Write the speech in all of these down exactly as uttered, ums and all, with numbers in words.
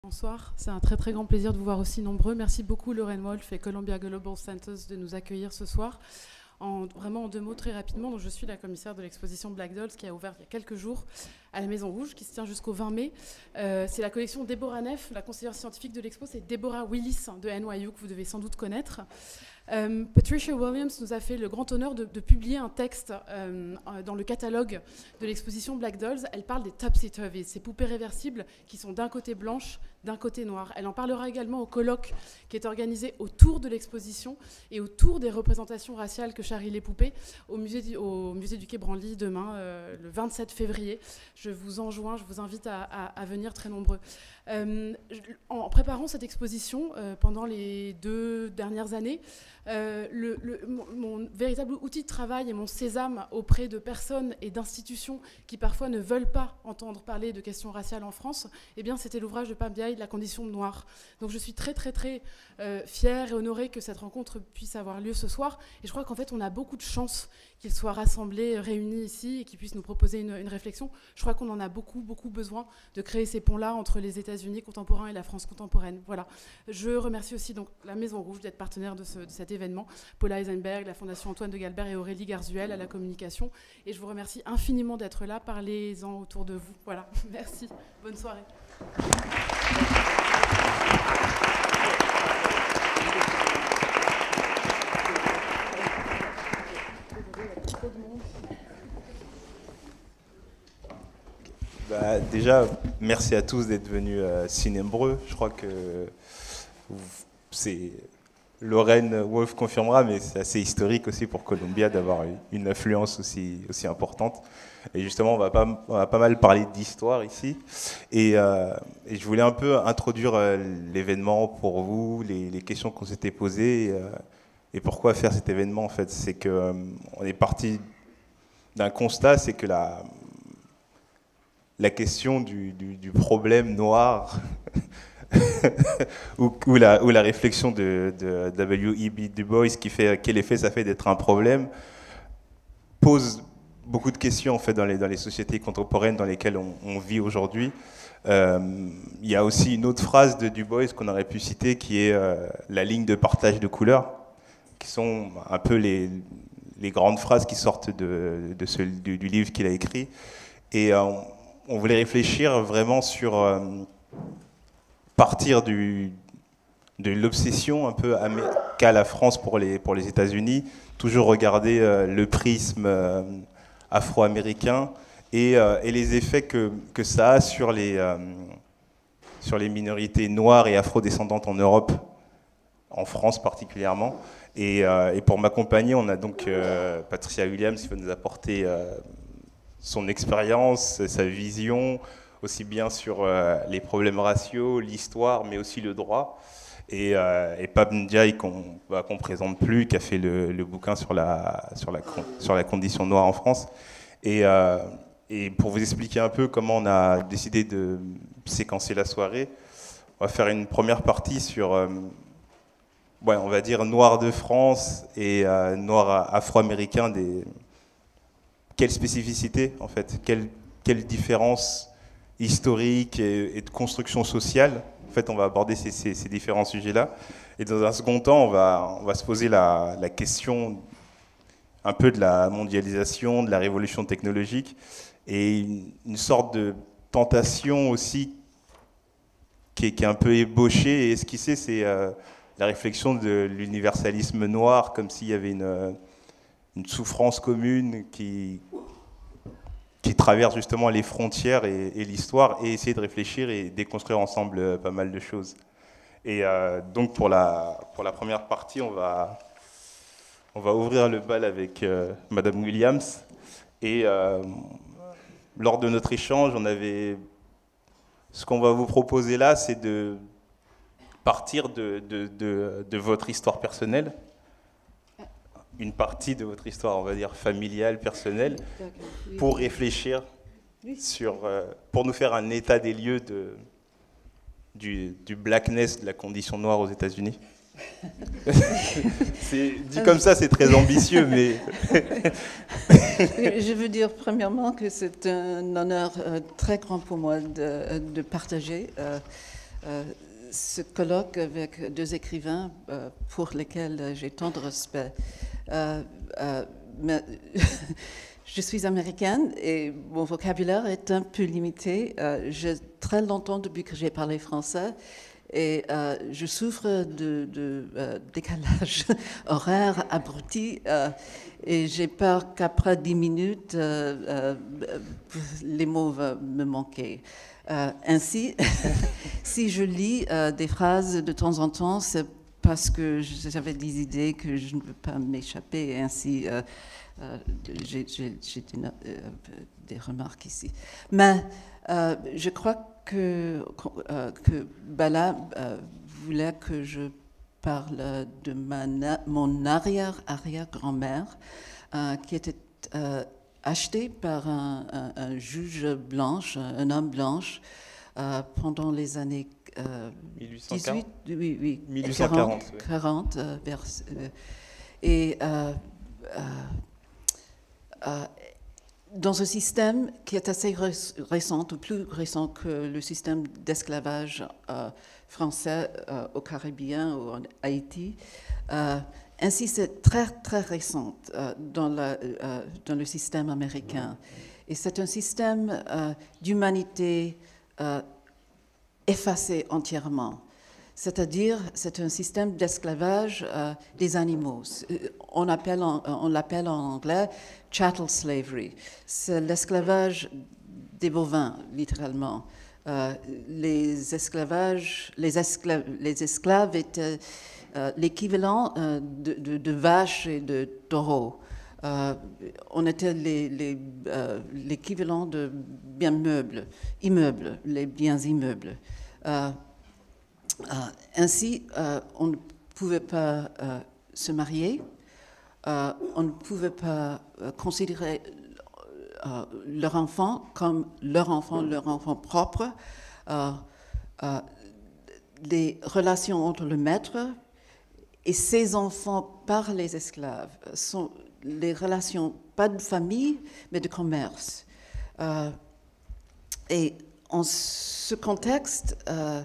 Bonsoir, c'est un très très grand plaisir de vous voir aussi nombreux. Merci beaucoup Lorraine Wolf et Columbia Global Centers de nous accueillir ce soir. En, vraiment en deux mots très rapidement, donc je suis la commissaire de l'exposition Black Dolls qui a ouvert il y a quelques jours à la Maison Rouge, qui se tient jusqu'au vingt mai. Euh, c'est la collection Deborah Neff, la conseillère scientifique de l'expo, c'est Deborah Willis de N Y U que vous devez sans doute connaître. Euh, Patricia Williams nous a fait le grand honneur de, de publier un texte euh, dans le catalogue de l'exposition Black Dolls. Elle parle des topsy-turvy, ces poupées réversibles qui sont d'un côté blanches, d'un côté noir. Elle en parlera également au colloque qui est organisé autour de l'exposition et autour des représentations raciales que charrient les poupées au musée du, au musée du Quai Branly demain, euh, le vingt-sept février. Je vous enjoins, je vous invite à, à, à venir très nombreux. Euh, en préparant cette exposition euh, pendant les deux dernières années, euh, le, le, mon, mon véritable outil de travail et mon sésame auprès de personnes et d'institutions qui parfois ne veulent pas entendre parler de questions raciales en France, eh bien, c'était l'ouvrage de Pam Ndiaye, La condition noire. Donc je suis très très très euh, fière et honorée que cette rencontre puisse avoir lieu ce soir. Et je crois qu'en fait, on a beaucoup de chance qu'ils soient rassemblés, réunis ici et qu'ils puissent nous proposer une, une réflexion. Je crois qu'on en a beaucoup, beaucoup besoin de créer ces ponts-là entre les États-Unis contemporains et la France contemporaine. Voilà. Je remercie aussi donc la Maison Rouge d'être partenaire de, ce, de cet événement, Paula Eisenberg, la Fondation Antoine de Galbert et Aurélie Garzuel à la communication. Et je vous remercie infiniment d'être là. Parlez-en autour de vous. Voilà. Merci. Bonne soirée. Bah, déjà, merci à tous d'être venus euh, si nombreux. Je crois que c'est Lorraine Wolf confirmera, mais c'est assez historique aussi pour Columbia d'avoir une influence aussi, aussi importante. Et justement, on va pas, on va pas mal parler d'histoire ici. Et, euh, et je voulais un peu introduire euh, l'événement pour vous, les, les questions qu'on s'était posées. Et, euh, et pourquoi faire cet événement, en fait, c'est que euh, on est parti d'un constat, c'est que la la question du, du, du problème noir ou, ou, la, ou la réflexion de, de W E B Du Bois qui fait quel effet ça fait d'être un problème pose beaucoup de questions en fait dans les, dans les sociétés contemporaines dans lesquelles on, on vit aujourd'hui. Euh, il y a aussi une autre phrase de Du Bois qu'on aurait pu citer qui est euh, la ligne de partage de couleurs, qui sont un peu les, les grandes phrases qui sortent de, de ce, du, du livre qu'il a écrit. Et euh, on voulait réfléchir vraiment sur euh, partir du, de l'obsession un peu qu'a la France pour les, pour les États-Unis, toujours regarder euh, le prisme euh, afro-américain et, euh, et les effets que, que ça a sur les, euh, sur les minorités noires et afro-descendantes en Europe, en France particulièrement. Et, euh, et pour m'accompagner, on a donc euh, Patricia Williams qui va nous apporter euh, son expérience, sa vision, aussi bien sur euh, les problèmes raciaux, l'histoire, mais aussi le droit. Et, euh, et Pam Ndiaye, qu'on bah, qu'on présente plus, qui a fait le, le bouquin sur la, sur, la, sur la condition noire en France. Et, euh, et pour vous expliquer un peu comment on a décidé de séquencer la soirée, on va faire une première partie sur, euh, ouais, on va dire, noir de France et euh, noir afro-américain des... Quelle spécificité, en fait, quelle, quelle différence historique et, et de construction sociale. En fait, on va aborder ces, ces, ces différents sujets-là. Et dans un second temps, on va, on va se poser la, la question un peu de la mondialisation, de la révolution technologique, et une, une sorte de tentation aussi qui est, qui est un peu ébauchée et esquissée, c'est euh, la réflexion de l'universalisme noir, comme s'il y avait une... une souffrance commune qui, qui traverse justement les frontières et, et l'histoire, et essayer de réfléchir et déconstruire ensemble pas mal de choses. Et euh, donc pour la, pour la première partie, on va, on va ouvrir le bal avec euh, Madame Williams. Et euh, lors de notre échange, on avait, ce qu'on va vous proposer là, c'est de partir de, de, de, de votre histoire personnelle, une partie de votre histoire, on va dire, familiale, personnelle, oui, pour réfléchir oui. sur, euh, pour nous faire un état des lieux de, du, du blackness, de la condition noire aux États-Unis. Dit comme ça, c'est très ambitieux, mais... Je veux dire, premièrement, que c'est un honneur euh, très grand pour moi de, de partager euh, euh, ce colloque avec deux écrivains euh, pour lesquels j'ai tant de respect. Euh, euh, mais je suis américaine et mon vocabulaire est un peu limité. Euh, j'ai très longtemps depuis que j'ai parlé français et euh, je souffre de, de euh, décalage horaire abruti euh, et j'ai peur qu'après dix minutes, euh, euh, les mots vont me manquer. Euh, ainsi, si je lis euh, des phrases de temps en temps, c'est parce que j'avais des idées que je ne peux pas m'échapper et ainsi... Euh, Euh, j'ai des, euh, des remarques ici. Mais euh, je crois que, euh, que Bala euh, voulait que je parle de ma, mon arrière-arrière-grand-mère euh, qui était euh, achetée par un, un, un juge blanche, un homme blanche, euh, pendant les années euh, mille huit cent quarante. dix-huit, oui, oui, mille huit cent quarante. quarante, quarante euh, vers, euh, et euh, euh, Euh, dans un système qui est assez récent, ou plus récent que le système d'esclavage euh, français euh, au Caribien ou en Haïti. Euh, ainsi, c'est très, très récent euh, dans, la, euh, dans le système américain. Et c'est un système euh, d'humanité euh, effacé entièrement. C'est-à-dire, c'est un système d'esclavage euh, des animaux. On, appelle en, on l'appelle en anglais chattel slavery. C'est l'esclavage des bovins, littéralement. Euh, les, esclavages, les, esclaves, les esclaves étaient euh, l'équivalent euh, de, de, de vaches et de taureaux. Euh, on était les, les, euh, l'équivalent de biens meubles, immeubles, les biens immeubles. Euh, Euh, ainsi, euh, on ne pouvait pas euh, se marier, euh, on ne pouvait pas euh, considérer euh, leur enfant comme leur enfant, leur enfant propre. Euh, euh, les relations entre le maître et ses enfants par les esclaves sont les relations, pas de famille, mais de commerce. Euh, et en ce contexte, euh,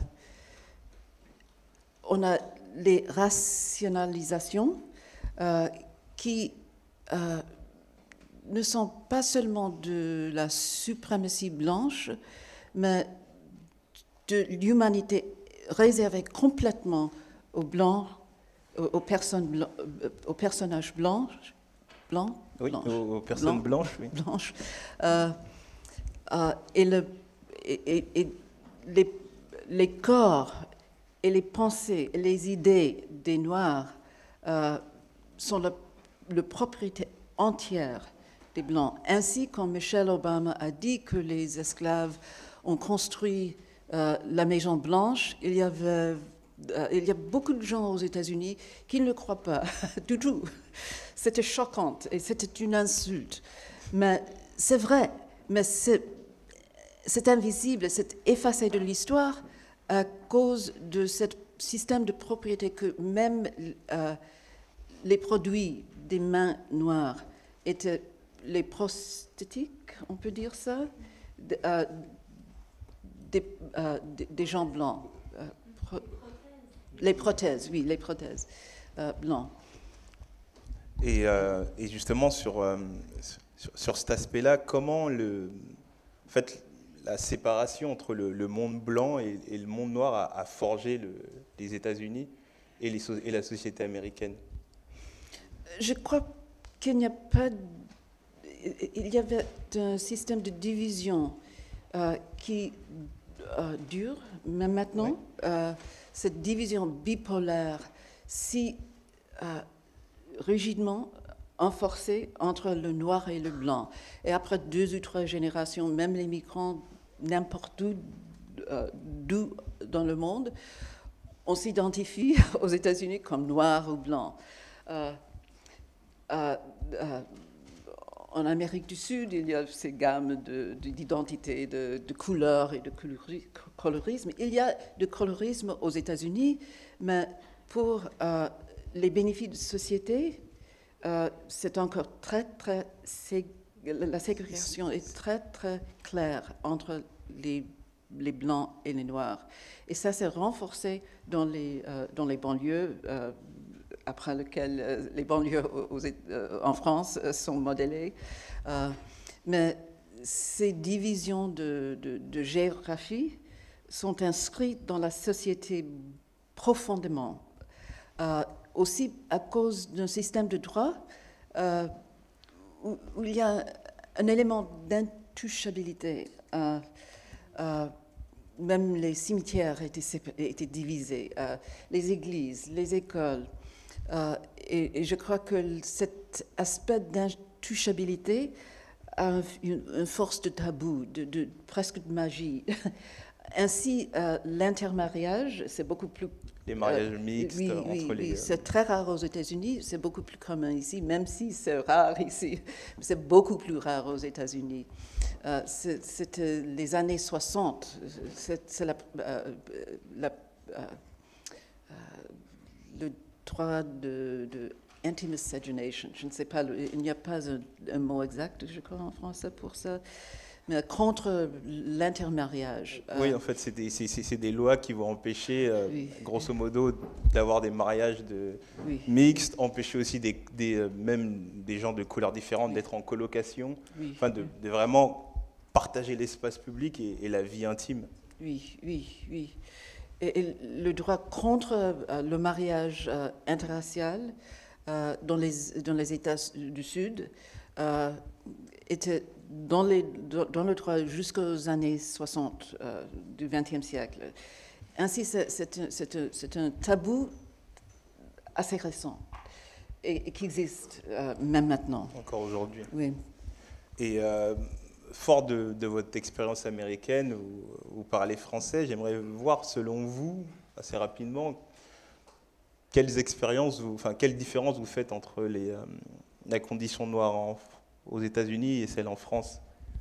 on a les rationalisations euh, qui euh, ne sont pas seulement de la suprématie blanche, mais de l'humanité réservée complètement aux blancs, aux, aux, personnes blanc, aux personnages blancs, blancs, oui, blanches, aux personnes blancs, blanches, oui. blanches euh, euh, et, le, et, et, et les, les corps et les pensées, et les idées des Noirs euh, sont la, la propriété entière des Blancs. Ainsi, quand Michelle Obama a dit que les esclaves ont construit euh, la Maison Blanche, il y avait, euh, il y a beaucoup de gens aux États-Unis qui ne le croient pas du tout. C'était choquant et c'était une insulte. Mais c'est vrai, mais c'est, c'est invisible, c'est effacé de l'histoire à cause de ce système de propriété que même euh, les produits des mains noires étaient les prosthétiques, on peut dire ça, de, euh, des, euh, des gens blancs. Euh, pro, les prothèses, oui, les prothèses euh, blancs. Et, euh, et justement, sur, euh, sur, sur cet aspect-là, comment le, en fait, la séparation entre le, le monde blanc et, et le monde noir a, a forgé le, les États-Unis et, les, et la société américaine? Je crois qu'il n'y a pas... Il y avait un système de division euh, qui euh, dure, mais maintenant, oui. euh, cette division bipolaire, si euh, rigidement enforcée entre le noir et le blanc. Et après deux ou trois générations, même les migrants, n'importe où, euh, d'où dans le monde, on s'identifie aux États-Unis comme noir ou blanc. Euh, euh, euh, en Amérique du Sud, il y a ces gammes de, de, d'identité, de, de couleurs et de colorisme. Il y a de colorisme aux États-Unis, mais pour euh, les bénéfices de société, euh, c'est encore très, très... La ségrégation est très, très claire entre les les Blancs et les Noirs. Et ça s'est renforcé dans les, euh, dans les banlieues, euh, après lesquelles euh, les banlieues aux, aux, euh, en France euh, sont modélées. Euh, mais ces divisions de, de, de géographie sont inscrites dans la société profondément, euh, aussi à cause d'un système de droit euh, où, où il y a un élément d'intouchabilité. Euh, euh, même les cimetières étaient, étaient divisés, euh, les églises, les écoles. Euh, et, et je crois que cet aspect d'intouchabilité a une, une force de tabou, de, de, presque de magie. Ainsi, euh, l'intermariage, c'est beaucoup plus... Les mariages euh, mixtes oui, entre oui, les... Oui, c'est très rare aux États-Unis, c'est beaucoup plus commun ici, même si c'est rare ici, c'est beaucoup plus rare aux États-Unis. Euh, C'était les années soixante, c'est la, euh, la, euh, euh, le droit de... de intimiscegenation, je ne sais pas, il n'y a pas un, un mot exact, je crois, en français pour ça, mais contre l'intermariage. Oui, en fait, c'est des, des lois qui vont empêcher, euh, oui. grosso modo, d'avoir des mariages de oui. mixtes, empêcher aussi des, des, même des gens de couleurs différentes oui. d'être en colocation, oui. enfin de, de vraiment partager l'espace public et, et la vie intime. Oui, oui, oui. Et, et le droit contre euh, le mariage euh, interracial euh, dans, les, dans les États du Sud euh, était dans, les, dans le droit jusqu'aux années soixante euh, du vingtième siècle. Ainsi, c'est un, un tabou assez récent et, et qui existe euh, même maintenant. Encore aujourd'hui. Oui. Et euh, fort de, de votre expérience américaine, où vous parlez français, j'aimerais voir, selon vous, assez rapidement, quelles expériences, vous, enfin, quelle différence vous faites entre les, euh, la condition noire en, aux États-Unis et celle en France.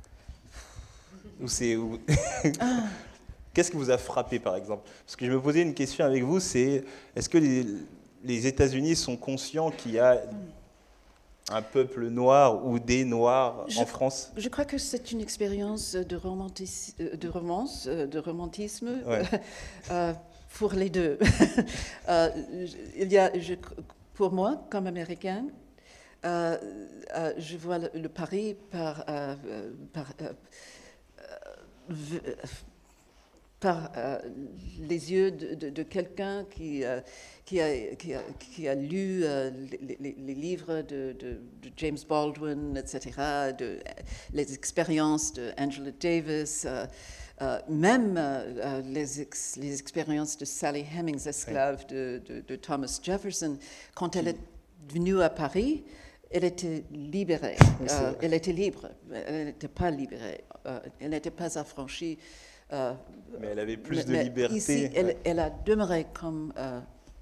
Où c'est où... Qu'est-ce qui vous a frappé, par exemple? Parce que je me posais une question avec vous, c'est est-ce que les, les États-Unis sont conscients qu'il y a un peuple noir ou des Noirs je, en France? Je crois que c'est une expérience de, romantis, de romance, de romantisme ouais. euh, pour les deux. euh, il y a, je, pour moi, comme Américaine, euh, euh, je vois le, le Paris par, euh, par, euh, euh, par euh, les yeux de, de, de quelqu'un qui, euh, qui, a, qui, a, qui a lu euh, les, les, les livres de, de, de James Baldwin, et cetera, de, les expériences de Angela Davis, euh, euh, même euh, les, ex, les expériences de Sally Hemings, esclave oui. de, de, de Thomas Jefferson. Quand qui... elle est venue à Paris, elle était libérée, euh, elle était libre, elle n'était pas libérée, euh, elle n'était pas affranchie. Euh, mais elle avait plus mais, de mais liberté. Ici, elle, ouais. elle a demeuré comme, euh,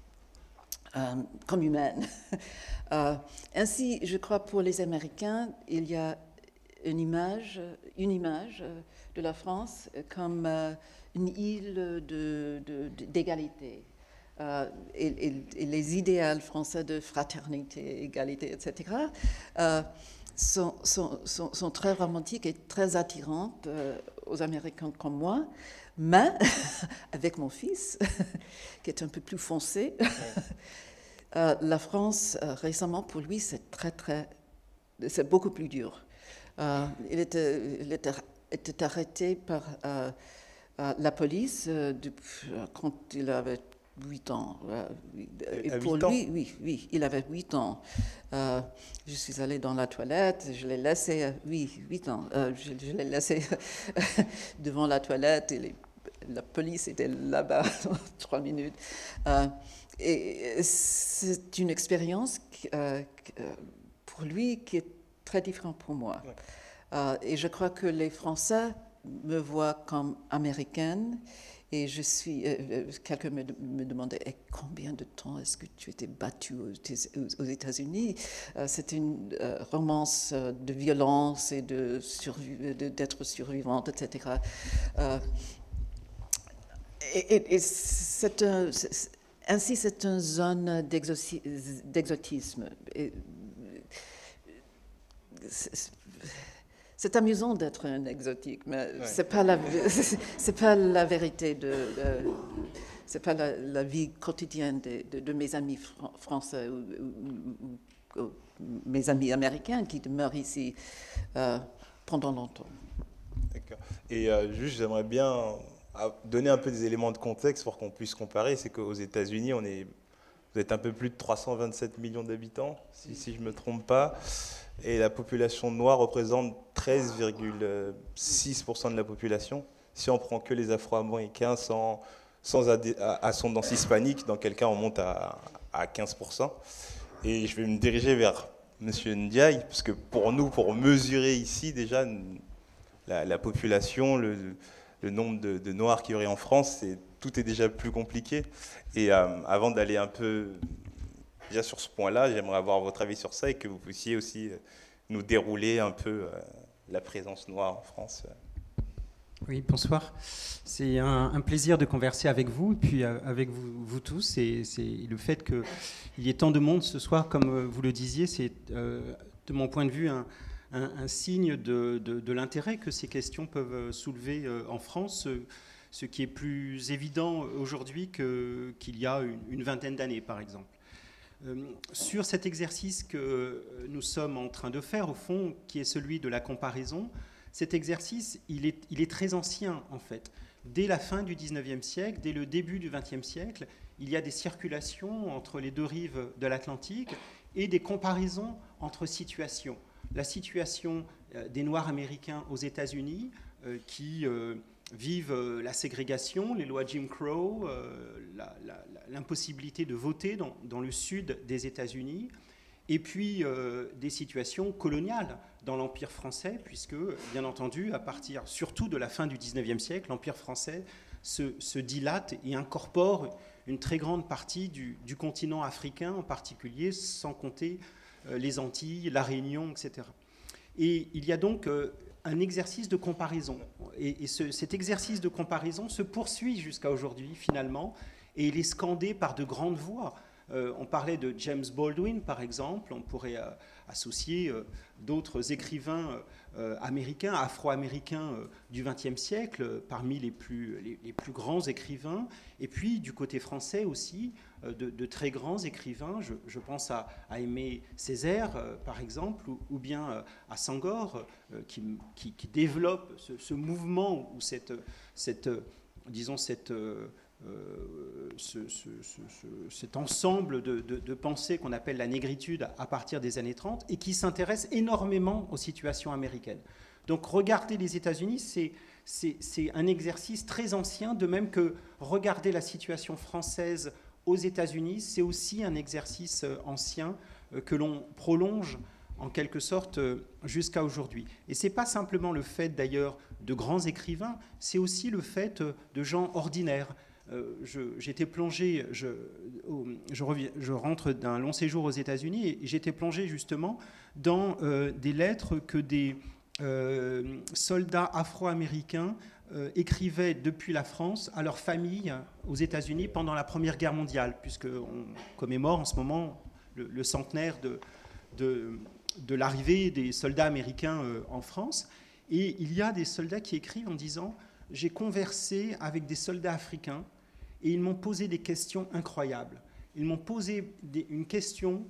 euh, comme humaine. euh, ainsi, je crois, pour les Américains, il y a une image, une image de la France comme euh, une île de, de, d'égalité. Euh, et, et, et les idéaux français de fraternité, égalité, et cetera, euh, sont, sont, sont, sont très romantiques et très attirantes euh, aux Américains comme moi, mais avec mon fils, qui est un peu plus foncé, euh, la France, euh, récemment, pour lui, c'est très, très, c'est beaucoup plus dur. Euh, il était, il était, était arrêté par euh, euh, la police euh, depuis, quand il avait huit ans. Euh, et à pour huit lui, ans. oui, oui, il avait huit ans. Euh, je suis allée dans la toilette, je l'ai laissé, oui, huit ans, euh, je, je l'ai laissé devant la toilette et les, la police était là-bas dans trois minutes. Euh, et c'est une expérience qui, euh, pour lui qui est très différente pour moi. Ouais. Euh, et je crois que les Français me voient comme américaine. Et je suis, euh, quelqu'un me, me demandait eh, combien de temps est-ce que tu étais battue aux, aux États-Unis. Euh, C'était une euh, romance de violence et de survi- de, d'être survivante, et cetera. Euh, et, et, et c'est un, c'est, ainsi, c'est une zone d'exotisme. Et, c'est, c'est amusant d'être un exotique, mais Ouais. c'est pas la, c'est pas la vérité de, de c'est pas la, la vie quotidienne de, de, de mes amis fran français ou, ou, ou, ou mes amis américains qui demeurent ici euh, pendant longtemps. D'accord. Et euh, juste, j'aimerais bien donner un peu des éléments de contexte pour qu'on puisse comparer. C'est qu'aux États-Unis, on est, vous êtes un peu plus de trois cent vingt-sept millions d'habitants, si, si je ne me trompe pas, et la population noire représente treize virgule six pour cent de la population. Si on prend que les Afro-Américains sans sans ascendance hispanique, dans quel cas on monte à, à quinze pour cent. Et je vais me diriger vers M. Ndiaye, parce que pour nous, pour mesurer ici déjà la, la population, le, le nombre de, de Noirs qu'il y aurait en France, c'est, tout est déjà plus compliqué. Et euh, avant d'aller un peu déjà sur ce point-là, j'aimerais avoir votre avis sur ça et que vous puissiez aussi nous dérouler un peu euh, la présence noire en France. Oui, bonsoir. C'est un, un plaisir de converser avec vous et puis euh, avec vous, vous tous. C'est le fait qu'il y ait tant de monde ce soir, comme vous le disiez, c'est euh, de mon point de vue un, un, un signe de, de, de l'intérêt que ces questions peuvent soulever euh, en France, ce qui est plus évident aujourd'hui que, qu'il y a une, une vingtaine d'années, par exemple. Euh, sur cet exercice que nous sommes en train de faire, au fond, qui est celui de la comparaison, cet exercice, il est, il est très ancien, en fait. Dès la fin du dix-neuvième siècle, dès le début du vingtième siècle, il y a des circulations entre les deux rives de l'Atlantique et des comparaisons entre situations. La situation des Noirs américains aux États-Unis, euh, qui euh, vivent euh, la ségrégation, les lois Jim Crow, euh, l'impossibilité de voter dans, dans le sud des États-Unis, et puis euh, des situations coloniales dans l'Empire français, puisque, bien entendu, à partir surtout de la fin du dix-neuvième siècle, l'Empire français se, se dilate et incorpore une très grande partie du, du continent africain en particulier, sans compter euh, les Antilles, la Réunion, et cetera. Et il y a donc euh, un exercice de comparaison. Et, et ce, cet exercice de comparaison se poursuit jusqu'à aujourd'hui, finalement, et il est scandé par de grandes voix. Euh, on parlait de James Baldwin, par exemple. On pourrait euh, associer euh, d'autres écrivains euh, américains, afro-américains euh, du vingtième siècle, euh, parmi les plus, les, les plus grands écrivains. Et puis, du côté français aussi, euh, de, de très grands écrivains. Je, je pense à, à Aimé Césaire, euh, par exemple, ou, ou bien euh, à Senghor, euh, qui, qui, qui développe ce, ce mouvement ou cette, cette disons, cette... Euh, Euh, ce, ce, ce, cet ensemble de, de, de pensées qu'on appelle la négritude à partir des années trente et qui s'intéresse énormément aux situations américaines. Donc regarder les États-Unis, c'est un exercice très ancien, de même que regarder la situation française aux États-Unis, c'est aussi un exercice ancien que l'on prolonge en quelque sorte jusqu'à aujourd'hui. Et ce n'est pas simplement le fait d'ailleurs de grands écrivains, c'est aussi le fait de gens ordinaires. Euh, j'étais plongé, je, je, reviens, je rentre d'un long séjour aux États-Unis et j'étais plongé justement dans euh, des lettres que des euh, soldats afro-américains euh, écrivaient depuis la France à leurs familles aux États-Unis pendant la Première Guerre mondiale, puisqu'on commémore en ce moment le, le centenaire de, de, de l'arrivée des soldats américains euh, en France. Et il y a des soldats qui écrivent en disant « J'ai conversé avec des soldats africains et ils m'ont posé des questions incroyables. Ils m'ont posé des, une question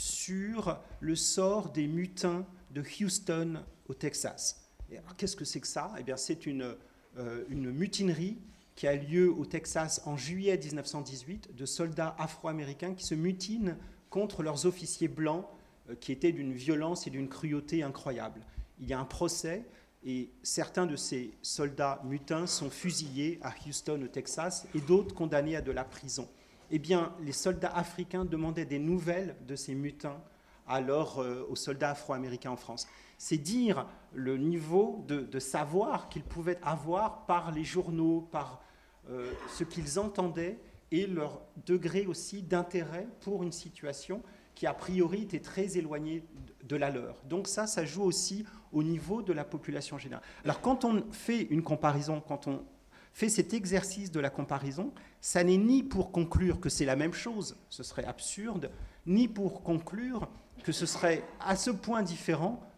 sur le sort des mutins de Houston au Texas. » Qu'est-ce que c'est que ça? Eh bien, c'est une, euh, une mutinerie qui a lieu au Texas en juillet mille neuf cent dix-huit de soldats afro-américains qui se mutinent contre leurs officiers blancs euh, qui étaient d'une violence et d'une cruauté incroyable. Il y a un procès. Et certains de ces soldats mutins sont fusillés à Houston, au Texas, et d'autres condamnés à de la prison. Eh bien, les soldats africains demandaient des nouvelles de ces mutins alors euh, aux soldats afro-américains en France. C'est dire le niveau de, de savoir qu'ils pouvaient avoir par les journaux, par euh, ce qu'ils entendaient, et leur degré aussi d'intérêt pour une situation qui, a priori, était très éloignée de la leur. Donc ça, ça joue aussi au niveau de la population générale. Alors quand on fait une comparaison, quand on fait cet exercice de la comparaison, ça n'est ni pour conclure que c'est la même chose, ce serait absurde, ni pour conclure que ce serait à ce point différent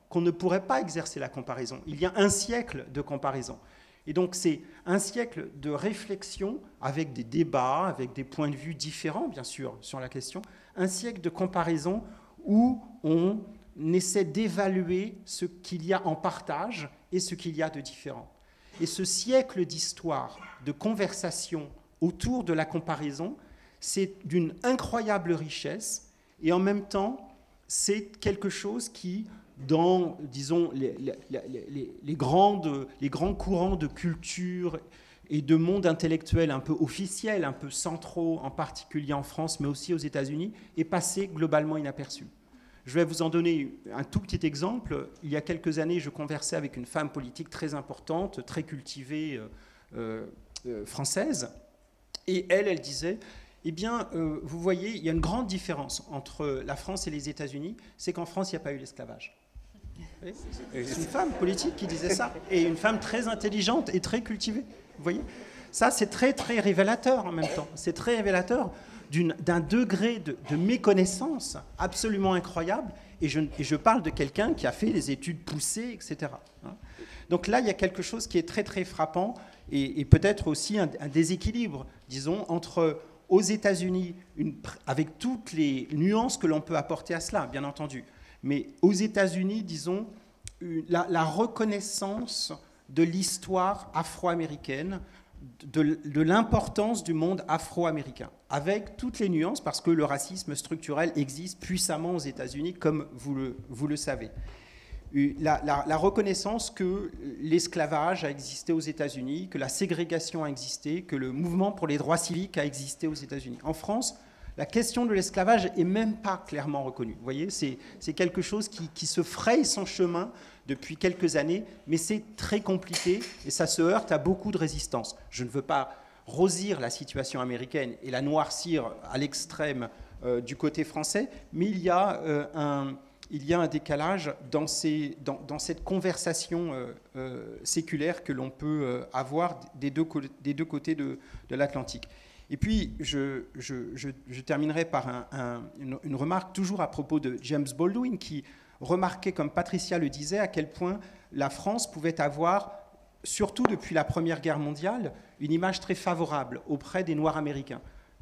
qu'on ne pourrait pas exercer la comparaison. Il y a un siècle de comparaison. Et donc c'est un siècle de réflexion avec des débats, avec des points de vue différents, bien sûr, sur la question. Un siècle de comparaison où on essaie d'évaluer ce qu'il y a en partage et ce qu'il y a de différent. Et ce siècle d'histoire, de conversation autour de la comparaison, c'est d'une incroyable richesse et en même temps, c'est quelque chose qui, dans, disons, les, les, les, les, grandes, les grands courants de culture et de monde intellectuel un peu officiel, un peu centraux, en particulier en France, mais aussi aux États-Unis, est passé globalement inaperçu. Je vais vous en donner un tout petit exemple. Il y a quelques années, je conversais avec une femme politique très importante, très cultivée, euh, euh, française, et elle, elle disait... Eh bien, euh, vous voyez, il y a une grande différence entre la France et les États-Unis, c'est qu'en France, il n'y a pas eu l'esclavage. C'est une femme politique qui disait ça, et une femme très intelligente et très cultivée. Vous voyez, ça, c'est très, très révélateur en même temps. C'est très révélateur d'un degré de, de méconnaissance absolument incroyable, et je, et je parle de quelqu'un qui a fait des études poussées, et cetera. Donc là, il y a quelque chose qui est très, très frappant, et, et peut-être aussi un, un déséquilibre, disons, entre... aux États-Unis, avec toutes les nuances que l'on peut apporter à cela, bien entendu, mais aux États-Unis, disons, la, la reconnaissance de l'histoire afro-américaine, de, de l'importance du monde afro-américain, avec toutes les nuances, parce que le racisme structurel existe puissamment aux États-Unis, comme vous le, vous le savez. La, la, la reconnaissance que l'esclavage a existé aux États-Unis, que la ségrégation a existé, que le mouvement pour les droits civiques a existé aux États-Unis. En France, la question de l'esclavage n'est même pas clairement reconnue. Vous voyez, c'est quelque chose qui, qui se fraye son chemin depuis quelques années, mais c'est très compliqué et ça se heurte à beaucoup de résistance. Je ne veux pas rosir la situation américaine et la noircir à l'extrême euh, du côté français, mais il y a euh, un... il y a un décalage dans, ces, dans, dans cette conversation euh, euh, séculaire que l'on peut euh, avoir des deux, des deux côtés de, de l'Atlantique. Et puis, je, je, je, je terminerai par un, un, une, une remarque toujours à propos de James Baldwin, qui remarquait, comme Patricia le disait, à quel point la France pouvait avoir, surtout depuis la Première Guerre mondiale, une image très favorable auprès des Noirs américains.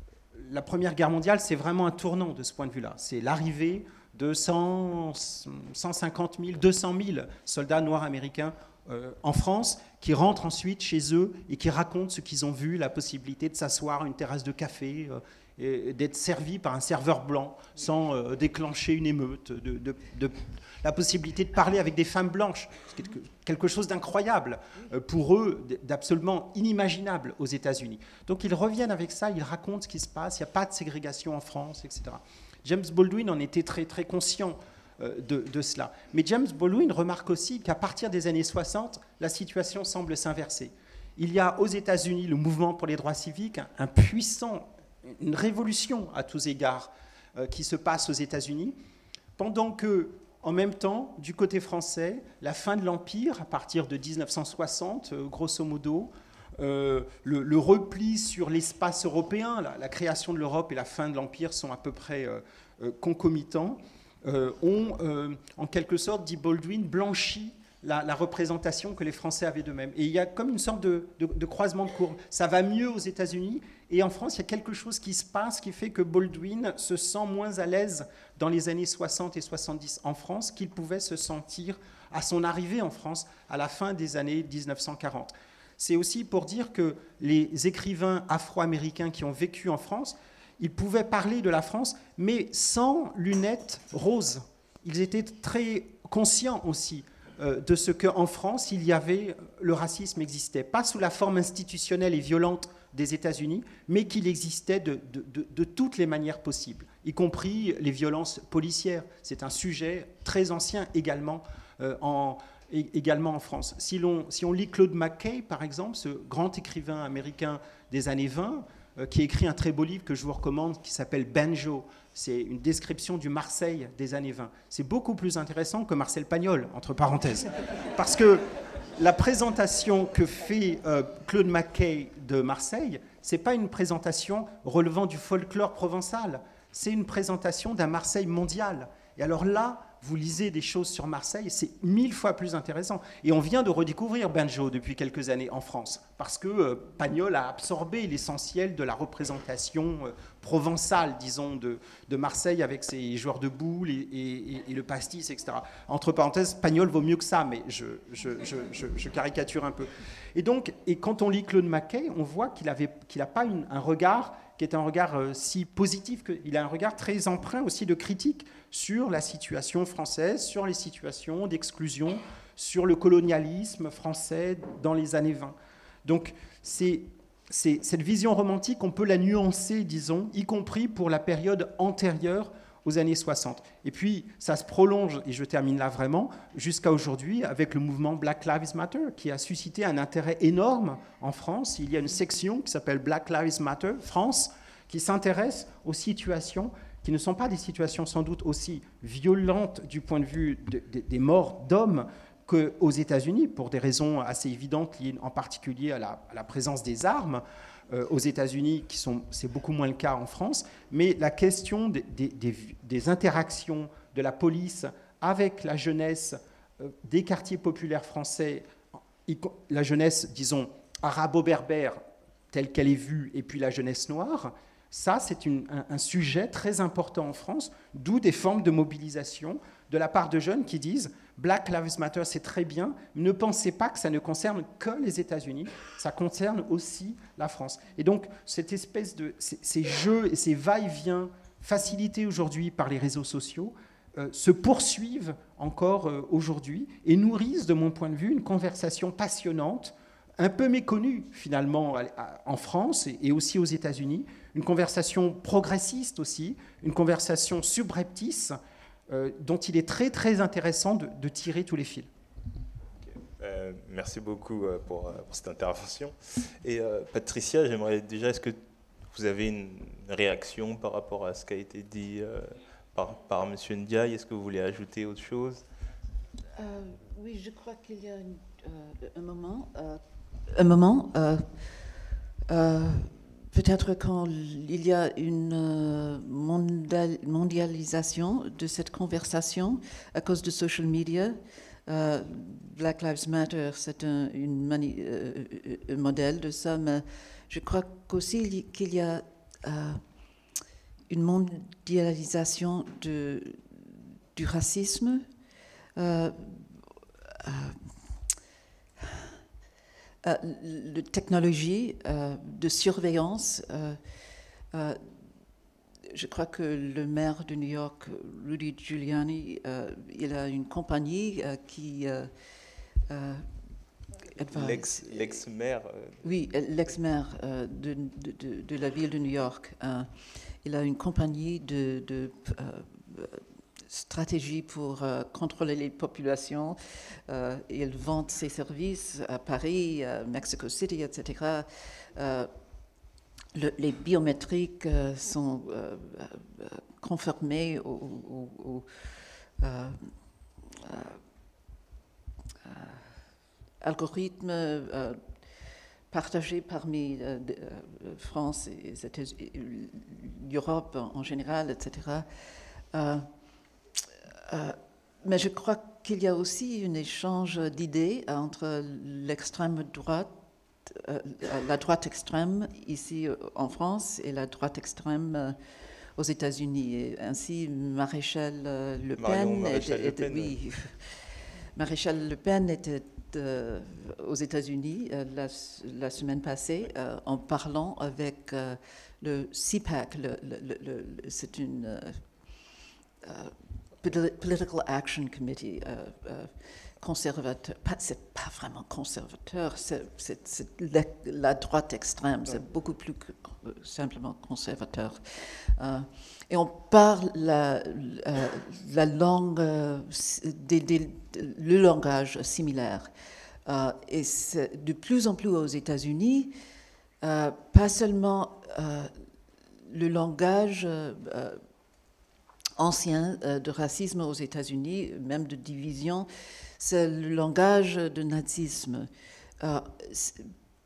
La Première Guerre mondiale, c'est vraiment un tournant de ce point de vue-là. C'est l'arrivée de cent, cent cinquante mille, deux cent mille soldats noirs américains euh, en France, qui rentrent ensuite chez eux et qui racontent ce qu'ils ont vu, la possibilité de s'asseoir à une terrasse de café euh, et d'être servis par un serveur blanc sans euh, déclencher une émeute, de, de, de, la possibilité de parler avec des femmes blanches, quelque chose d'incroyable euh, pour eux, d'absolument inimaginable aux États-Unis. Donc ils reviennent avec ça, ils racontent ce qui se passe, il n'y a pas de ségrégation en France, et cetera. James Baldwin en était très, très conscient euh, de, de cela. Mais James Baldwin remarque aussi qu'à partir des années soixante, la situation semble s'inverser. Il y a aux États-Unis le mouvement pour les droits civiques, un, un puissant, une révolution à tous égards euh, qui se passe aux États-Unis, pendant que, en même temps, du côté français, la fin de l'Empire, à partir de mille neuf cent soixante, euh, grosso modo, Euh, le, le repli sur l'espace européen, la, la création de l'Europe et la fin de l'Empire sont à peu près euh, euh, concomitants, euh, ont euh, en quelque sorte, dit Baldwin, blanchi la, la représentation que les Français avaient d'eux-mêmes. Et il y a comme une sorte de, de, de croisement de courbe. Ça va mieux aux États-Unis et en France, il y a quelque chose qui se passe qui fait que Baldwin se sent moins à l'aise dans les années soixante et soixante-dix en France qu'il pouvait se sentir à son arrivée en France à la fin des années mille neuf cent quarante. C'est aussi pour dire que les écrivains afro-américains qui ont vécu en France, ils pouvaient parler de la France, mais sans lunettes roses. Ils étaient très conscients aussi euh, de ce qu'en France, il y avait, le racisme existait. Pas sous la forme institutionnelle et violente des États-Unis, mais qu'il existait de, de, de, de toutes les manières possibles, y compris les violences policières. C'est un sujet très ancien également euh, en... également en France. Si, l'on, si on lit Claude McKay, par exemple, ce grand écrivain américain des années vingt, euh, qui a écrit un très beau livre que je vous recommande, qui s'appelle Banjo. C'est une description du Marseille des années vingt. C'est beaucoup plus intéressant que Marcel Pagnol, entre parenthèses. Parce que la présentation que fait euh, Claude McKay de Marseille, ce n'est pas une présentation relevant du folklore provençal, c'est une présentation d'un Marseille mondial. Et alors là, vous lisez des choses sur Marseille, c'est mille fois plus intéressant. Et on vient de redécouvrir Benjo depuis quelques années en France, parce que euh, Pagnol a absorbé l'essentiel de la représentation euh, provençale, disons, de, de Marseille, avec ses joueurs de boules et, et, et le pastis, et cetera. Entre parenthèses, Pagnol vaut mieux que ça, mais je, je, je, je, je caricature un peu. Et donc, et quand on lit Claude Mackay, on voit qu'il avait, qu'il n'a pas une, un regard qui est un regard euh, si positif, qu'il a un regard très empreint aussi de critique sur la situation française, sur les situations d'exclusion, sur le colonialisme français dans les années vingt. Donc, c'est, c'est, cette vision romantique, on peut la nuancer, disons, y compris pour la période antérieure aux années soixante. Et puis, ça se prolonge, et je termine là vraiment, jusqu'à aujourd'hui, avec le mouvement Black Lives Matter, qui a suscité un intérêt énorme en France. Il y a une section qui s'appelle Black Lives Matter France, qui s'intéresse aux situations qui ne sont pas des situations sans doute aussi violentes du point de vue de, de, des morts d'hommes qu'aux États-Unis, pour des raisons assez évidentes liées en particulier à la, à la présence des armes euh, aux États-Unis, qui sont, c'est beaucoup moins le cas en France, mais la question des, des, des, des interactions de la police avec la jeunesse euh, des quartiers populaires français, la jeunesse, disons, arabo-berbère, telle qu'elle est vue, et puis la jeunesse noire, ça, c'est une, un, un sujet très important en France, d'où des formes de mobilisation de la part de jeunes qui disent « Black Lives Matter, c'est très bien, ne pensez pas que ça ne concerne que les États-Unis, ça concerne aussi la France. » Et donc, cette espèce de... Ces, ces jeux et ces va-et-vient facilités aujourd'hui par les réseaux sociaux euh, se poursuivent encore euh, aujourd'hui et nourrissent, de mon point de vue, une conversation passionnante, un peu méconnue finalement en France et aussi aux États-Unis, une conversation progressiste aussi, une conversation subreptice euh, dont il est très très intéressant de, de tirer tous les fils. Okay. Euh, merci beaucoup euh, pour, euh, pour cette intervention. Et euh, Patricia, j'aimerais déjà, est-ce que vous avez une réaction par rapport à ce qui a été dit euh, par, par M. Ndiaye? Est-ce que vous voulez ajouter autre chose? euh, Oui, je crois qu'il y a une, euh, un moment... Euh, Un moment, euh, euh, peut-être quand il y a une euh, mondial, mondialisation de cette conversation à cause de social media, euh, Black Lives Matter, c'est un, une mani, euh, un modèle de ça, mais je crois qu'aussi qu'il y a euh, une mondialisation de, du racisme. Euh, euh, Euh, la technologie euh, de surveillance. Euh, euh, je crois que le maire de New York, Rudy Giuliani, euh, il a une compagnie euh, qui... Euh, euh, L'ex, l'ex-maire euh... Oui, l'ex-maire euh, de, de, de la ville de New York. Euh, il a une compagnie de... de euh, stratégie pour euh, contrôler les populations. Euh, il vend ses services à Paris, à Mexico City, et cetera. Euh, le, les biométriques euh, sont euh, euh, conformés aux au, au, euh, euh, algorithmes euh, partagés parmi euh, euh, France et l'Europe en général, et cetera. Euh, Euh, mais je crois qu'il y a aussi un échange d'idées entre l'extrême droite, euh, la droite extrême ici en France et la droite extrême euh, aux États-Unis. Et ainsi, Maréchal Le Pen, Maréchal était, Le Pen, était, oui, Maréchal Le Pen était euh, aux États-Unis euh, la, la semaine passée euh, en parlant avec euh, le C PAC. Le, le, le, le, c'est une euh, euh, Political Action Committee, euh, euh, conservateur, pas, c'est pas vraiment conservateur, c'est, c'est, c'est la, la droite extrême, c'est beaucoup plus que euh, simplement conservateur. Euh, et on parle la, euh, la langue, euh, des, des, le langage similaire. Euh, et c'est de plus en plus aux États-Unis, euh, pas seulement euh, le langage euh, ancien euh, de racisme aux États-Unis, même de division, c'est le langage de nazisme. Euh,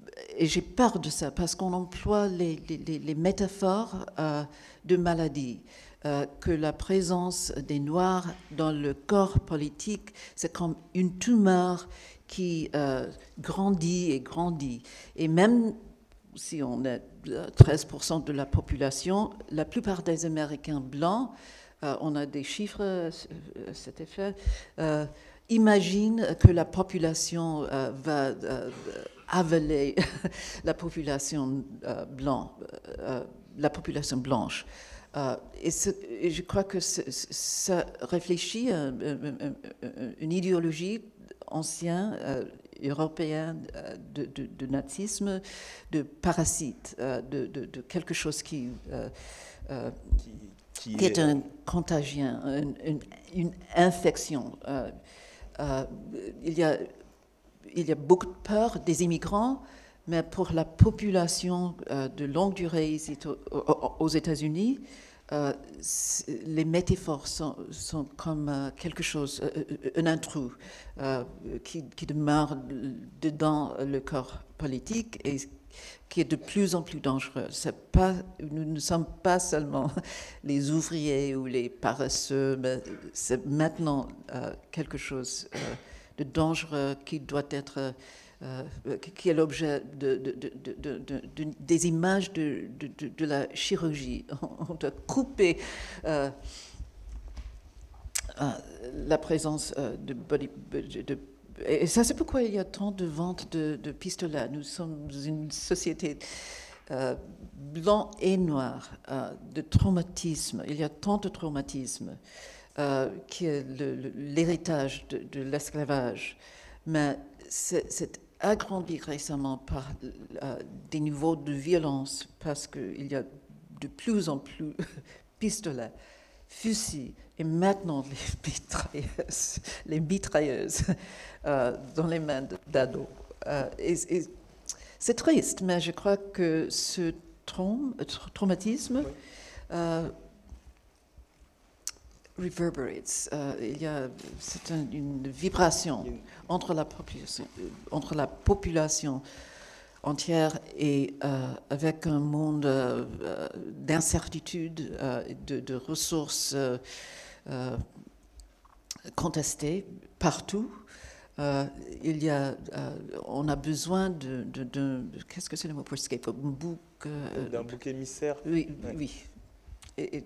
et j'ai peur de ça, parce qu'on emploie les, les, les métaphores euh, de maladie, euh, que la présence des Noirs dans le corps politique, c'est comme une tumeur qui euh, grandit et grandit. Et même si on est treize pour cent de la population, la plupart des Américains blancs, euh, on a des chiffres à cet effet, euh, imaginent que la population euh, va euh, avaler la population euh, blanc, euh, la population blanche. Euh, et, et je crois que ça réfléchit à une idéologie ancienne, euh, européenne, euh, de, de, de nazisme, de parasite, euh, de, de, de quelque chose qui, euh, euh, qui, qui, qui est, est un contagien, une, une, une infection. Euh, euh, il y a Il y a beaucoup de peur des immigrants, mais pour la population euh, de longue durée ici aux États-Unis, euh, les métaphores sont, sont comme euh, quelque chose, euh, un intrus euh, qui, qui demeure dedans le corps politique et qui est de plus en plus dangereux. C'est pas, nous ne sommes pas seulement les ouvriers ou les paresseux, mais c'est maintenant euh, quelque chose euh, de dangereux qui doit être, euh, qui est l'objet de, de, de, de, de, de, des images de, de, de la chirurgie. On doit couper euh, euh, la présence de body, de, et ça, c'est pourquoi il y a tant de ventes de, de pistolets. Nous sommes une société euh, blanc et noir, euh, de traumatisme. Il y a tant de traumatisme. Euh, qui est l'héritage de, de l'esclavage, mais c'est agrandi récemment par euh, des niveaux de violence, parce qu'il y a de plus en plus pistolets, fusils, et maintenant les mitrailleuses, les mitrailleuses euh, dans les mains d'ados. Euh, et, et c'est triste, mais je crois que ce traum, traumatisme... Euh, reverberates. Euh, il y a, c'est un, une vibration entre la population, entre la population entière et euh, avec un monde euh, d'incertitude, euh, de, de ressources euh, euh, contestées partout. Euh, il y a, euh, on a besoin de, de, de, de qu'est-ce que c'est le mot pour scapegoat, un bouc, euh, d'un bouc émissaire. Oui, ouais. oui. Et, et,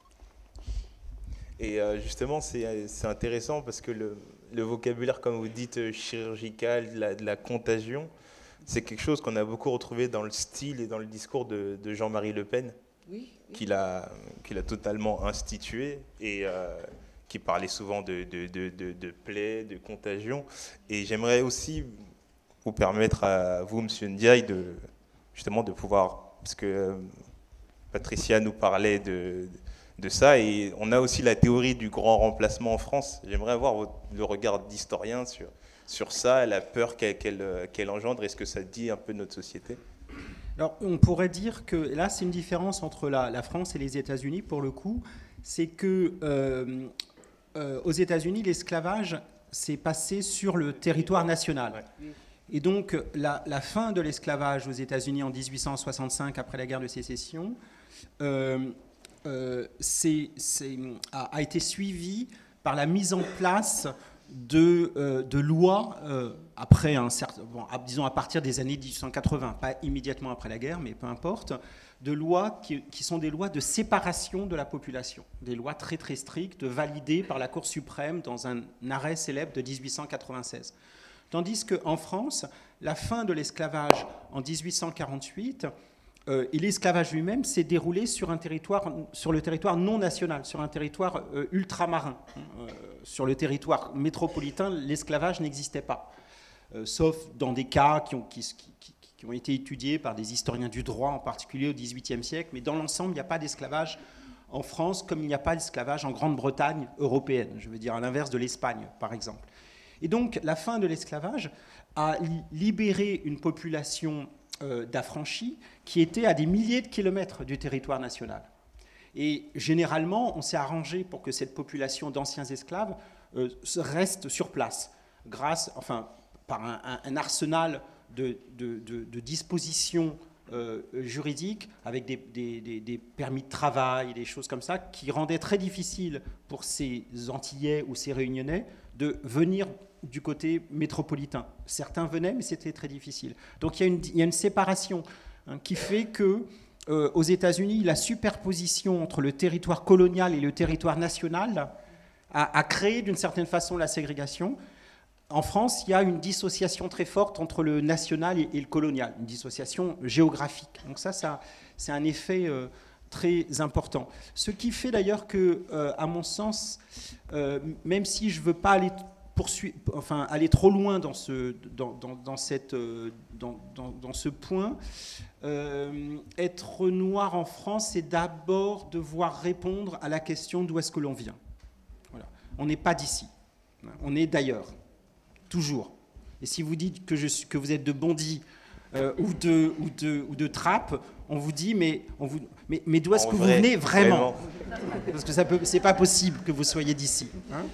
Et euh, justement, c'est intéressant parce que le, le vocabulaire, comme vous dites, chirurgical, de la, de la contagion, c'est quelque chose qu'on a beaucoup retrouvé dans le style et dans le discours de, de Jean-Marie Le Pen, oui, oui. qu'il a, qu'il a totalement institué et euh, qui parlait souvent de, de, de, de, de plaies, de contagion. Et j'aimerais aussi vous permettre à vous, Monsieur Ndiaye, de, justement de pouvoir, parce que euh, Patricia nous parlait de... de ça, et on a aussi la théorie du grand remplacement en France. J'aimerais avoir votre, le regard d'historien sur, sur ça, la peur qu'elle qu'elle, qu'elle engendre, et ce que ça dit un peu de notre société. Alors, on pourrait dire que là, c'est une différence entre la, la France et les États-Unis, pour le coup, c'est que euh, euh, aux États-Unis, l'esclavage s'est passé sur le territoire national. Ouais. Et donc, la, la fin de l'esclavage aux États-Unis en dix-huit cent soixante-cinq, après la guerre de sécession, euh, Euh, c'est, c'est, a, a été suivi par la mise en place de, euh, de lois euh, après un certain, bon, disons à partir des années dix-huit cent quatre-vingts, pas immédiatement après la guerre, mais peu importe, de lois qui, qui sont des lois de séparation de la population, des lois très très strictes, validées par la Cour suprême dans un arrêt célèbre de dix-huit cent quatre-vingt-seize. Tandis qu'en France, la fin de l'esclavage en dix-huit cent quarante-huit Euh, et l'esclavage lui-même s'est déroulé sur, un territoire, sur le territoire non national, sur un territoire euh, ultramarin. Euh, sur le territoire métropolitain, l'esclavage n'existait pas, euh, sauf dans des cas qui ont, qui, qui, qui ont été étudiés par des historiens du droit, en particulier au dix-huitième siècle. Mais dans l'ensemble, il n'y a pas d'esclavage en France, comme il n'y a pas d'esclavage en Grande-Bretagne européenne, je veux dire à l'inverse de l'Espagne, par exemple. Et donc, la fin de l'esclavage a libéré une population euh, d'affranchis qui étaient à des milliers de kilomètres du territoire national. Et généralement, on s'est arrangé pour que cette population d'anciens esclaves euh, reste sur place, grâce, enfin, par un, un, un arsenal de, de, de, de dispositions euh, juridiques avec des, des, des, des permis de travail, des choses comme ça, qui rendaient très difficile pour ces Antillais ou ces Réunionnais de venir du côté métropolitain. Certains venaient, mais c'était très difficile. Donc il y a une, il y a une séparation hein, qui fait que euh, aux États-Unis, la superposition entre le territoire colonial et le territoire national a, a créé d'une certaine façon la ségrégation. En France, il y a une dissociation très forte entre le national et, et le colonial, une dissociation géographique. Donc ça, ça c'est un effet euh, très important. Ce qui fait d'ailleurs que, euh, à mon sens, euh, même si je ne veux pas aller poursuivre, enfin aller trop loin dans ce, dans, dans, dans cette, dans, dans, dans ce point, euh, être noir en France, c'est d'abord devoir répondre à la question d'où est-ce que l'on vient. Voilà. On n'est pas d'ici, on est d'ailleurs. Toujours. Et si vous dites que, je suis, que vous êtes de Bondy euh, ou de, ou de, ou de Trappes, on vous dit, mais, on vous, mais, mais d'où est-ce que vrai, vous venez vraiment, vraiment. Parce que ce n'est pas possible que vous soyez d'ici. Hein.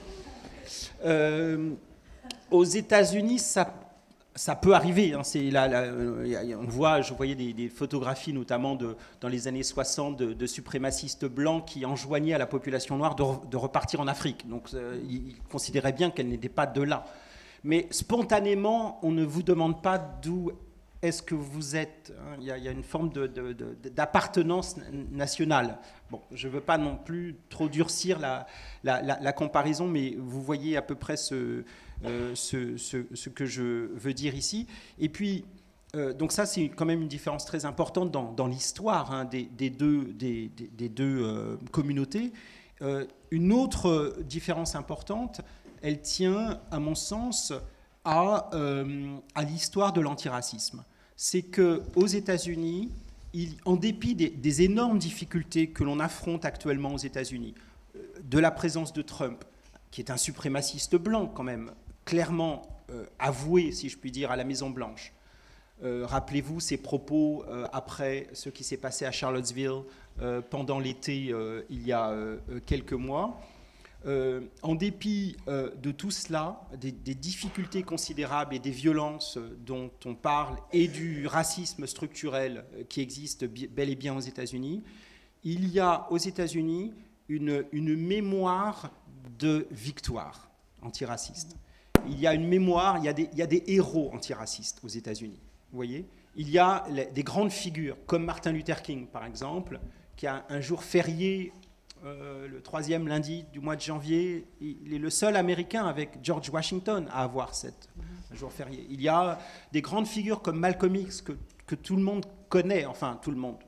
Euh, aux États-Unis, ça, ça peut arriver. Hein. C'est là, là, on voit, je voyais des, des photographies, notamment de, dans les années soixante, de, de suprémacistes blancs qui enjoignaient à la population noire de, de repartir en Afrique. Donc, euh, ils considéraient bien qu'elle n'était pas de là. Mais spontanément, on ne vous demande pas d'où est-ce que vous êtes. Il y a, il y a une forme de, de, de, d'appartenance nationale. Bon, je ne veux pas non plus trop durcir la, la, la, la comparaison, mais vous voyez à peu près ce, euh, ce, ce, ce que je veux dire ici. Et puis, euh, donc ça, c'est quand même une différence très importante dans, dans l'histoire hein, des, des deux, des, des, des deux euh, communautés. Euh, une autre différence importante, elle tient, à mon sens, à, euh, à l'histoire de l'antiracisme. C'est qu'aux États-Unis, il, en dépit des, des énormes difficultés que l'on affronte actuellement aux États-Unis, de la présence de Trump, qui est un suprémaciste blanc quand même, clairement euh, avoué, si je puis dire, à la Maison-Blanche. Euh, rappelez-vous ses propos euh, après ce qui s'est passé à Charlottesville euh, pendant l'été euh, il y a euh, quelques mois. Euh, en dépit euh, de tout cela, des, des difficultés considérables et des violences dont on parle et du racisme structurel qui existe bel et bien aux États-Unis, il y a aux États-Unis une, une mémoire de victoire antiraciste. Il y a une mémoire, il y a des, il y a des héros antiracistes aux États-Unis. Vous voyez ? Il y a des grandes figures comme Martin Luther King, par exemple, qui a un jour férié. Euh, le troisième lundi du mois de janvier, il est le seul Américain avec George Washington à avoir cette, un jour férié. Il y a des grandes figures comme Malcolm X que, que tout le monde connaît, enfin tout le monde.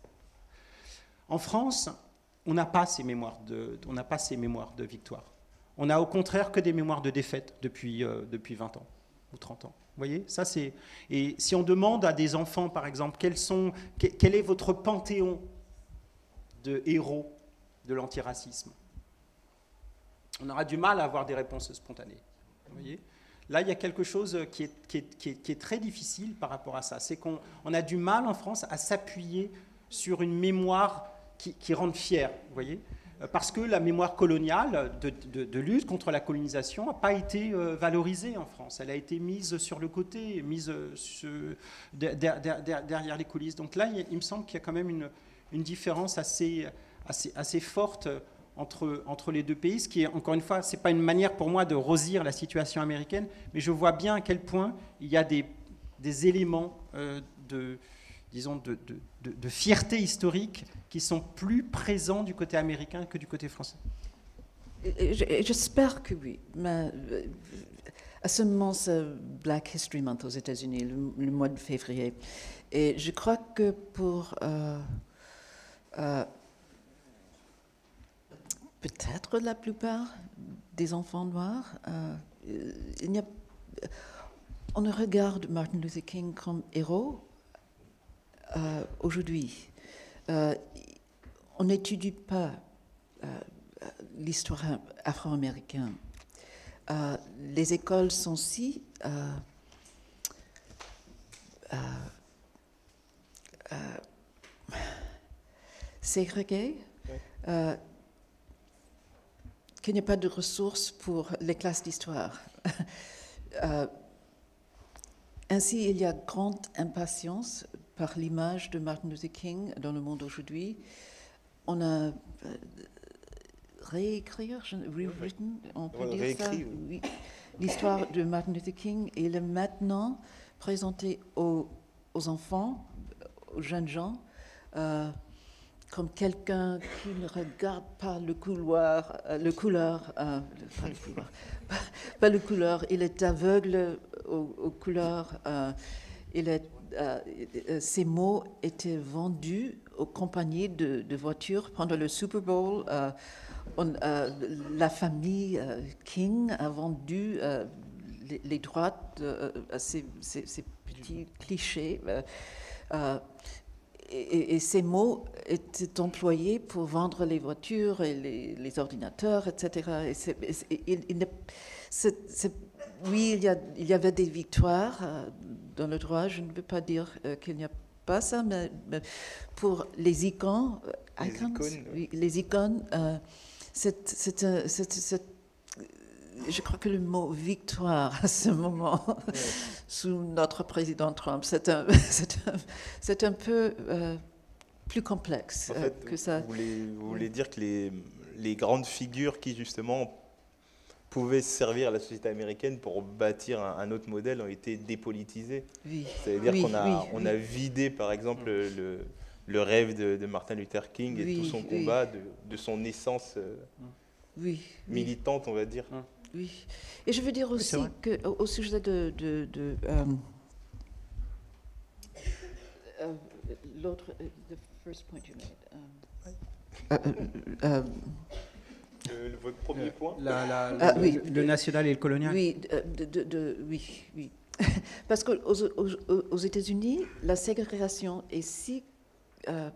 En France, on n'a pas ces mémoires de, on n'a pas ces mémoires de victoire. On n'a au contraire que des mémoires de défaite depuis, euh, depuis vingt ans ou trente ans. Vous voyez, ça c'est. Et si on demande à des enfants, par exemple, quels sont, quel est votre panthéon de héros de l'antiracisme, on aura du mal à avoir des réponses spontanées. Vous voyez ? Là, il y a quelque chose qui est, qui est, qui est, qui est très difficile par rapport à ça. C'est qu'on on a du mal en France à s'appuyer sur une mémoire qui, qui rende fière. Vous voyez ? Parce que la mémoire coloniale de, de, de lutte contre la colonisation n'a pas été euh, valorisée en France. Elle a été mise sur le côté, mise sur, derrière, derrière, derrière les coulisses. Donc là, il, il me semble qu'il y a quand même une, une différence assez... Assez, assez forte entre, entre les deux pays, ce qui est, encore une fois, ce n'est pas une manière pour moi de rosir la situation américaine, mais je vois bien à quel point il y a des, des éléments euh, de, disons, de, de, de, de fierté historique qui sont plus présents du côté américain que du côté français. J'espère que oui. Mais à ce moment, c'est Black History Month aux États-Unis, le, le mois de février. Et je crois que pour... Euh, euh, peut-être la plupart des enfants noirs, euh, il n'y a, on ne regarde Martin Luther King comme héros euh, aujourd'hui. Euh, on n'étudie pas euh, l'histoire afro-américaine. Euh, les écoles sont si euh, euh, euh, ségrégées. Euh, qu'il n'y a pas de ressources pour les classes d'histoire. euh, ainsi, il y a grande impatience par l'image de Martin Luther King dans le monde aujourd'hui. On a euh, réécrit, rewritten, on peut Ouais, dire réécrit, ça, oui. oui, l'histoire de Martin Luther King et le maintenant présenté aux, aux enfants, aux jeunes gens, euh, comme quelqu'un qui ne regarde pas le couloir, euh, le couleur, euh, pas le couloir, pas, pas le couleur, il est aveugle aux, aux couleurs. Euh, il est, euh, ces mots étaient vendus aux compagnies de, de voitures pendant le Super Bowl. Euh, on, euh, la famille euh, King a vendu euh, les, les droits de, à ces, ces, ces petits clichés. Euh, euh, Et, et ces mots étaient employés pour vendre les voitures et les, les ordinateurs, et cetera. Et c'est, et, il, il c'est, c'est, oui, il y, a, il y avait des victoires euh, dans le droit. Je ne veux pas dire euh, qu'il n'y a pas ça, mais, mais pour les icônes, Les icons, icônes, oui, les icônes, euh, c'est, c'est, c'est, c'est, c'est je crois que le mot victoire à ce moment, ouais. Sous notre président Trump, c'est un, c'est un, c'est un peu euh, plus complexe en fait, euh, que ça. Vous voulez, vous voulez dire que les, les grandes figures qui, justement, pouvaient servir à la société américaine pour bâtir un, un autre modèle ont été dépolitisées. Oui. C'est-à-dire oui, qu'on a, oui, on oui. a vidé, par exemple, le, le rêve de, de Martin Luther King et oui, tout son oui. combat, de, de son essence euh, oui, militante, oui. on va dire. Oui. Et je veux dire aussi oui, qu'au au sujet de, de, de um, uh, l'autre, uh, the first point you made. Um, uh, uh, um, Le, le- votre premier Euh, point la- la- Ah, le, oui. le national et le colonial. Oui, de, de, de, oui, oui. Parce qu'aux aux, aux États-Unis, la ségrégation est si euh,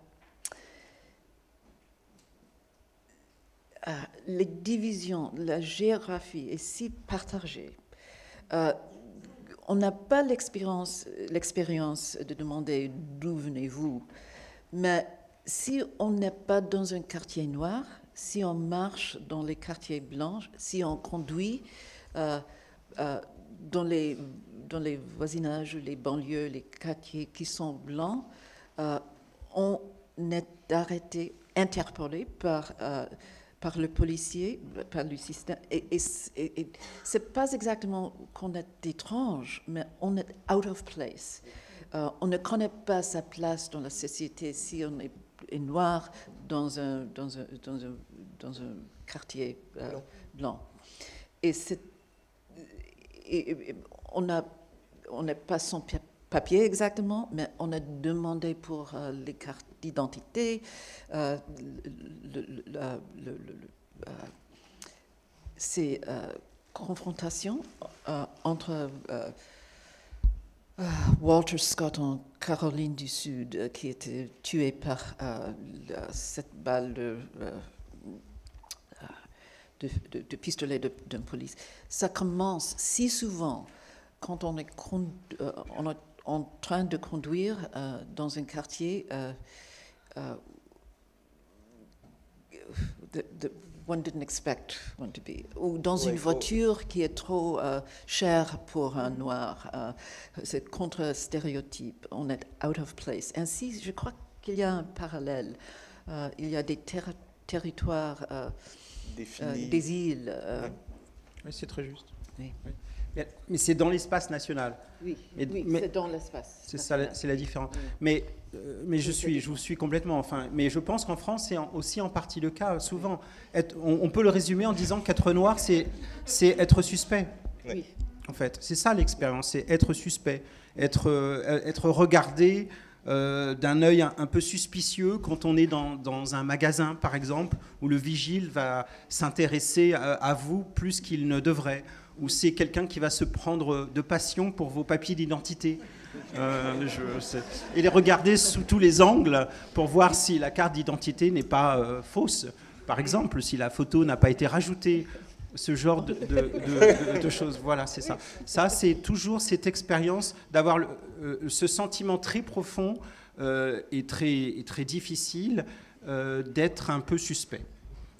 euh, les divisions, la géographie est si partagée. Euh, on n'a pas l'expérience, l'expérience de demander d'où venez-vous, mais si on n'est pas dans un quartier noir, si on marche dans les quartiers blancs, si on conduit euh, euh, dans, les, dans les voisinages, les banlieues, les quartiers qui sont blancs, euh, on est arrêté, interpellé par, euh, par le policier, par le système. Et, et, et, et c'est pas exactement qu'on est étrange, mais on est out of place. Euh, on ne connaît pas sa place dans la société si on est, est noir dans un, dans un, dans un, dans un quartier euh, blanc. Et, c'est, et, et on a, on n'est pas sans papier exactement, mais on a demandé pour euh, les cartes d'identité, euh, le, le, le, le, le, euh, ces euh, confrontations euh, entre euh, euh, Walter Scott en Caroline du Sud, euh, qui était tué par euh, cette balle de, euh, de, de, de pistolet d'un police. Ça commence si souvent quand on est, euh, on est en train de conduire euh, dans un quartier euh, uh, the, the one didn't expect one to be, ou dans ouais, une voiture faut... qui est trop euh, chère pour un noir. Euh, c'est contre stéréotype. On est out of place. Ainsi, je crois qu'il y a un parallèle. Euh, il y a des ter territoires, euh, euh, des îles. Euh, ouais. Oui, c'est très juste. Oui. Oui. Mais c'est dans l'espace national. Oui, et, oui mais, c'est dans l'espace. C'est ça, c'est la différence. Oui. Mais, euh, mais je suis, je vous suis complètement. Enfin, mais je pense qu'en France, c'est aussi en partie le cas. Souvent, être, on, on peut le résumer en disant qu'être noir, c'est, c'est être suspect. Oui. En fait, c'est ça l'expérience, c'est être suspect, être, euh, être regardé euh, d'un œil un, un peu suspicieux quand on est dans, dans un magasin, par exemple, où le vigile va s'intéresser à, à vous plus qu'il ne devrait. Ou c'est quelqu'un qui va se prendre de passion pour vos papiers d'identité. Euh, je, et les regarder sous tous les angles pour voir si la carte d'identité n'est pas euh, fausse. Par exemple, si la photo n'a pas été rajoutée. Ce genre de, de, de, de, de choses. Voilà, c'est ça. Ça, c'est toujours cette expérience d'avoir le, euh, ce sentiment très profond euh, et, très, et très difficile euh, d'être un peu suspect.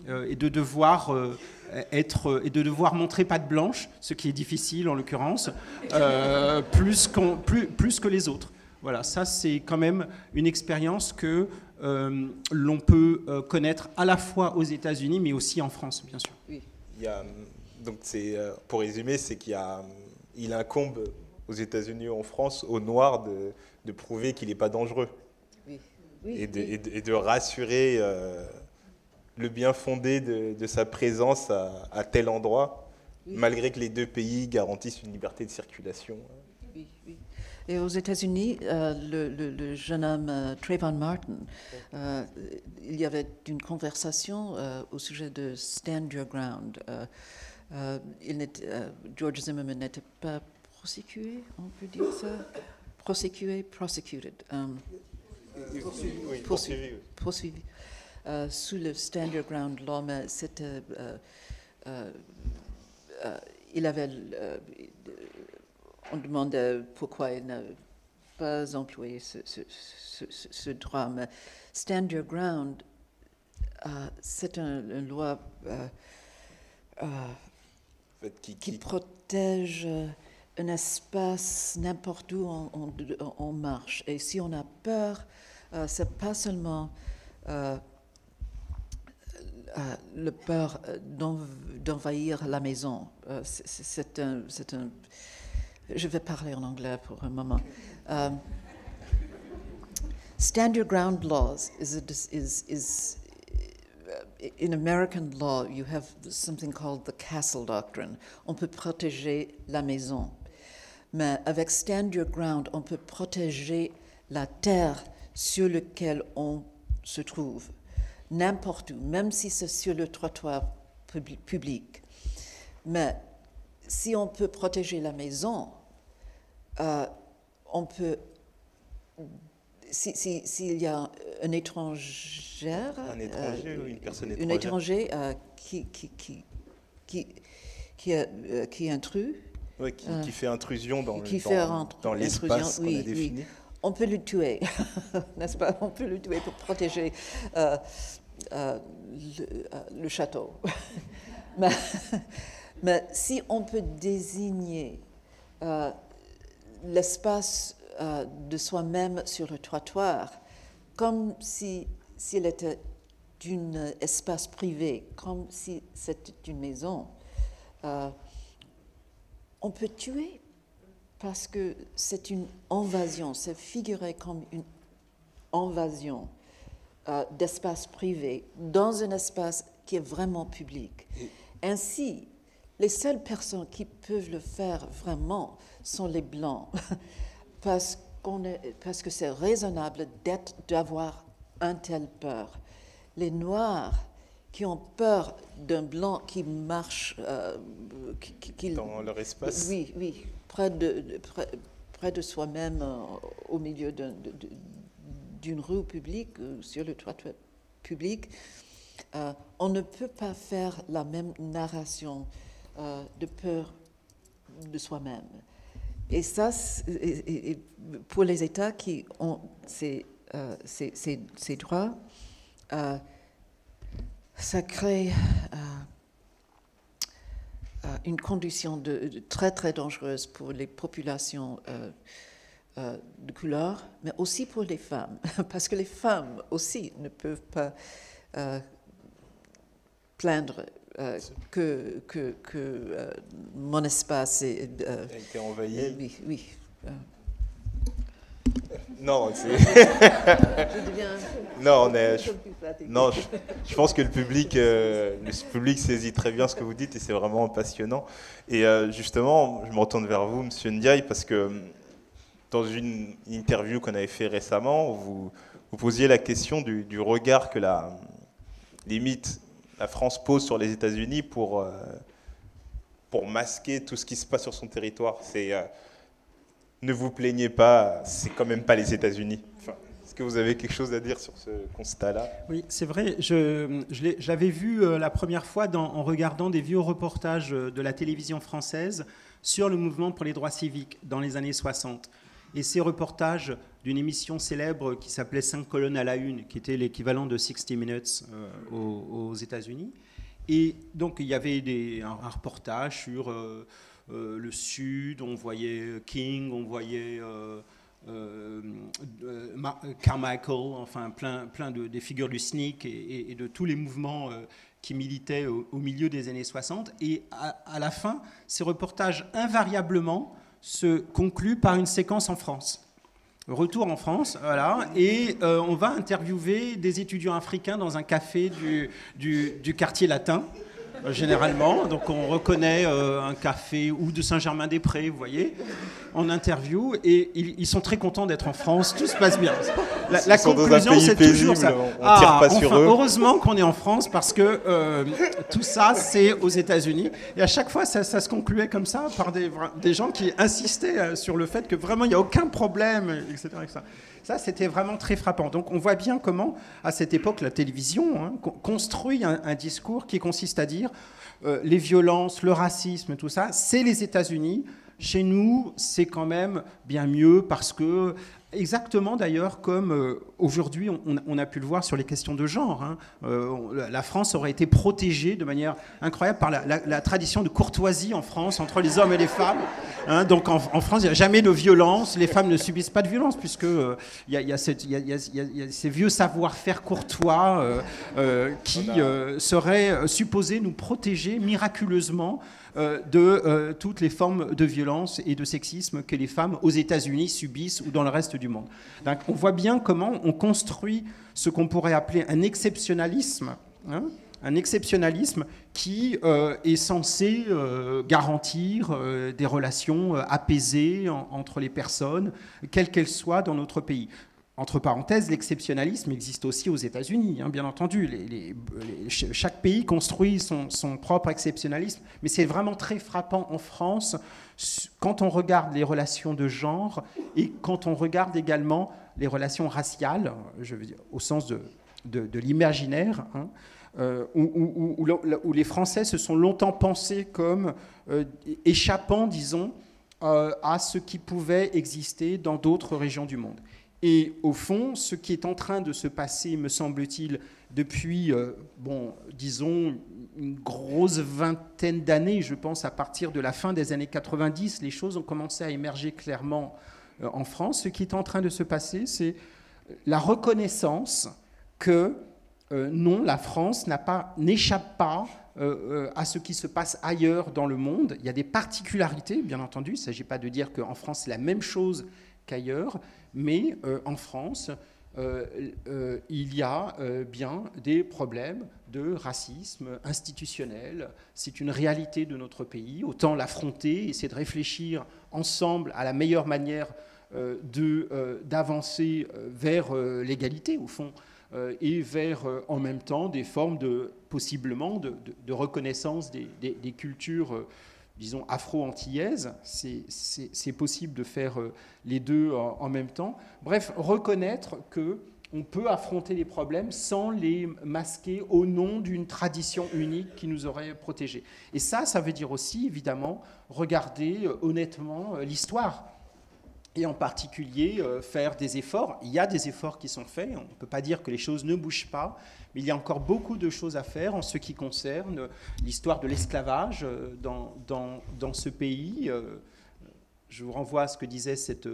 euh, et de devoir euh, être et de devoir montrer patte blanche, ce qui est difficile en l'occurrence, euh, plus, qu'on, plus, plus que les autres. Voilà, ça c'est quand même une expérience que euh, l'on peut euh, connaître à la fois aux États-Unis, mais aussi en France, bien sûr. Oui. Il y a, donc c'est, pour résumer, c'est qu'il y a, il incombe aux États-Unis ou en France aux Noirs de, de prouver qu'il n'est pas dangereux. Oui. Oui, et, de, oui. et, de, et de rassurer euh, le bien fondé de, de sa présence à, à tel endroit, oui. malgré que les deux pays garantissent une liberté de circulation. Oui, oui. Et aux États-Unis, euh, le, le, le jeune homme euh, Trayvon Martin, euh, il y avait une conversation euh, au sujet de Stand Your Ground. Euh, euh, il n'était, euh, George Zimmerman n'était pas prosécuté, on peut dire ça, prosécuté, prosecuted. Um, Poursuivi, oui, poursuivi, poursuivi, oui. poursuivi euh, sous le Stand Your Ground law, mais c'était, euh, euh, euh, il avait, euh, on demandait pourquoi il n'avait pas employé ce, ce, ce, ce, ce droit, mais Stand Your Ground, euh, c'est un, une loi euh, euh, en fait, qui, qui qui protège un espace n'importe où on, on, on marche. Et si on a peur, euh, c'est pas seulement euh, euh, le peur d'envahir la maison. Euh, c'est, c'est, un, c'est un... Je vais parler en anglais pour un moment. Um, Stand Your Ground laws is, a, is, is in American law, you have something called the castle doctrine. On peut protéger la maison. Mais avec Stand Your Ground, on peut protéger la terre sur laquelle on se trouve, n'importe où, même si c'est sur le trottoir public. Mais si on peut protéger la maison, euh, on peut... S'il si, si y a un étranger, un étranger euh, ou une personne étrangère, un étranger euh, qui, qui, qui, qui, qui, euh, qui intrus, ouais, qui, euh, qui fait intrusion dans, qui le, fait dans, dans l'espace qu'on oui, a défini. Oui. On peut le tuer, n'est-ce pas? On peut le tuer pour protéger euh, euh, le, euh, le château. mais, mais si on peut désigner euh, l'espace Euh, de soi-même sur le trottoir, comme si s'il était d'un espace privé, comme si c'était une maison, euh, on peut tuer parce que c'est une invasion, c'est figuré comme une invasion euh, d'espace privé dans un espace qui est vraiment public. Ainsi, les seules personnes qui peuvent le faire vraiment sont les Blancs. Parce, qu'on est, parce que c'est raisonnable d'avoir un tel peur. Les Noirs qui ont peur d'un Blanc qui marche... Euh, qui, qui, dans leur espace. Oui, oui, près de, de, près, près de soi-même, euh, au milieu d'un, de, de, d'une rue publique, euh, sur le trottoir public, euh, on ne peut pas faire la même narration euh, de peur de soi-même. Et ça, et, et pour les États qui ont ces, euh, ces, ces, ces droits, euh, ça crée euh, euh, une condition de, de très, très dangereuse pour les populations euh, euh, de couleur, mais aussi pour les femmes, parce que les femmes aussi ne peuvent pas euh, plaindre Euh, que, que, que euh, mon espace est, euh, a été envahi. Euh, oui, oui. Euh. Non, c'est. Je deviens. Non, on est. Je, non, je, je pense que le public, euh, le public saisit très bien ce que vous dites et c'est vraiment passionnant. Et euh, justement, je me retourne vers vous, Monsieur Ndiaye, parce que dans une interview qu'on avait fait récemment, vous, vous posiez la question du, du regard que la limite. La France pose sur les États-Unis pour, euh, pour masquer tout ce qui se passe sur son territoire. C'est, euh, ne vous plaignez pas, c'est quand même pas les États-Unis. Enfin, est-ce que vous avez quelque chose à dire sur ce constat-là? Oui, c'est vrai. Je, je, l'ai, je l'avais vu euh, la première fois dans, en regardant des vieux reportages de la télévision française sur le mouvement pour les droits civiques dans les années soixante. Et ces reportages d'une émission célèbre qui s'appelait cinq colonnes à la une, qui était l'équivalent de sixty minutes euh, aux, aux États-Unis. Et donc, il y avait des, un, un reportage sur euh, euh, le Sud, on voyait King, on voyait euh, euh, euh, Carmichael, enfin plein, plein de des figures du S N C C et, et de tous les mouvements euh, qui militaient au, au milieu des années soixante. Et à, à la fin, ces reportages, invariablement, se concluent par une séquence en France. Retour en France, voilà, et euh, on va interviewer des étudiants africains dans un café du, du, du quartier latin, euh, généralement. Donc on reconnaît euh, un café ou de Saint-Germain-des-Prés, vous voyez, en interview, et ils, ils sont très contents d'être en France, tout se passe bien. La, la conclusion, c'est toujours ça. On, on ah, tire pas enfin, sur eux. Heureusement qu'on est en France, parce que euh, tout ça, c'est aux États-Unis. Et à chaque fois, ça, ça se concluait comme ça par des, des gens qui insistaient sur le fait que vraiment, il n'y a aucun problème, et cetera et cetera. Ça, c'était vraiment très frappant. Donc, on voit bien comment, à cette époque, la télévision hein, construit un, un discours qui consiste à dire euh, les violences, le racisme, tout ça, c'est les États-Unis. Chez nous, c'est quand même bien mieux parce que, exactement d'ailleurs comme euh, aujourd'hui, on, on a pu le voir sur les questions de genre, hein, euh, la France aurait été protégée de manière incroyable par la, la, la tradition de courtoisie en France entre les hommes et les femmes. Hein, donc en, en France, il n'y a jamais de violence, les femmes ne subissent pas de violence puisque euh, il y, y, y, y, y a ces vieux savoir-faire courtois euh, euh, qui euh, seraient supposés nous protéger miraculeusement Euh, de euh, toutes les formes de violence et de sexisme que les femmes aux États-Unis subissent ou dans le reste du monde. Donc, on voit bien comment on construit ce qu'on pourrait appeler un exceptionnalisme, hein, un exceptionnalisme qui euh, est censé euh, garantir euh, des relations euh, apaisées en, entre les personnes, quelles qu'elles soient dans notre pays. Entre parenthèses, l'exceptionnalisme existe aussi aux États-Unis, hein, bien entendu. Les, les, les, chaque pays construit son, son propre exceptionnalisme, mais c'est vraiment très frappant en France quand on regarde les relations de genre et quand on regarde également les relations raciales, je veux dire, au sens de, de, de l'imaginaire, hein, euh, où, où, où, où les Français se sont longtemps pensés comme euh, échappant, disons, euh, à ce qui pouvait exister dans d'autres régions du monde. Et au fond, ce qui est en train de se passer, me semble-t-il, depuis, euh, bon, disons, une grosse vingtaine d'années, je pense à partir de la fin des années quatre-vingt-dix, les choses ont commencé à émerger clairement euh, en France. Ce qui est en train de se passer, c'est la reconnaissance que euh, non, la France n'a pas, n'échappe pas euh, euh, à ce qui se passe ailleurs dans le monde. Il y a des particularités, bien entendu. Il ne s'agit pas de dire qu'en France, c'est la même chose qu'ailleurs, mais euh, en France, euh, euh, il y a euh, bien des problèmes de racisme institutionnel. C'est une réalité de notre pays. Autant l'affronter, essayer de réfléchir ensemble à la meilleure manière euh, de, euh, d'avancer vers euh, l'égalité, au fond, euh, et vers, euh, en même temps, des formes de, possiblement de, de, de reconnaissance des, des, des cultures euh, disons, afro-antillaises, c'est, c'est, c'est possible de faire les deux en, en même temps. Bref, reconnaître qu'on peut affronter les problèmes sans les masquer au nom d'une tradition unique qui nous aurait protégés. Et ça, ça veut dire aussi, évidemment, regarder honnêtement l'histoire. Et en particulier, euh, faire des efforts. Il y a des efforts qui sont faits. On ne peut pas dire que les choses ne bougent pas, mais il y a encore beaucoup de choses à faire en ce qui concerne l'histoire de l'esclavage dans, dans, dans ce pays. Euh, je vous renvoie à ce que disait cette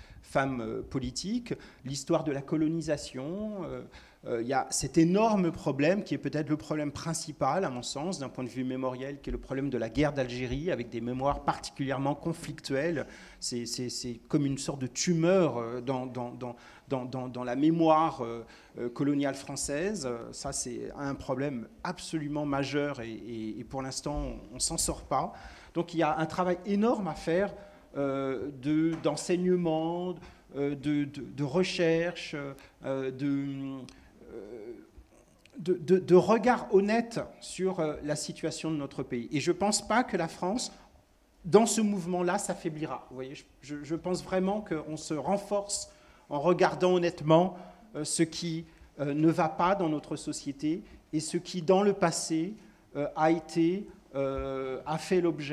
femme politique, l'histoire de la colonisation. Euh, euh, il y a cet énorme problème qui est peut-être le problème principal, à mon sens, d'un point de vue mémoriel, qui est le problème de la guerre d'Algérie, avec des mémoires particulièrement conflictuelles. C'est, c'est, c'est comme une sorte de tumeur dans, dans, dans, dans, dans, dans la mémoire euh, coloniale française. Ça, c'est un problème absolument majeur et, et, et pour l'instant, on ne s'en sort pas. Donc, il y a un travail énorme à faire euh, de, d'enseignement, euh, de, de, de recherche, euh, de... De, de, de regard honnête sur euh, la situation de notre pays. Et je ne pense pas que la France, dans ce mouvement-là, s'affaiblira. Vous voyez, je, je pense vraiment qu'on se renforce en regardant honnêtement euh, ce qui euh, ne va pas dans notre société et ce qui, dans le passé, euh, a été, euh, a fait l'objet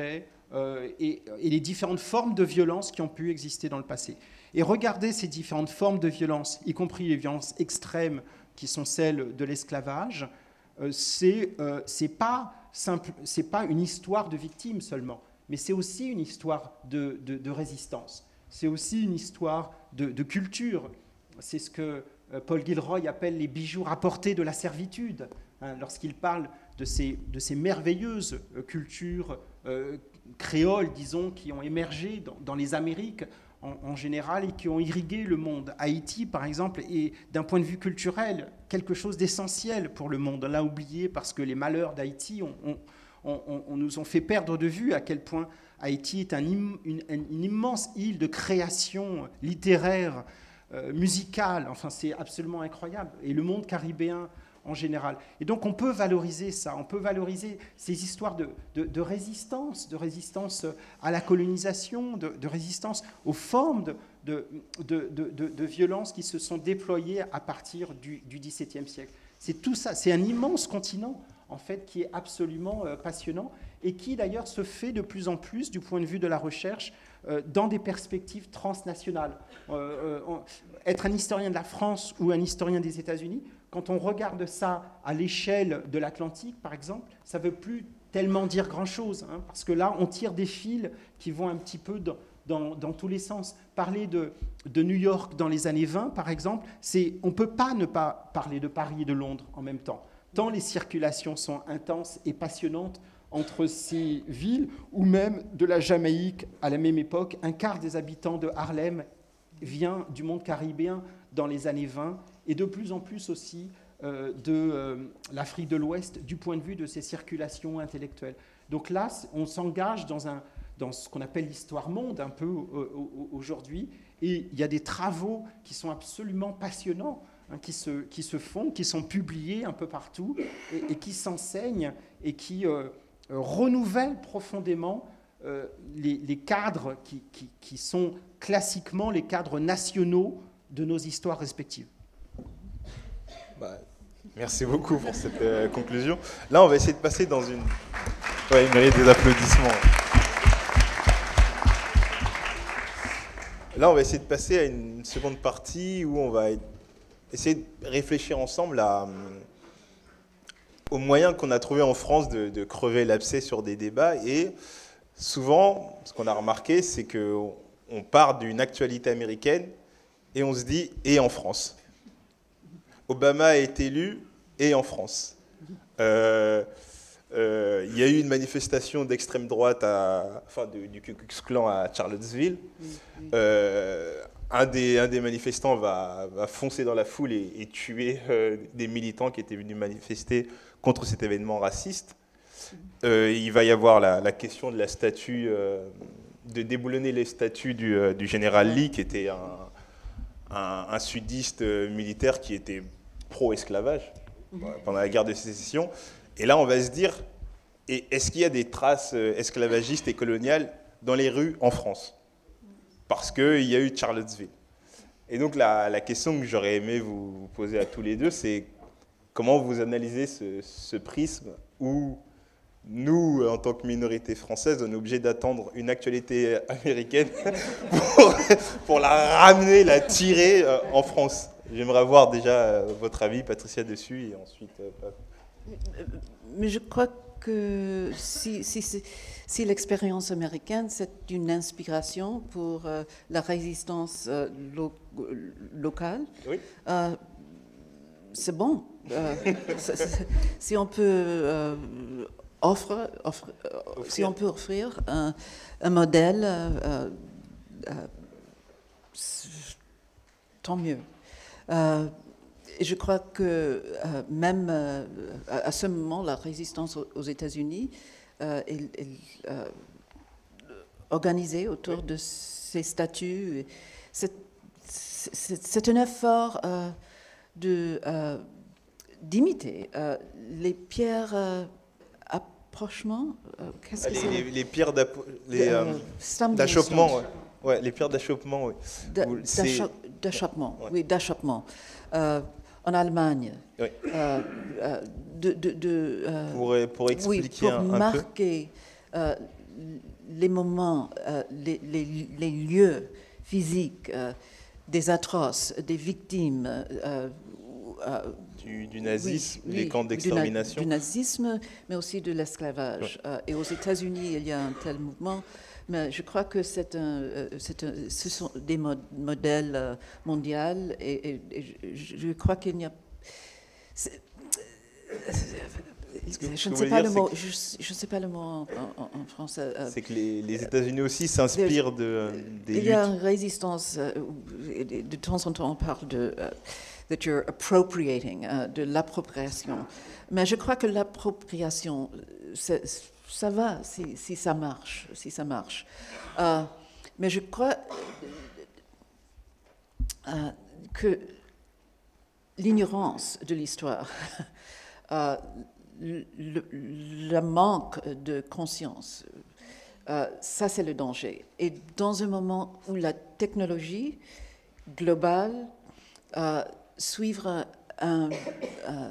euh, et, et les différentes formes de violence qui ont pu exister dans le passé. Et regarder ces différentes formes de violence, y compris les violences extrêmes qui sont celles de l'esclavage, euh, c'est euh, c'est pas simple, c'est pas une histoire de victimes seulement, mais c'est aussi une histoire de, de, de résistance. C'est aussi une histoire de, de culture. C'est ce que Paul Gilroy appelle les bijoux rapportés de la servitude, hein, lorsqu'il parle de ces, de ces merveilleuses cultures euh, créoles, disons, qui ont émergé dans, dans les Amériques en, en général et qui ont irrigué le monde. Haïti, par exemple, est d'un point de vue culturel quelque chose d'essentiel pour le monde. On l'a oublié parce que les malheurs d'Haïti ont, ont, ont, ont, nous ont fait perdre de vue à quel point Haïti est un, une, une immense île de création littéraire, Euh, musicale, enfin c'est absolument incroyable, et le monde caribéen en général. Et donc on peut valoriser ça, on peut valoriser ces histoires de, de, de résistance, de résistance à la colonisation, de, de résistance aux formes de, de, de, de, de violence qui se sont déployées à partir du, du dix-septième siècle. C'est tout ça, c'est un immense continent en fait qui est absolument euh, passionnant et qui d'ailleurs se fait de plus en plus du point de vue de la recherche euh, dans des perspectives transnationales. Euh, euh, être un historien de la France ou un historien des États-Unis, quand on regarde ça à l'échelle de l'Atlantique, par exemple, ça ne veut plus tellement dire grand-chose, hein, parce que là, on tire des fils qui vont un petit peu dans, dans, dans tous les sens. Parler de, de New York dans les années vingt, par exemple, c'est, on ne peut pas ne pas parler de Paris et de Londres en même temps, tant les circulations sont intenses et passionnantes entre ces villes, ou même de la Jamaïque à la même époque. Un quart des habitants de Harlem vient du monde caribéen dans les années vingt, et de plus en plus aussi euh, de euh, l'Afrique de l'Ouest du point de vue de ces circulations intellectuelles. Donc là, on s'engage dans, un, dans ce qu'on appelle l'histoire-monde un peu euh, aujourd'hui, et il y a des travaux qui sont absolument passionnants, hein, qui, se, qui se font, qui sont publiés un peu partout, et, et qui s'enseignent, et qui euh, renouvellent profondément euh, les, les cadres qui, qui, qui sont classiquement les cadres nationaux de nos histoires respectives. Bah, merci beaucoup pour cette euh, conclusion. Là, on va essayer de passer dans une... Ouais, il mérite des applaudissements. Là, on va essayer de passer à une seconde partie où on va essayer de réfléchir ensemble à, aux moyens qu'on a trouvés en France de, de crever l'abcès sur des débats. Et souvent, ce qu'on a remarqué, c'est qu'on part d'une actualité américaine et on se dit « et en France ». Obama est élu et en France. Euh, euh, il y a eu une manifestation d'extrême droite, à, enfin de, du Ku Klux Klan à Charlottesville. Euh, un, des, un des manifestants va, va foncer dans la foule et, et tuer euh, des militants qui étaient venus manifester contre cet événement raciste. Euh, il va y avoir la, la question de la statue, euh, de déboulonner les statues du, euh, du général Lee, qui était un, un, un sudiste militaire qui était pro-esclavage pendant la guerre de sécession. Et là, on va se dire, est-ce qu'il y a des traces esclavagistes et coloniales dans les rues en France? Parce qu'il y a eu Charlottesville. Et donc, la, la question que j'aurais aimé vous poser à tous les deux, c'est comment vous analysez ce, ce prisme où nous, en tant que minorité française, on est obligé d'attendre une actualité américaine pour, pour la ramener, la tirer en France. J'aimerais avoir déjà votre avis, Patricia, dessus, et ensuite... Mais je crois que si, si, si, si l'expérience américaine, c'est une inspiration pour euh, la résistance euh, lo locale, oui. euh, c'est bon. Euh, c'est, c'est, si on peut... Euh, Offre, offre, si on peut offrir un, un modèle, euh, euh, tant mieux. Euh, et je crois que euh, même euh, à ce moment, la résistance aux États-Unis euh, est, est euh, organisée autour de ces statuts. C'est, c'est, c'est un effort euh, de, euh, d'imiter euh, les pierres... Euh, Approchement, euh, qu'est-ce que les, c'est les, les pierres euh, euh, d'achoppement, ouais. Ouais, les pierres d'achoppement, oui. D'achoppement, oui, d'achoppement. Euh, en Allemagne, oui. euh, euh, de, de, de, euh, pour, pour expliquer oui, pour un, un marquer peu. Euh, les moments, euh, les, les, les lieux physiques euh, des atroces, des victimes euh, euh, du, du nazisme, oui, les oui, camps d'extermination. Du, na, du nazisme, mais aussi de l'esclavage. Ouais. Euh, et aux États-Unis, il y a un tel mouvement. Mais je crois que c'est un, euh, c'est un, ce sont des mod, modèles euh, mondiaux. Et, et, et je, je crois qu'il n'y a... Je ne sais pas le mot. Je, je sais pas le mot en, en, en français. C'est que les, les États-Unis aussi s'inspirent de, des Il luttes. y a une résistance. De temps en temps, on parle de uh, that you're appropriating, uh, de l'appropriation. Mais je crois que l'appropriation, ça va si, si ça marche, si ça marche. Uh, mais je crois uh, que l'ignorance de l'histoire. uh, Le, le manque de conscience, euh, ça c'est le danger. Et dans un moment où la technologie globale euh, suivra un, euh,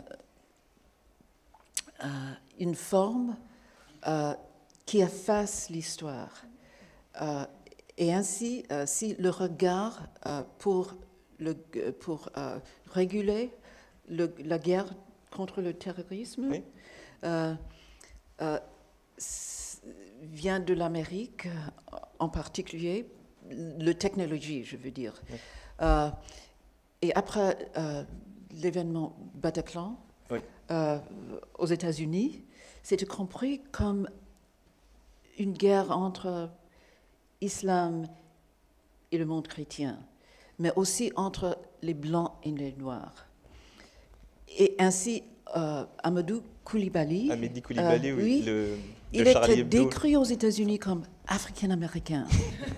euh, une forme euh, qui efface l'histoire. Euh, et ainsi, euh, si le regard euh, pour, le, pour euh, réguler le, la guerre contre le terrorisme, oui. euh, euh, vient de l'Amérique, en particulier, la technologie, je veux dire. Oui. Euh, et après euh, l'événement Bataclan, oui. euh, aux États-Unis, c'était compris comme une guerre entre l'islam et le monde chrétien, mais aussi entre les Blancs et les Noirs. Et ainsi, euh, Amadou Koulibaly, Amédi Koulibaly, euh, oui, oui, le, il de était décrit aux États-Unis comme africain-américain.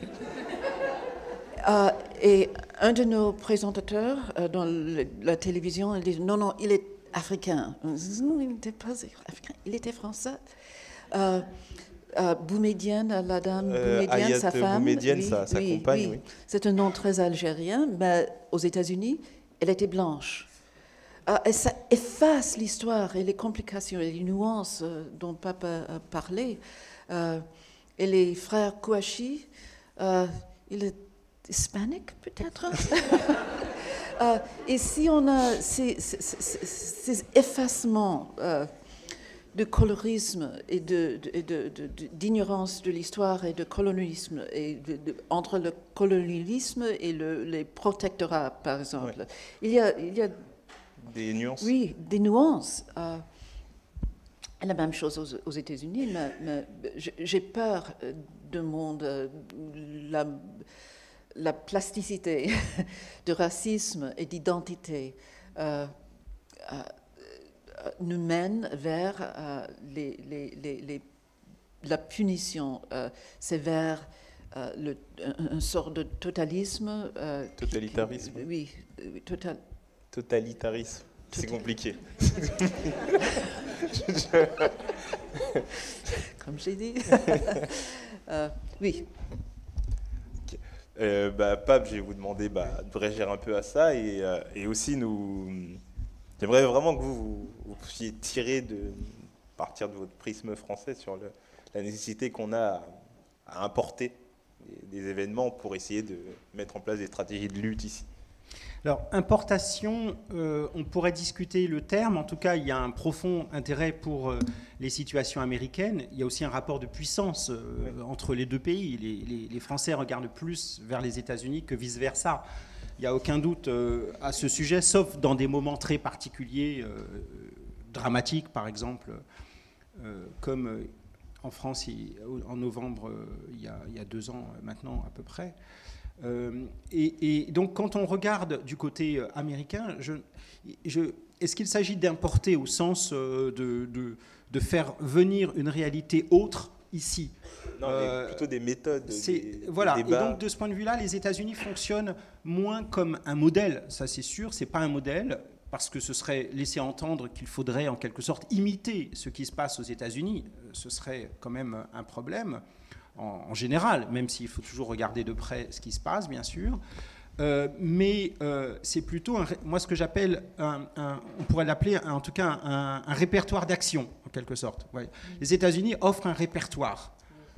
euh, et un de nos présentateurs euh, dans le, la télévision, il dit non, non, il est africain. Non, il n'était pas africain, il était français. Euh, euh, Boumedienne, la dame euh, Boumedienne, Ayat sa femme, Boumedienne, oui, sa, sa oui, compagne, oui. oui. C'est un nom très algérien, mais aux États-Unis, elle était blanche. Et ça efface l'histoire et les complications et les nuances dont Papa a parlé. Euh, et les frères Kouachi, euh, il est hispanique peut-être. euh, et si on a ces, ces, ces, ces effacements euh, de colorisme et de, de, de, de, de, d'ignorance de l'histoire et de colonialisme, et de, de, entre le colonialisme et le, les protectorats, par exemple, ouais. il y a... Il y a Des nuances. Oui, des nuances. Euh, la même chose aux, aux États-Unis, mais, mais j'ai peur de monde, la, la plasticité de racisme et d'identité euh, euh, nous mène vers euh, les, les, les, les, la punition euh, sévère, euh, le, un, un sort de totalisme. Euh, Totalitarisme. Qui, oui, oui, total. Totalitarisme, c'est compliqué. Comme j'ai dit. euh, oui. Okay. Euh, bah, Pape, je vais vous demander bah, de réagir un peu à ça et, euh, et aussi nous. J'aimerais vraiment que vous, vous puissiez tirer de partir de votre prisme français sur le, la nécessité qu'on a à, à importer des, des événements pour essayer de mettre en place des stratégies de lutte ici. Alors, importation, euh, on pourrait discuter le terme. En tout cas, il y a un profond intérêt pour euh, les situations américaines. Il y a aussi un rapport de puissance euh, oui. entre les deux pays. Les, les, les Français regardent plus vers les États-Unis que vice-versa. Il n'y a aucun doute euh, à ce sujet, sauf dans des moments très particuliers, euh, dramatiques, par exemple, euh, comme euh, en France, il, en novembre, euh, il, y a, il y a deux ans maintenant à peu près. Euh, et, et donc, quand on regarde du côté américain, je, je, est-ce qu'il s'agit d'importer au sens de, de, de faire venir une réalité autre ici? Non, euh, mais plutôt des méthodes. Des, voilà. des et donc, de ce point de vue-là, les États-Unis fonctionnent moins comme un modèle. Ça, c'est sûr. C'est pas un modèle parce que ce serait laisser entendre qu'il faudrait en quelque sorte imiter ce qui se passe aux États-Unis. Ce serait quand même un problème. En général, même s'il faut toujours regarder de près ce qui se passe, bien sûr. Euh, mais euh, c'est plutôt, un, moi, ce que j'appelle, un, un, on pourrait l'appeler en tout cas un, un répertoire d'action, en quelque sorte. Ouais. Les États-Unis offrent un répertoire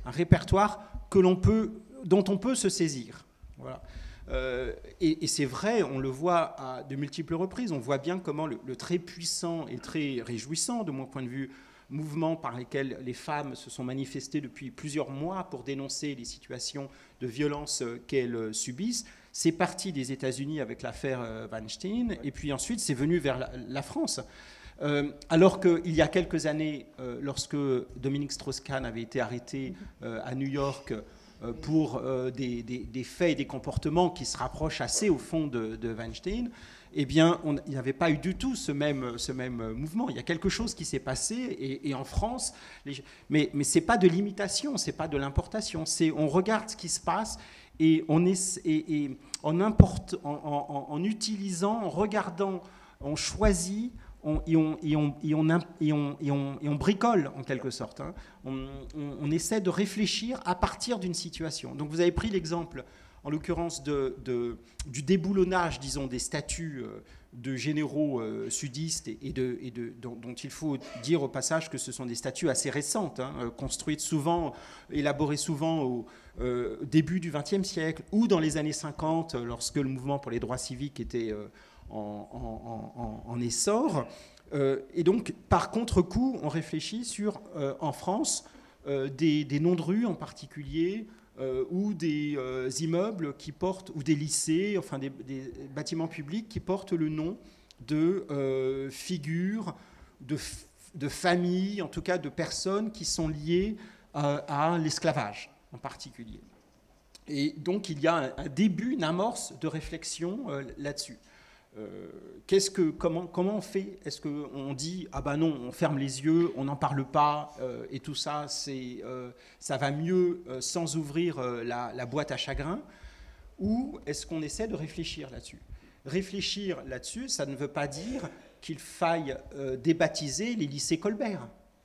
un répertoire que l'on peut, dont on peut se saisir. Voilà. Euh, et, et c'est vrai, on le voit à de multiples reprises, on voit bien comment le, le très puissant et très réjouissant, de mon point de vue, mouvement par lesquels les femmes se sont manifestées depuis plusieurs mois pour dénoncer les situations de violence qu'elles subissent, c'est parti des États-Unis avec l'affaire Weinstein, et puis ensuite c'est venu vers la, la France. Euh, alors qu'il y a quelques années, euh, lorsque Dominique Strauss-Kahn avait été arrêté euh, à New York euh, pour euh, des, des, des faits et des comportements qui se rapprochent assez au fond de, de Weinstein, eh bien, on, il n'y avait pas eu du tout ce même, ce même mouvement. Il y a quelque chose qui s'est passé, et, et en France, les, mais, mais ce n'est pas de l'imitation, ce n'est pas de l'importation, c'est on regarde ce qui se passe, et, on est, et, et en, importe, en, en, en utilisant, en regardant, on choisit, on, et, on, et, on, et, on, et, on, et, on, et on bricole en quelque sorte. Hein. On, on, on essaie de réfléchir à partir d'une situation. Donc vous avez pris l'exemple, en l'occurrence de, de, du déboulonnage, disons, des statues de généraux euh, sudistes, et, et, de, et de, dont, dont il faut dire au passage que ce sont des statues assez récentes, hein, construites souvent, élaborées souvent au euh, début du vingtième siècle, ou dans les années cinquante, lorsque le mouvement pour les droits civiques était euh, en, en, en, en essor. Euh, et donc, par contre-coup, on réfléchit sur, euh, en France, euh, des, des noms de rues en particulier, Euh, ou des euh, immeubles qui portent, ou des lycées, enfin des, des bâtiments publics qui portent le nom de euh, figures, de, de familles, en tout cas de personnes qui sont liées euh, à l'esclavage en particulier. Et donc il y a un, un début, une amorce de réflexion euh, là-dessus. Euh, qu'est-ce que, comment, comment on fait? Est-ce qu'on dit ah ben non, on ferme les yeux, on n'en parle pas, euh, et tout ça, c'est, euh, ça va mieux euh, sans ouvrir euh, la, la boîte à chagrin? Ou est-ce qu'on essaie de réfléchir là-dessus? Réfléchir là-dessus, ça ne veut pas dire qu'il faille euh, débaptiser les lycées Colbert.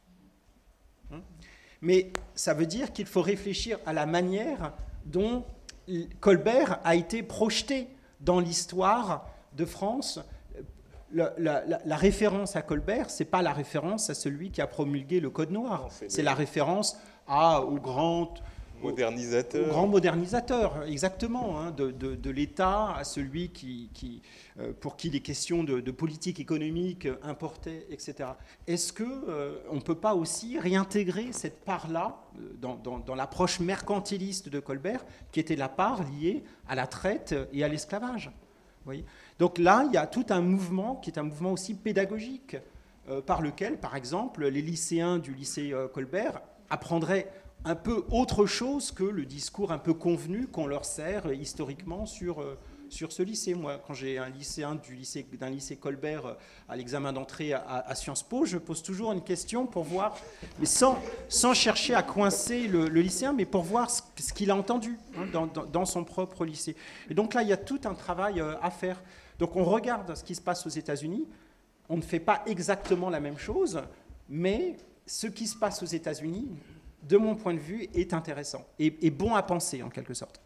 Hein? Mais ça veut dire qu'il faut réfléchir à la manière dont Colbert a été projeté dans l'histoire de France. La, la, la, la référence à Colbert, ce n'est pas la référence à celui qui a promulgué le Code noir. Non, c'est, c'est le... la référence à, au grand modernisateur. Au, au grand modernisateur, exactement, hein, de, de, de l'État à celui qui, qui, euh, pour qui les questions de, de politique économique importaient, et cetera. Est-ce qu'on euh, ne peut pas aussi réintégrer cette part-là dans, dans, dans l'approche mercantiliste de Colbert, qui était la part liée à la traite et à l'esclavage? Oui. Donc là, il y a tout un mouvement qui est un mouvement aussi pédagogique, euh, par lequel, par exemple, les lycéens du lycée euh, Colbert apprendraient un peu autre chose que le discours un peu convenu qu'on leur sert euh, historiquement sur, euh, sur ce lycée. Moi, quand j'ai un lycéen du lycée, d'un lycée Colbert euh, à l'examen d'entrée à, à Sciences Po, je pose toujours une question pour voir, mais sans, sans chercher à coincer le, le lycéen, mais pour voir ce, ce qu'il a entendu hein, dans, dans, dans son propre lycée. Et donc là, il y a tout un travail euh, à faire. Donc on regarde ce qui se passe aux États-Unis, on ne fait pas exactement la même chose, mais ce qui se passe aux États-Unis, de mon point de vue, est intéressant et, et bon à penser en quelque sorte.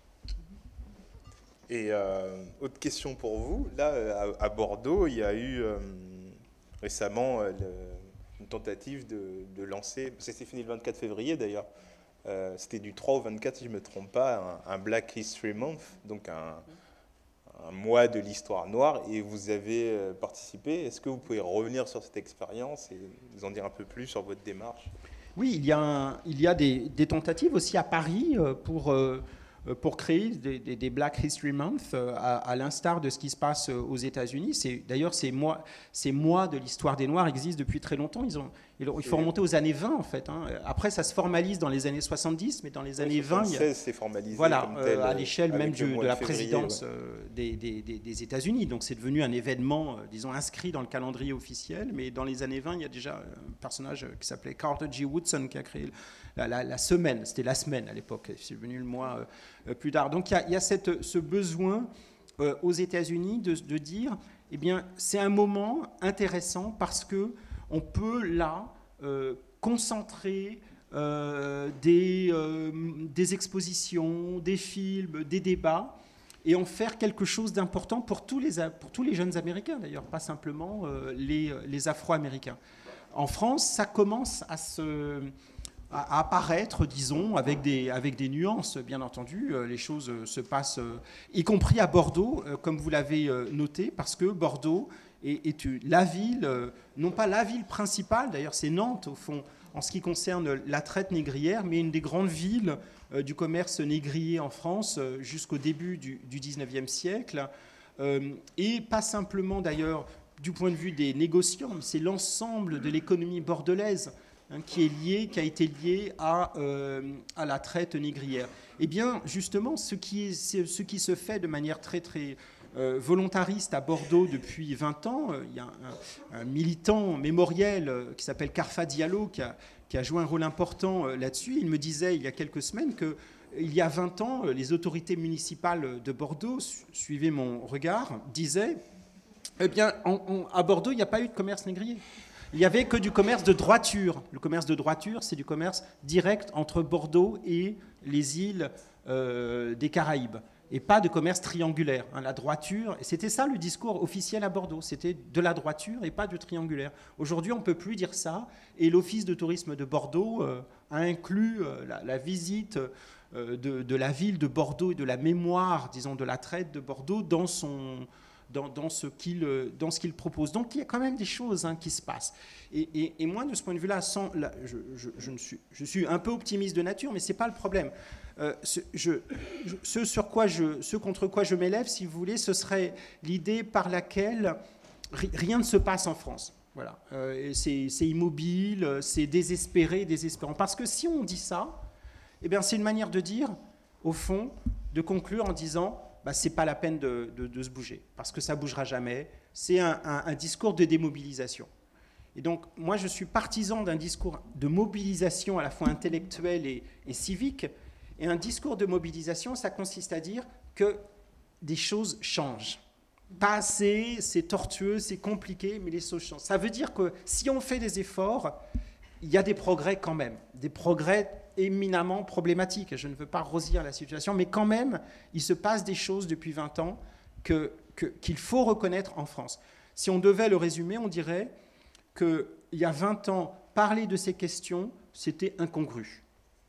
Et euh, autre question pour vous, là à, à Bordeaux, il y a eu euh, récemment euh, le, une tentative de, de lancer, ça s'est fini le vingt-quatre février d'ailleurs, euh, c'était du trois au vingt-quatre si je ne me trompe pas, un, un Black History Month, donc un, un mois de l'histoire noire, et vous avez participé. Est-ce que vous pouvez revenir sur cette expérience et nous en dire un peu plus sur votre démarche? Oui, il y a, un, il y a des, des tentatives aussi à Paris pour, pour créer des, des, des Black History Month, à, à l'instar de ce qui se passe aux États-Unis. C'est, d'ailleurs, ces mois, ces mois de l'histoire des Noirs existent depuis très longtemps. Ils ont, il faut remonter aux années vingt, en fait. Hein. Après, ça se formalise dans les années soixante-dix, mais dans les années vingt... soixante-seize, il y a, c'est formalisé voilà, comme tel, euh, à l'échelle même du, de la présidence ouais. euh, des, des, des, des États-Unis. Donc, c'est devenu un événement, euh, disons, inscrit dans le calendrier officiel. Mais dans les années vingt, il y a déjà un personnage qui s'appelait Carter G. Woodson qui a créé la, la, la semaine. C'était la semaine à l'époque. C'est devenu le mois euh, plus tard. Donc, il y a, il y a cette, ce besoin euh, aux États-Unis de, de dire, eh bien, c'est un moment intéressant parce que on peut là euh, concentrer euh, des, euh, des expositions, des films, des débats, et en faire quelque chose d'important pour tous les, pour tous les jeunes Américains, d'ailleurs, pas simplement euh, les, les Afro-Américains. En France, ça commence à se, à, à apparaître, disons, avec des, avec des nuances, bien entendu. Les choses se passent, y compris à Bordeaux, comme vous l'avez noté, parce que Bordeaux est, est la ville, non pas la ville principale, d'ailleurs c'est Nantes, au fond, en ce qui concerne la traite négrière, mais une des grandes villes euh, du commerce négrier en France euh, jusqu'au début du, du dix-neuvième siècle. Euh, et pas simplement d'ailleurs du point de vue des négociants, mais c'est l'ensemble de l'économie bordelaise hein, qui est liée, qui a été liée à, euh, à la traite négrière. Eh bien, justement, ce qui, est, ce qui se fait de manière très, très Euh, volontariste à Bordeaux depuis vingt ans. Euh, il y a un, un militant mémoriel euh, qui s'appelle Carfa Diallo qui a, qui a joué un rôle important euh, là-dessus. Il me disait il y a quelques semaines qu'il y a vingt ans, euh, les autorités municipales de Bordeaux, su suivez mon regard, disaient eh bien, on, on, à Bordeaux, il n'y a pas eu de commerce négrier. Il n'y avait que du commerce de droiture. Le commerce de droiture, c'est du commerce direct entre Bordeaux et les îles euh, des Caraïbes. Et pas de commerce triangulaire. Hein, la droiture, et c'était ça le discours officiel à Bordeaux, c'était de la droiture et pas du triangulaire. Aujourd'hui, on ne peut plus dire ça, et l'Office de tourisme de Bordeaux euh, a inclus euh, la, la visite euh, de, de la ville de Bordeaux et de la mémoire, disons, de la traite de Bordeaux dans, son, dans, dans ce qu'il dans ce qu'il propose. Donc, il y a quand même des choses hein, qui se passent. Et, et, et moi, de ce point de vue-là, sans, là, je, je, je, ne suis, je suis un peu optimiste de nature, mais ce n'est pas le problème. Euh, ce, je, je, ce, sur quoi je, ce contre quoi je m'élève, si vous voulez, ce serait l'idée par laquelle ri, rien ne se passe en France. Voilà. Euh, c'est immobile, c'est désespéré, désespérant. Parce que si on dit ça, eh bien, c'est une manière de dire, au fond, de conclure en disant bah, c'est pas la peine de, de, de se bouger, parce que ça ne bougera jamais. C'est un, un, un discours de démobilisation. Et donc, moi, je suis partisan d'un discours de mobilisation à la fois intellectuelle et, et civique. Et un discours de mobilisation, ça consiste à dire que des choses changent. Pas assez, c'est tortueux, c'est compliqué, mais les choses changent. Ça veut dire que si on fait des efforts, il y a des progrès quand même. Des progrès éminemment problématiques. Je ne veux pas rosir la situation, mais quand même, il se passe des choses depuis vingt ans que, que, qu'il faut reconnaître en France. Si on devait le résumer, on dirait qu'il y a vingt ans, parler de ces questions, c'était incongru.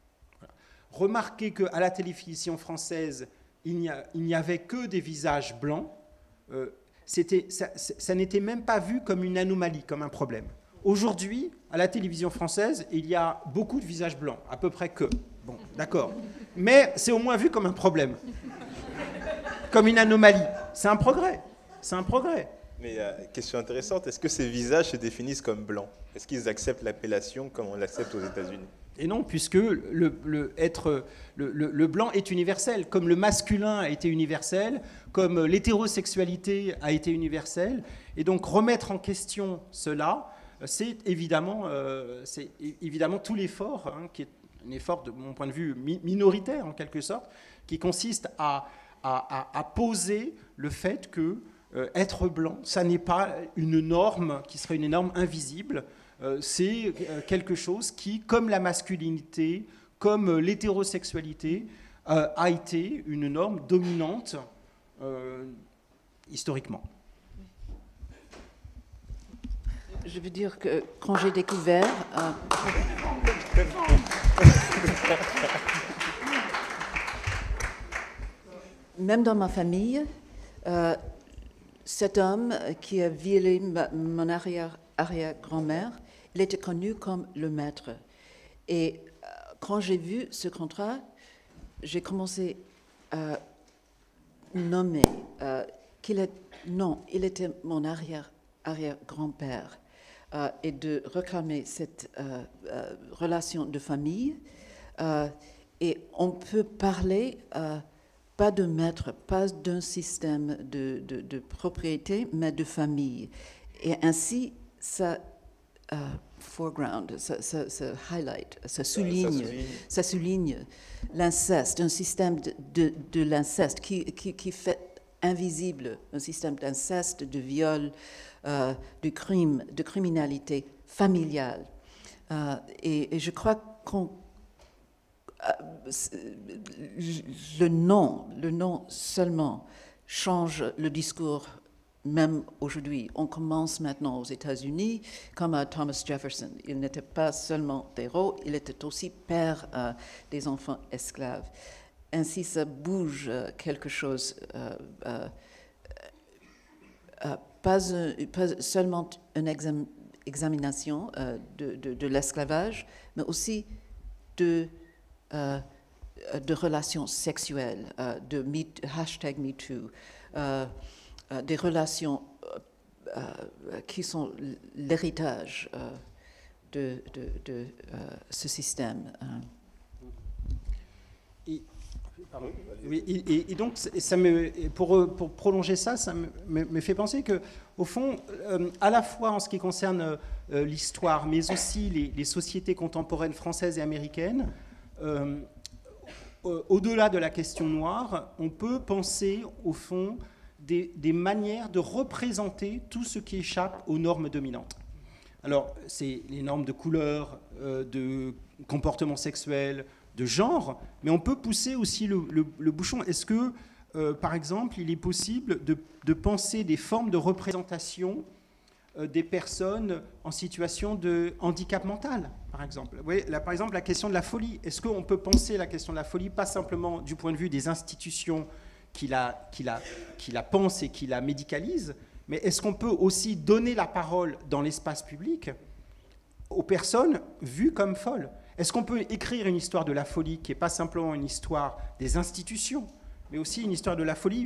Remarquez qu'à la télévision française, il n'y avait que des visages blancs. Euh, ça, ça n'était même pas vu comme une anomalie, comme un problème. Aujourd'hui, à la télévision française, il y a beaucoup de visages blancs, à peu près que. Bon, d'accord. Mais c'est au moins vu comme un problème, comme une anomalie. C'est un progrès. C'est un progrès. Mais euh, question intéressante, est-ce que ces visages se définissent comme blancs? Est-ce qu'ils acceptent l'appellation comme on l'accepte aux États-Unis? Et non, puisque le, le, être, le, le, le blanc est universel, comme le masculin a été universel, comme l'hétérosexualité a été universelle. Et donc remettre en question cela, c'est évidemment, euh, c'est évidemment tout l'effort, hein, qui est un effort de mon point de vue mi minoritaire en quelque sorte, qui consiste à, à, à poser le fait que euh, être blanc, ça n'est pas une norme qui serait une norme invisible. C'est quelque chose qui, comme la masculinité, comme l'hétérosexualité, euh, a été une norme dominante euh, historiquement. Je veux dire que quand j'ai découvert... Euh, même dans ma famille, euh, cet homme qui a violé ma, mon arrière, arrière-grand-mère, il était connu comme le maître. Et euh, quand j'ai vu ce contrat, j'ai commencé à nommer euh, qu'il est... Non, il était mon arrière, arrière-grand-père. Euh, et de réclamer cette euh, euh, relation de famille. Euh, et on peut parler... Euh, pas de maître, pas d'un système de, de, de propriété, mais de famille. Et ainsi, ça uh, foreground, ça, ça, ça highlight, ça souligne, ça souligne l'inceste, un système de, de, de l'inceste qui, qui, qui fait invisible un système d'inceste, de viol, uh, de crime, de criminalité familiale. Uh, et, et je crois qu'on le nom, le nom seulement change le discours même aujourd'hui, on commence maintenant aux États-Unis comme à Thomas Jefferson. Il n'était pas seulement héros, il était aussi père euh, des enfants esclaves. Ainsi, ça bouge euh, quelque chose, euh, euh, euh, pas, un, pas seulement une exam, examination euh, de, de, de l'esclavage, mais aussi de, euh, de relations sexuelles, euh, de me, hashtag MeToo. Euh, Euh, des relations euh, euh, qui sont l'héritage euh, de, de, de euh, ce système. Et, oui, et, et donc, ça me, pour, pour prolonger ça, ça me, me fait penser que, au fond, euh, à la fois en ce qui concerne euh, l'histoire, mais aussi les, les sociétés contemporaines françaises et américaines, euh, au-delà de la question noire, on peut penser, au fond, Des, des manières de représenter tout ce qui échappe aux normes dominantes. Alors, c'est les normes de couleur, euh, de comportement sexuel, de genre, mais on peut pousser aussi le, le, le bouchon. Est-ce que, euh, par exemple, il est possible de, de penser des formes de représentation euh, des personnes en situation de handicap mental, par exemple? Vous voyez, là, par exemple, la question de la folie. Est-ce qu'on peut penser la question de la folie, pas simplement du point de vue des institutions qui la, qui, la, qui la pense et qui la médicalise, mais est-ce qu'on peut aussi donner la parole dans l'espace public aux personnes vues comme folles? Est-ce qu'on peut écrire une histoire de la folie qui n'est pas simplement une histoire des institutions, mais aussi une histoire de la folie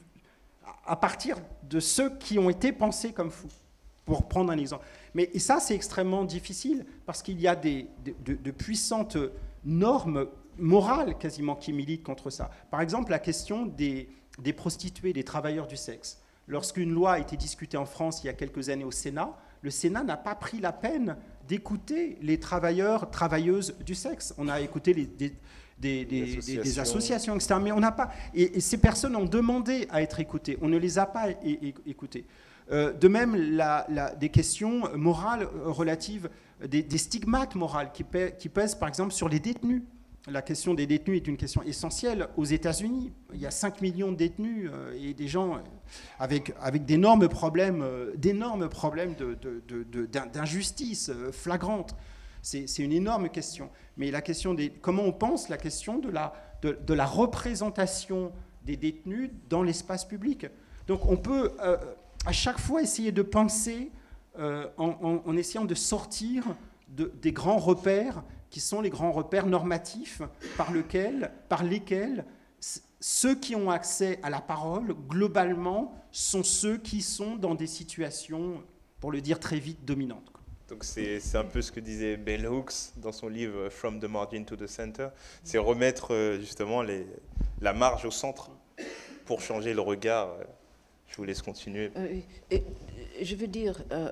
à partir de ceux qui ont été pensés comme fous, pour prendre un exemple? Mais et ça, c'est extrêmement difficile, parce qu'il y a des, de, de, de puissantes normes morale quasiment qui milite contre ça. Par exemple, la question des, des prostituées, des travailleurs du sexe. Lorsqu'une loi a été discutée en France il y a quelques années au Sénat, le Sénat n'a pas pris la peine d'écouter les travailleurs, travailleuses du sexe. On a écouté les, des, des, des, associations. des associations, et cetera. Mais on n'a pas... Et, et ces personnes ont demandé à être écoutées. On ne les a pas é, é, écoutées. Euh, de même, la, la, des questions morales relatives, des, des stigmates morales qui, pè, qui pèsent, par exemple, sur les détenus. La question des détenus est une question essentielle aux États-Unis. Il y a cinq millions de détenus euh, et des gens avec, avec d'énormes problèmes, euh, d'énormes problèmes de, de, de, de, d'injustice euh, flagrante. C'est, c'est une énorme question. Mais la question des, comment on pense la question de la, de, de la représentation des détenus dans l'espace public. Donc on peut euh, à chaque fois essayer de penser euh, en, en, en essayant de sortir de, des grands repères qui sont les grands repères normatifs par, lequel, par lesquels ceux qui ont accès à la parole, globalement, sont ceux qui sont dans des situations, pour le dire très vite, dominantes. Donc c'est, c'est un peu ce que disait Bell Hooks dans son livre « From the Margin to the Center », c'est remettre justement les, la marge au centre pour changer le regard. Je vous laisse continuer. Euh, et, je veux dire... Euh,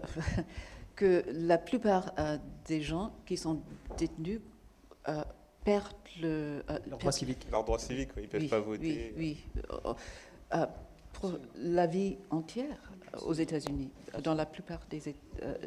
que la plupart euh, des gens qui sont détenus euh, perdent le, euh, leur droit civique. Leur droit civique, oui, ils ne peuvent oui, pas voter. Oui, oui. Euh, euh, pour la vie entière aux États-Unis, dans la plupart des euh,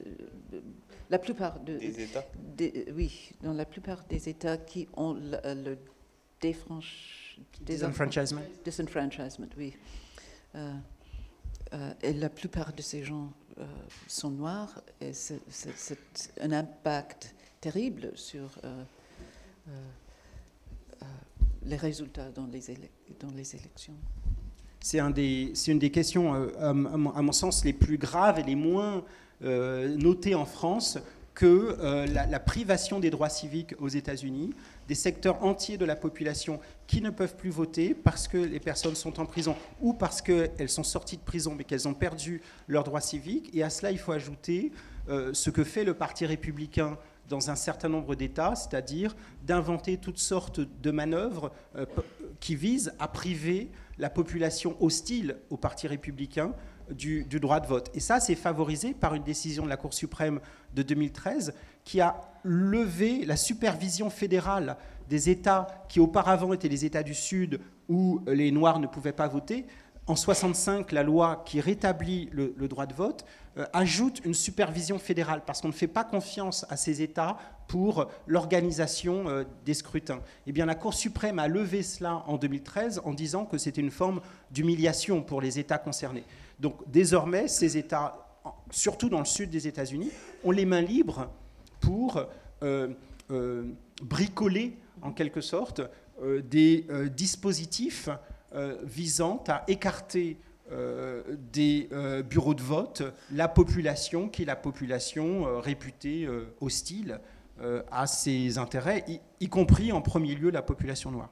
la plupart de, des États. Des, oui, dans la plupart des États qui ont le, le défranch, disenfranchisement. Disenfranchisement, oui. Euh, euh, et la plupart de ces gens Euh, sont noirs, et c'est, c'est, c'est un impact terrible sur euh, euh, euh, les résultats dans les, élec- dans les élections. C'est, un des, c'est une des questions, euh, à, mon, à mon sens, les plus graves et les moins euh, notées en France que euh, la, la privation des droits civiques aux États-Unis, des secteurs entiers de la population qui ne peuvent plus voter parce que les personnes sont en prison ou parce qu'elles sont sorties de prison mais qu'elles ont perdu leurs droits civiques. Et à cela, il faut ajouter euh, ce que fait le Parti républicain dans un certain nombre d'États, c'est-à-dire d'inventer toutes sortes de manœuvres euh, qui visent à priver la population hostile au Parti républicain du, du droit de vote. Et ça, c'est favorisé par une décision de la Cour suprême de deux mille treize qui a levé la supervision fédérale des États qui auparavant étaient les États du Sud où les Noirs ne pouvaient pas voter. En soixante-cinq, la loi qui rétablit le, le droit de vote euh, ajoute une supervision fédérale parce qu'on ne fait pas confiance à ces États pour l'organisation euh, des scrutins. Eh bien, la Cour suprême a levé cela en deux mille treize en disant que c'était une forme d'humiliation pour les États concernés. Donc désormais, ces États, surtout dans le sud des États-Unis, ont les mains libres pour euh, euh, bricoler, en quelque sorte, euh, des euh, dispositifs euh, visant à écarter euh, des euh, bureaux de vote la population, qui est la population euh, réputée euh, hostile euh, à ses intérêts, y, y compris en premier lieu la population noire.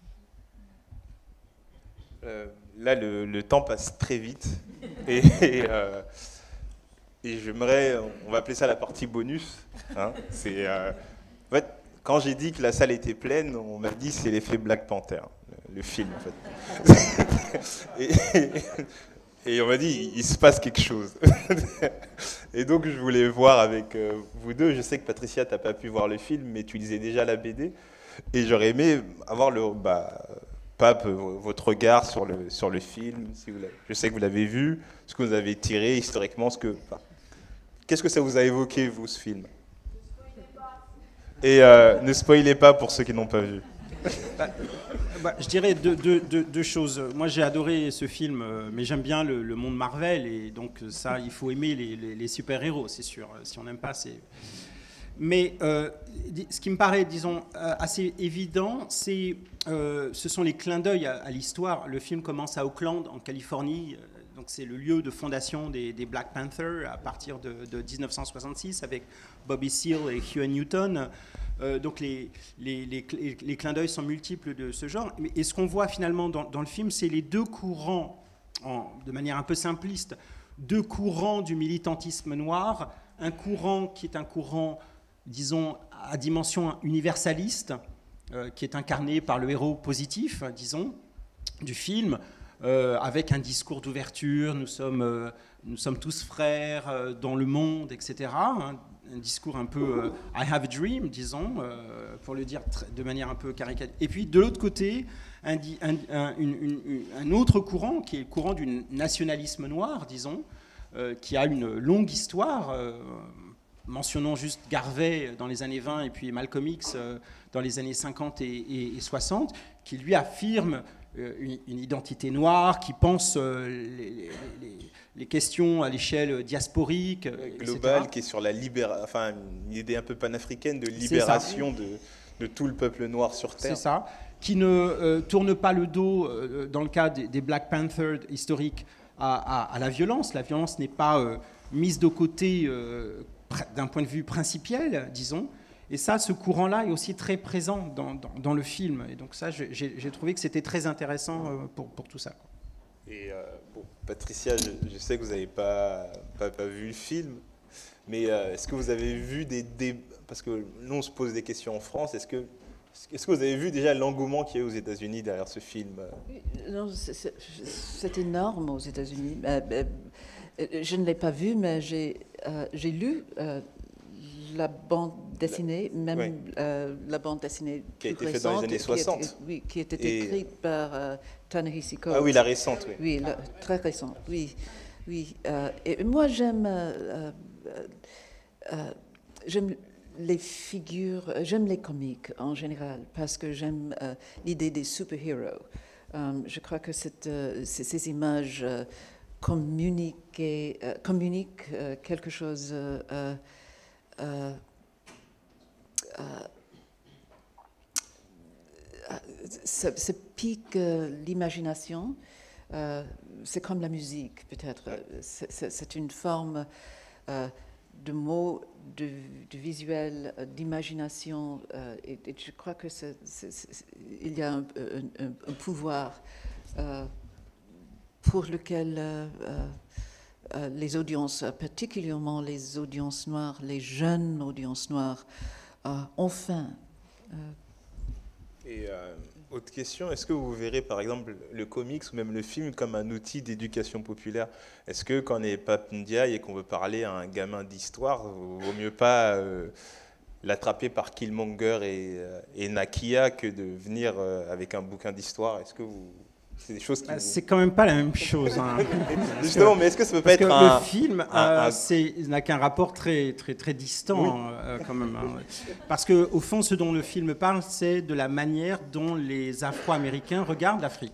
Euh, là, le, le temps passe très vite. Et, et, euh, et j'aimerais, on va appeler ça la partie bonus. Hein, c'est, euh, en fait, quand j'ai dit que la salle était pleine, on m'a dit c'est l'effet Black Panther, le, le film en fait. et, et, et on m'a dit il, il se passe quelque chose. Et donc je voulais voir avec euh, vous deux. Je sais que Patricia, t'as pas pu voir le film, mais tu lisais déjà la B D. Et j'aurais aimé avoir le, bah, Pape, votre regard sur le sur le film. Si vous je sais que vous l'avez vu, ce que vous avez tiré historiquement, ce que. Enfin, qu'est-ce que ça vous a évoqué vous ce film? Et euh, ne spoilez pas pour ceux qui n'ont pas vu. Bah, bah, je dirais deux, deux, deux, deux choses. Moi, j'ai adoré ce film, mais j'aime bien le, le monde Marvel, et donc ça, il faut aimer les, les, les super-héros, c'est sûr. Si on n'aime pas, c'est... Mais euh, ce qui me paraît, disons, assez évident, c'est, euh, ce sont les clins d'œil à, à l'histoire. Le film commence à Oakland, en Californie. Donc c'est le lieu de fondation des, des Black Panthers à partir de, de dix-neuf cent soixante-six avec Bobby Seale et Huey Newton. Euh, donc les, les, les, les clins d'œil sont multiples de ce genre. Et ce qu'on voit finalement dans, dans le film, c'est les deux courants, en, de manière un peu simpliste, deux courants du militantisme noir. Un courant qui est un courant, disons, à dimension universaliste, euh, qui est incarné par le héros positif, disons, du film, Euh, avec un discours d'ouverture, nous sommes, euh, nous sommes tous frères euh, dans le monde, et cetera. Hein, un discours un peu euh, I have a dream, disons, euh, pour le dire de manière un peu caricaturale. Et puis de l'autre côté, un, un, un, une, une, un autre courant, qui est le courant du nationalisme noir, disons, euh, qui a une longue histoire. Euh, mentionnons juste Garvey dans les années vingt et puis Malcolm X euh, dans les années cinquante et, et, et soixante, qui lui affirme Une, une identité noire, qui pense euh, les, les, les questions à l'échelle diasporique, globale, qui est sur la libération, enfin une idée un peu panafricaine de libération de, de tout le peuple noir sur Terre. C'est ça, qui ne euh, tourne pas le dos, euh, dans le cas des, des Black Panthers historiques, à, à, à la violence. La violence n'est pas euh, mise de côté euh, d'un point de vue principiel, disons. Et ça, ce courant-là est aussi très présent dans, dans, dans le film. Et donc ça, j'ai trouvé que c'était très intéressant pour, pour tout ça. Et euh, bon, Patricia, je, je sais que vous n'avez pas, pas, pas vu le film, mais euh, est-ce que vous avez vu des, des... Parce que nous, on se pose des questions en France. Est-ce que, est-ce que vous avez vu déjà l'engouement qu'il y a aux États-Unis derrière ce film? Non, c'est énorme aux États-Unis. Je ne l'ai pas vu, mais j'ai euh, j'ai lu... Euh, la bande dessinée, même oui. euh, la bande dessinée qui a été récente, faite dans les années soixante. Qui, oui, qui était écrite et... par euh, Ta-Nehisi Coates. Ah oui, la récente, oui. Oui, la, très récente, oui. oui euh, et moi, j'aime euh, euh, j'aime les figures, j'aime les comiques en général, parce que j'aime euh, l'idée des super-héros. Euh, je crois que cette, euh, ces images euh, communiquent, euh, communiquent euh, quelque chose... Euh, Euh, euh, ça, ça pique euh, l'imagination. Euh, c'est comme la musique, peut-être. C'est une forme euh, de mots, de, de visuel, d'imagination. Euh, et, et je crois que c'est, c'est, c'est, il y a un, un, un pouvoir euh, pour lequel... Euh, Euh, les audiences, particulièrement les audiences noires, les jeunes audiences noires, euh, ont faim. Euh. Et euh, autre question, est-ce que vous verrez par exemple le comics ou même le film comme un outil d'éducation populaire? Est-ce que quand on est Pape Ndiaye et qu'on veut parler à un gamin d'histoire, il vaut mieux pas euh, l'attraper par Killmonger et, et Nakia que de venir euh, avec un bouquin d'histoire? Est-ce que vous... C'est des choses qui... C'est quand même pas la même chose. Hein. Justement, mais est-ce que ça peut pas être que un... Le film un, euh, un... n'a qu'un rapport très, très, très distant, oui. euh, quand même. Hein. Parce qu'au fond, ce dont le film parle, c'est de la manière dont les Afro-Américains regardent l'Afrique.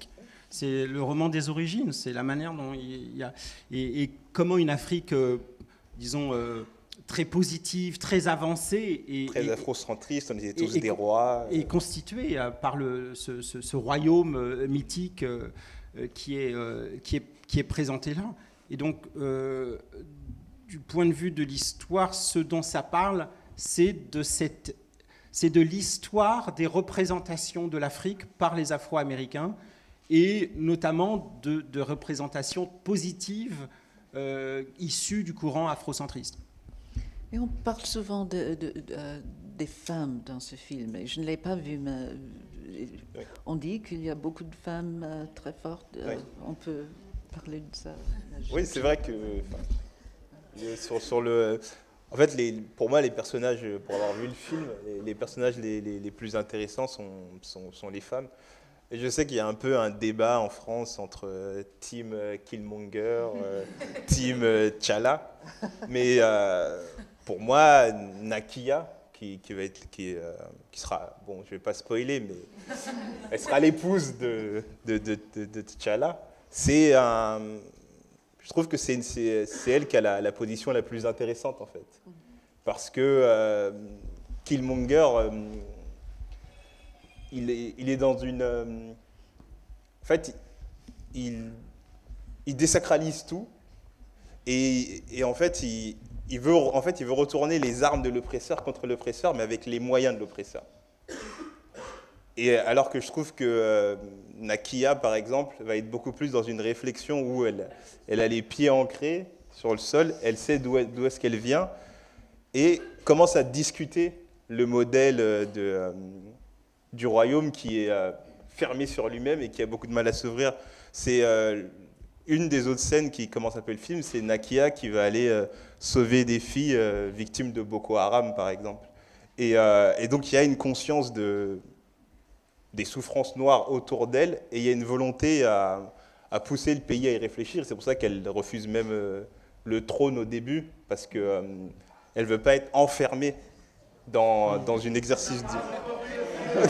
C'est le roman des origines, c'est la manière dont il y a... Et, et comment une Afrique, euh, disons, euh, très positive, très avancée... Et, très et, afrocentriste, on était tous et, des rois. Et constituée euh, par le, ce, ce, ce royaume euh, mythique euh, qui, est, euh, qui, est, qui est présenté là. Et donc, euh, du point de vue de l'histoire, ce dont ça parle, c'est de cette... c'est de l'histoire des représentations de l'Afrique par les Afro-Américains et notamment de, de représentations positives euh, issues du courant afrocentriste. Et on parle souvent de, de, de, euh, des femmes dans ce film. Je ne l'ai pas vu, mais oui. On dit qu'il y a beaucoup de femmes euh, très fortes. Euh, oui. On peut parler de ça. Oui, c'est vrai que enfin, sur, sur le... En fait, les, pour moi, les personnages, pour avoir vu le film, les, les personnages les, les, les plus intéressants sont, sont, sont les femmes. Et je sais qu'il y a un peu un débat en France entre euh, Team Killmonger, euh, Team euh, T'Challa. Mais euh, pour moi, Nakia, qui, qui, va être, qui, euh, qui sera, bon, je ne vais pas spoiler, mais elle sera l'épouse de, de, de, de, de T'Challa. C'est un... Je trouve que c'est, c'est, c'est elle qui a la, la position la plus intéressante, en fait. Parce que euh, Killmonger, euh, il, est, il est dans une... Euh, en fait, il, il désacralise tout. Et, et en, fait, il, il veut, en fait, il veut retourner les armes de l'oppresseur contre l'oppresseur, mais avec les moyens de l'oppresseur. Et alors que je trouve que euh, Nakia, par exemple, va être beaucoup plus dans une réflexion où elle, elle a les pieds ancrés sur le sol, elle sait d'où, d'où est-ce qu'elle vient, et commence à discuter le modèle de, euh, du royaume qui est euh, fermé sur lui-même et qui a beaucoup de mal à s'ouvrir. C'est euh, une des autres scènes qui commence un peu le film, c'est Nakia qui va aller euh, sauver des filles euh, victimes de Boko Haram, par exemple. Et, euh, et donc il y a une conscience de... des souffrances noires autour d'elle, et il y a une volonté à, à pousser le pays à y réfléchir. C'est pour ça qu'elle refuse même euh, le trône au début, parce qu'elle euh, ne veut pas être enfermée dans, dans un exercice de...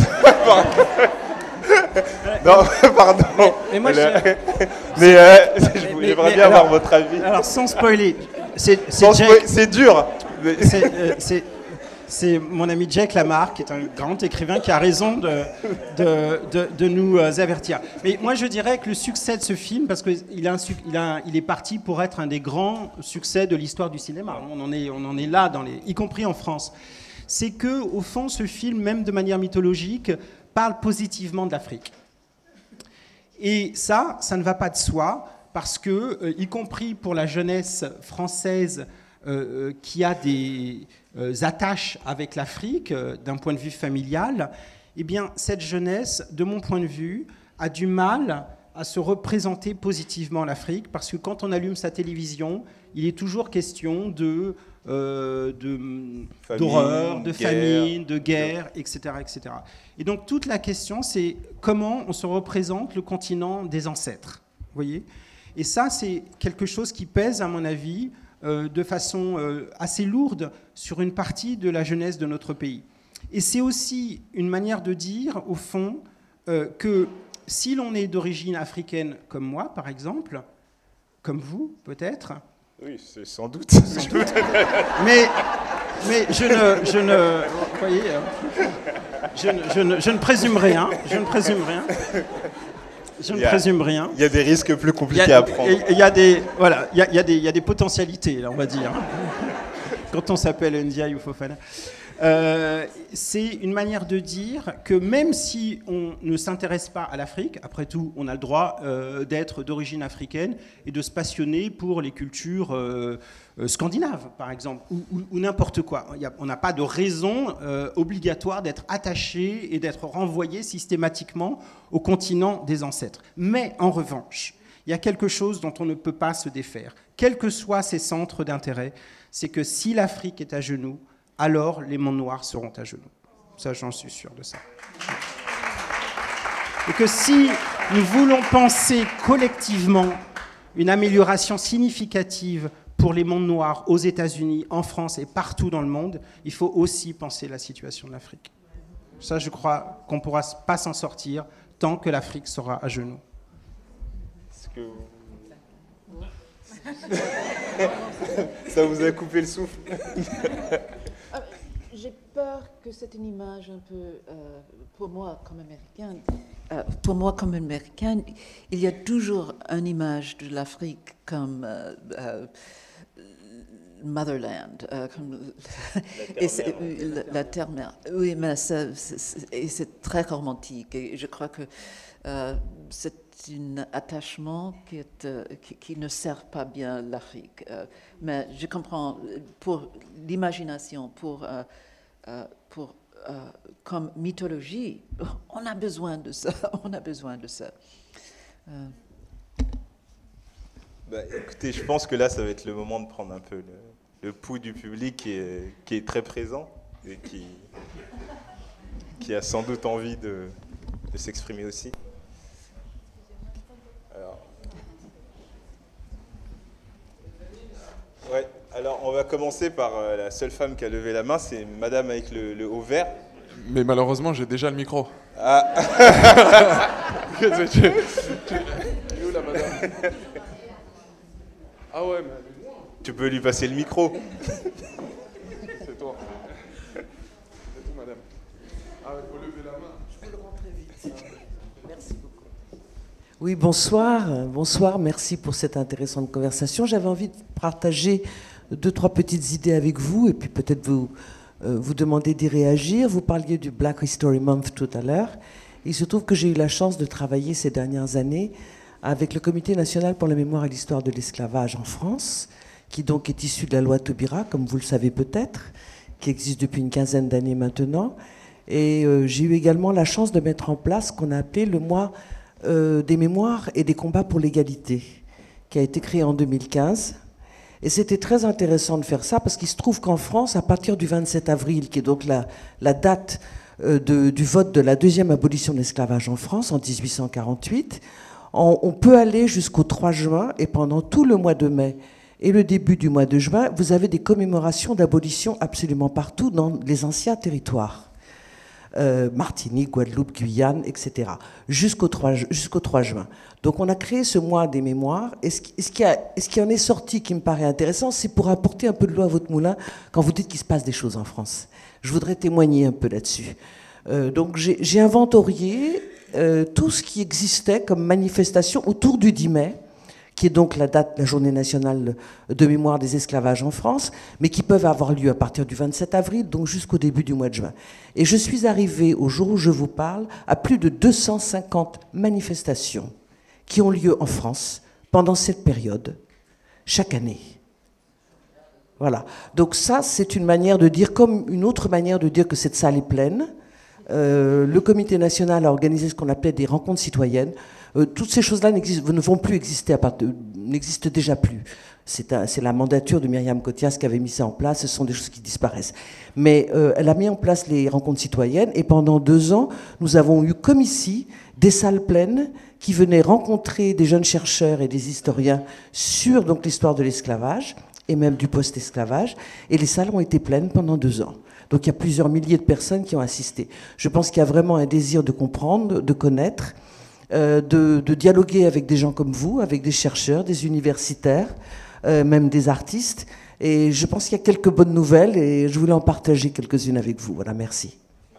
non, pardon. Mais, mais, moi, elle, je... mais euh, j'aimerais bien alors, avoir votre avis. Alors, sans spoiler, c'est, c'est, sans Jack... spoiler, c'est dur. Mais... C'est, euh, c'est... C'est mon ami Jack Lamarck, qui est un grand écrivain, qui a raison de, de, de, de nous avertir. Mais moi, je dirais que le succès de ce film, parce qu'il il il il est parti pour être un des grands succès de l'histoire du cinéma. On en est, on en est là, dans les, y compris en France. C'est que, au fond, ce film, même de manière mythologique, parle positivement de l'Afrique. Et ça, ça ne va pas de soi, parce que, euh, y compris pour la jeunesse française, euh, qui a des... Euh, attaches avec l'Afrique euh, d'un point de vue familial, eh bien, cette jeunesse, de mon point de vue, a du mal à se représenter positivement l'Afrique, parce que quand on allume sa télévision, il est toujours question de, euh, de, famine, d'horreur, de guerre, famine, de guerre, et cetera, et cetera. Et donc, toute la question, c'est comment on se représente le continent des ancêtres. Vous voyez ? Et ça, c'est quelque chose qui pèse, à mon avis, Euh, de façon euh, assez lourde sur une partie de la jeunesse de notre pays. Et c'est aussi une manière de dire, au fond, euh, que si l'on est d'origine africaine comme moi, par exemple, comme vous, peut-être... Oui, c'est sans doute. Sans doute. mais, mais je ne... Je ne vous voyez, je ne, je, ne, je ne présume rien. Je ne présume rien. Je ne présume rien. Il y a des risques plus compliqués à prendre. Il y a des, voilà, il y a, il y a des, il y a des potentialités, là, on va dire. Quand on s'appelle Ndiaye ou Fofana. Euh, c'est une manière de dire que même si on ne s'intéresse pas à l'Afrique, après tout, on a le droit euh, d'être d'origine africaine et de se passionner pour les cultures euh, euh, scandinaves, par exemple, ou, ou, ou n'importe quoi. Il y a, on n'a pas de raison euh, obligatoire d'être attaché et d'être renvoyé systématiquement au continent des ancêtres. Mais en revanche, il y a quelque chose dont on ne peut pas se défaire, quels que soient ses centres d'intérêt, c'est que si l'Afrique est à genoux, alors les mondes noirs seront à genoux. Ça, j'en suis sûr de ça. Et que si nous voulons penser collectivement une amélioration significative pour les mondes noirs aux États-Unis, en France et partout dans le monde, il faut aussi penser la situation de l'Afrique. Ça, je crois qu'on ne pourra pas s'en sortir tant que l'Afrique sera à genoux. que vous... Ça vous a coupé le souffle? J'ai peur que c'est une image un peu, euh, pour moi comme américaine, euh, pour moi comme américaine, il y a toujours une image de l'Afrique comme euh, euh, motherland, euh, comme la terre-mère. la, la terre-mère. Oui, mais ça, c'est, et c'est très romantique. Et je crois que euh, c'est un attachement qui, est, euh, qui, qui ne sert pas bien l'Afrique. Euh, mais je comprends, pour l'imagination, pour, euh, euh, pour euh, comme mythologie, on a besoin de ça. On a besoin de ça. Euh. Bah, écoutez, je pense que là, ça va être le moment de prendre un peu le, le pouls du public qui est, qui est très présent et qui, qui a sans doute envie de, de s'exprimer aussi. Alors, ouais, alors, on va commencer par euh, la seule femme qui a levé la main, c'est madame avec le, le haut vert. Mais malheureusement, j'ai déjà le micro. Ah. Tu es où la madame? Ah ouais, mais elle est loin. Tu peux lui passer le micro. C'est toi. C'est tout, madame. Ah, il faut lever la main. Je peux le rentrer vite. Merci beaucoup. Oui, bonsoir. Bonsoir, merci pour cette intéressante conversation. J'avais envie de partager deux, trois petites idées avec vous et puis peut-être vous, euh, vous demander d'y réagir. Vous parliez du Black History Month tout à l'heure. Il se trouve que j'ai eu la chance de travailler ces dernières années avec le Comité national pour la mémoire et l'histoire de l'esclavage en France, qui donc est issu de la loi Taubira, comme vous le savez peut-être, qui existe depuis une quinzaine d'années maintenant. Et euh, j'ai eu également la chance de mettre en place ce qu'on a appelé le mois euh, des mémoires et des combats pour l'égalité, qui a été créé en deux mille quinze. Et c'était très intéressant de faire ça, parce qu'il se trouve qu'en France, à partir du vingt-sept avril, qui est donc la, la date euh, de, du vote de la deuxième abolition de l'esclavage en France, en dix-huit cent quarante-huit, on peut aller jusqu'au trois juin, et pendant tout le mois de mai et le début du mois de juin, vous avez des commémorations d'abolition absolument partout dans les anciens territoires. Euh, Martinique, Guadeloupe, Guyane, et cetera. Jusqu'au trois, jusqu'au trois juin. Donc on a créé ce mois des mémoires, et ce, et ce, qui, a, et ce qui en est sorti, qui me paraît intéressant, c'est pour apporter un peu de l'eau à votre moulin quand vous dites qu'il se passe des choses en France. Je voudrais témoigner un peu là-dessus. Euh, donc j'ai, j'ai inventorié Euh, tout ce qui existait comme manifestation autour du dix mai, qui est donc la date, la journée nationale de mémoire des esclavages en France, mais qui peuvent avoir lieu à partir du vingt-sept avril, donc jusqu'au début du mois de juin. Et je suis arrivée, au jour où je vous parle, à plus de deux cent cinquante manifestations qui ont lieu en France pendant cette période, chaque année. Voilà. Donc ça, c'est une manière de dire, comme une autre manière de dire que cette salle est pleine. Euh, le Comité national a organisé ce qu'on appelait des rencontres citoyennes. Euh, toutes ces choses-là ne vont plus exister, à part de, n'existent déjà plus. C'est, un, c'est la mandature de Myriam Cothias qui avait mis ça en place. Ce sont des choses qui disparaissent. Mais euh, elle a mis en place les rencontres citoyennes, et pendant deux ans, nous avons eu, comme ici, des salles pleines qui venaient rencontrer des jeunes chercheurs et des historiens sur donc, l'histoire de l'esclavage et même du post-esclavage. Et les salles ont été pleines pendant deux ans. Donc il y a plusieurs milliers de personnes qui ont assisté. Je pense qu'il y a vraiment un désir de comprendre, de connaître, euh, de, de dialoguer avec des gens comme vous, avec des chercheurs, des universitaires, euh, même des artistes. Et je pense qu'il y a quelques bonnes nouvelles et je voulais en partager quelques-unes avec vous. Voilà, merci.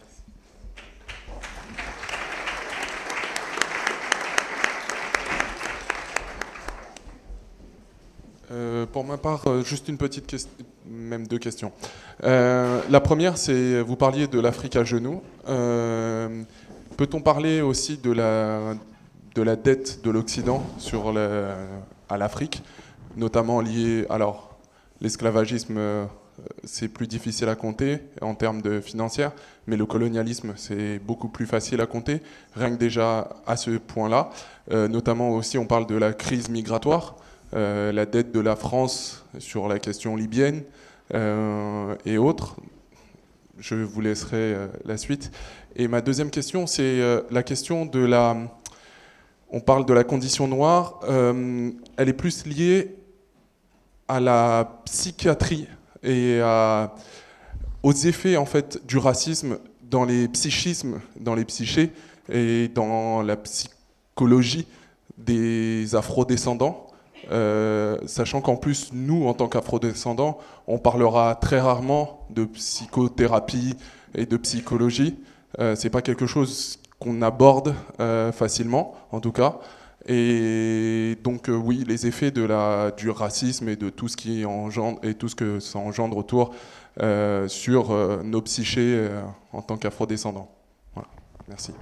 Euh, pour ma part, euh, juste une petite question, même deux questions. Euh, la première, c'est, vous parliez de l'Afrique à genoux. Euh, peut-on parler aussi de la, de la dette de l'Occident sur la, à l'Afrique, notamment liée, alors, l'esclavagisme, euh, c'est plus difficile à compter en termes de financière, mais le colonialisme, c'est beaucoup plus facile à compter, rien que déjà à ce point-là. Euh, notamment aussi, on parle de la crise migratoire. Euh, la dette de la France sur la question libyenne euh, et autres. Je vous laisserai euh, la suite. Et ma deuxième question, c'est euh, la question de la... On parle de la condition noire. Euh, elle est plus liée à la psychiatrie et à, aux effets en fait, du racisme dans les psychismes, dans les psychés et dans la psychologie des afro-descendants, euh, sachant qu'en plus, nous, en tant qu'afro-descendants, on parlera très rarement de psychothérapie et de psychologie. Euh, c'est pas quelque chose qu'on aborde euh, facilement, en tout cas. Et donc euh, oui, les effets de la, du racisme et de tout ce qui engendre et tout ce que ça engendre autour euh, sur euh, nos psychés euh, en tant qu'afro-descendants. Voilà. Merci.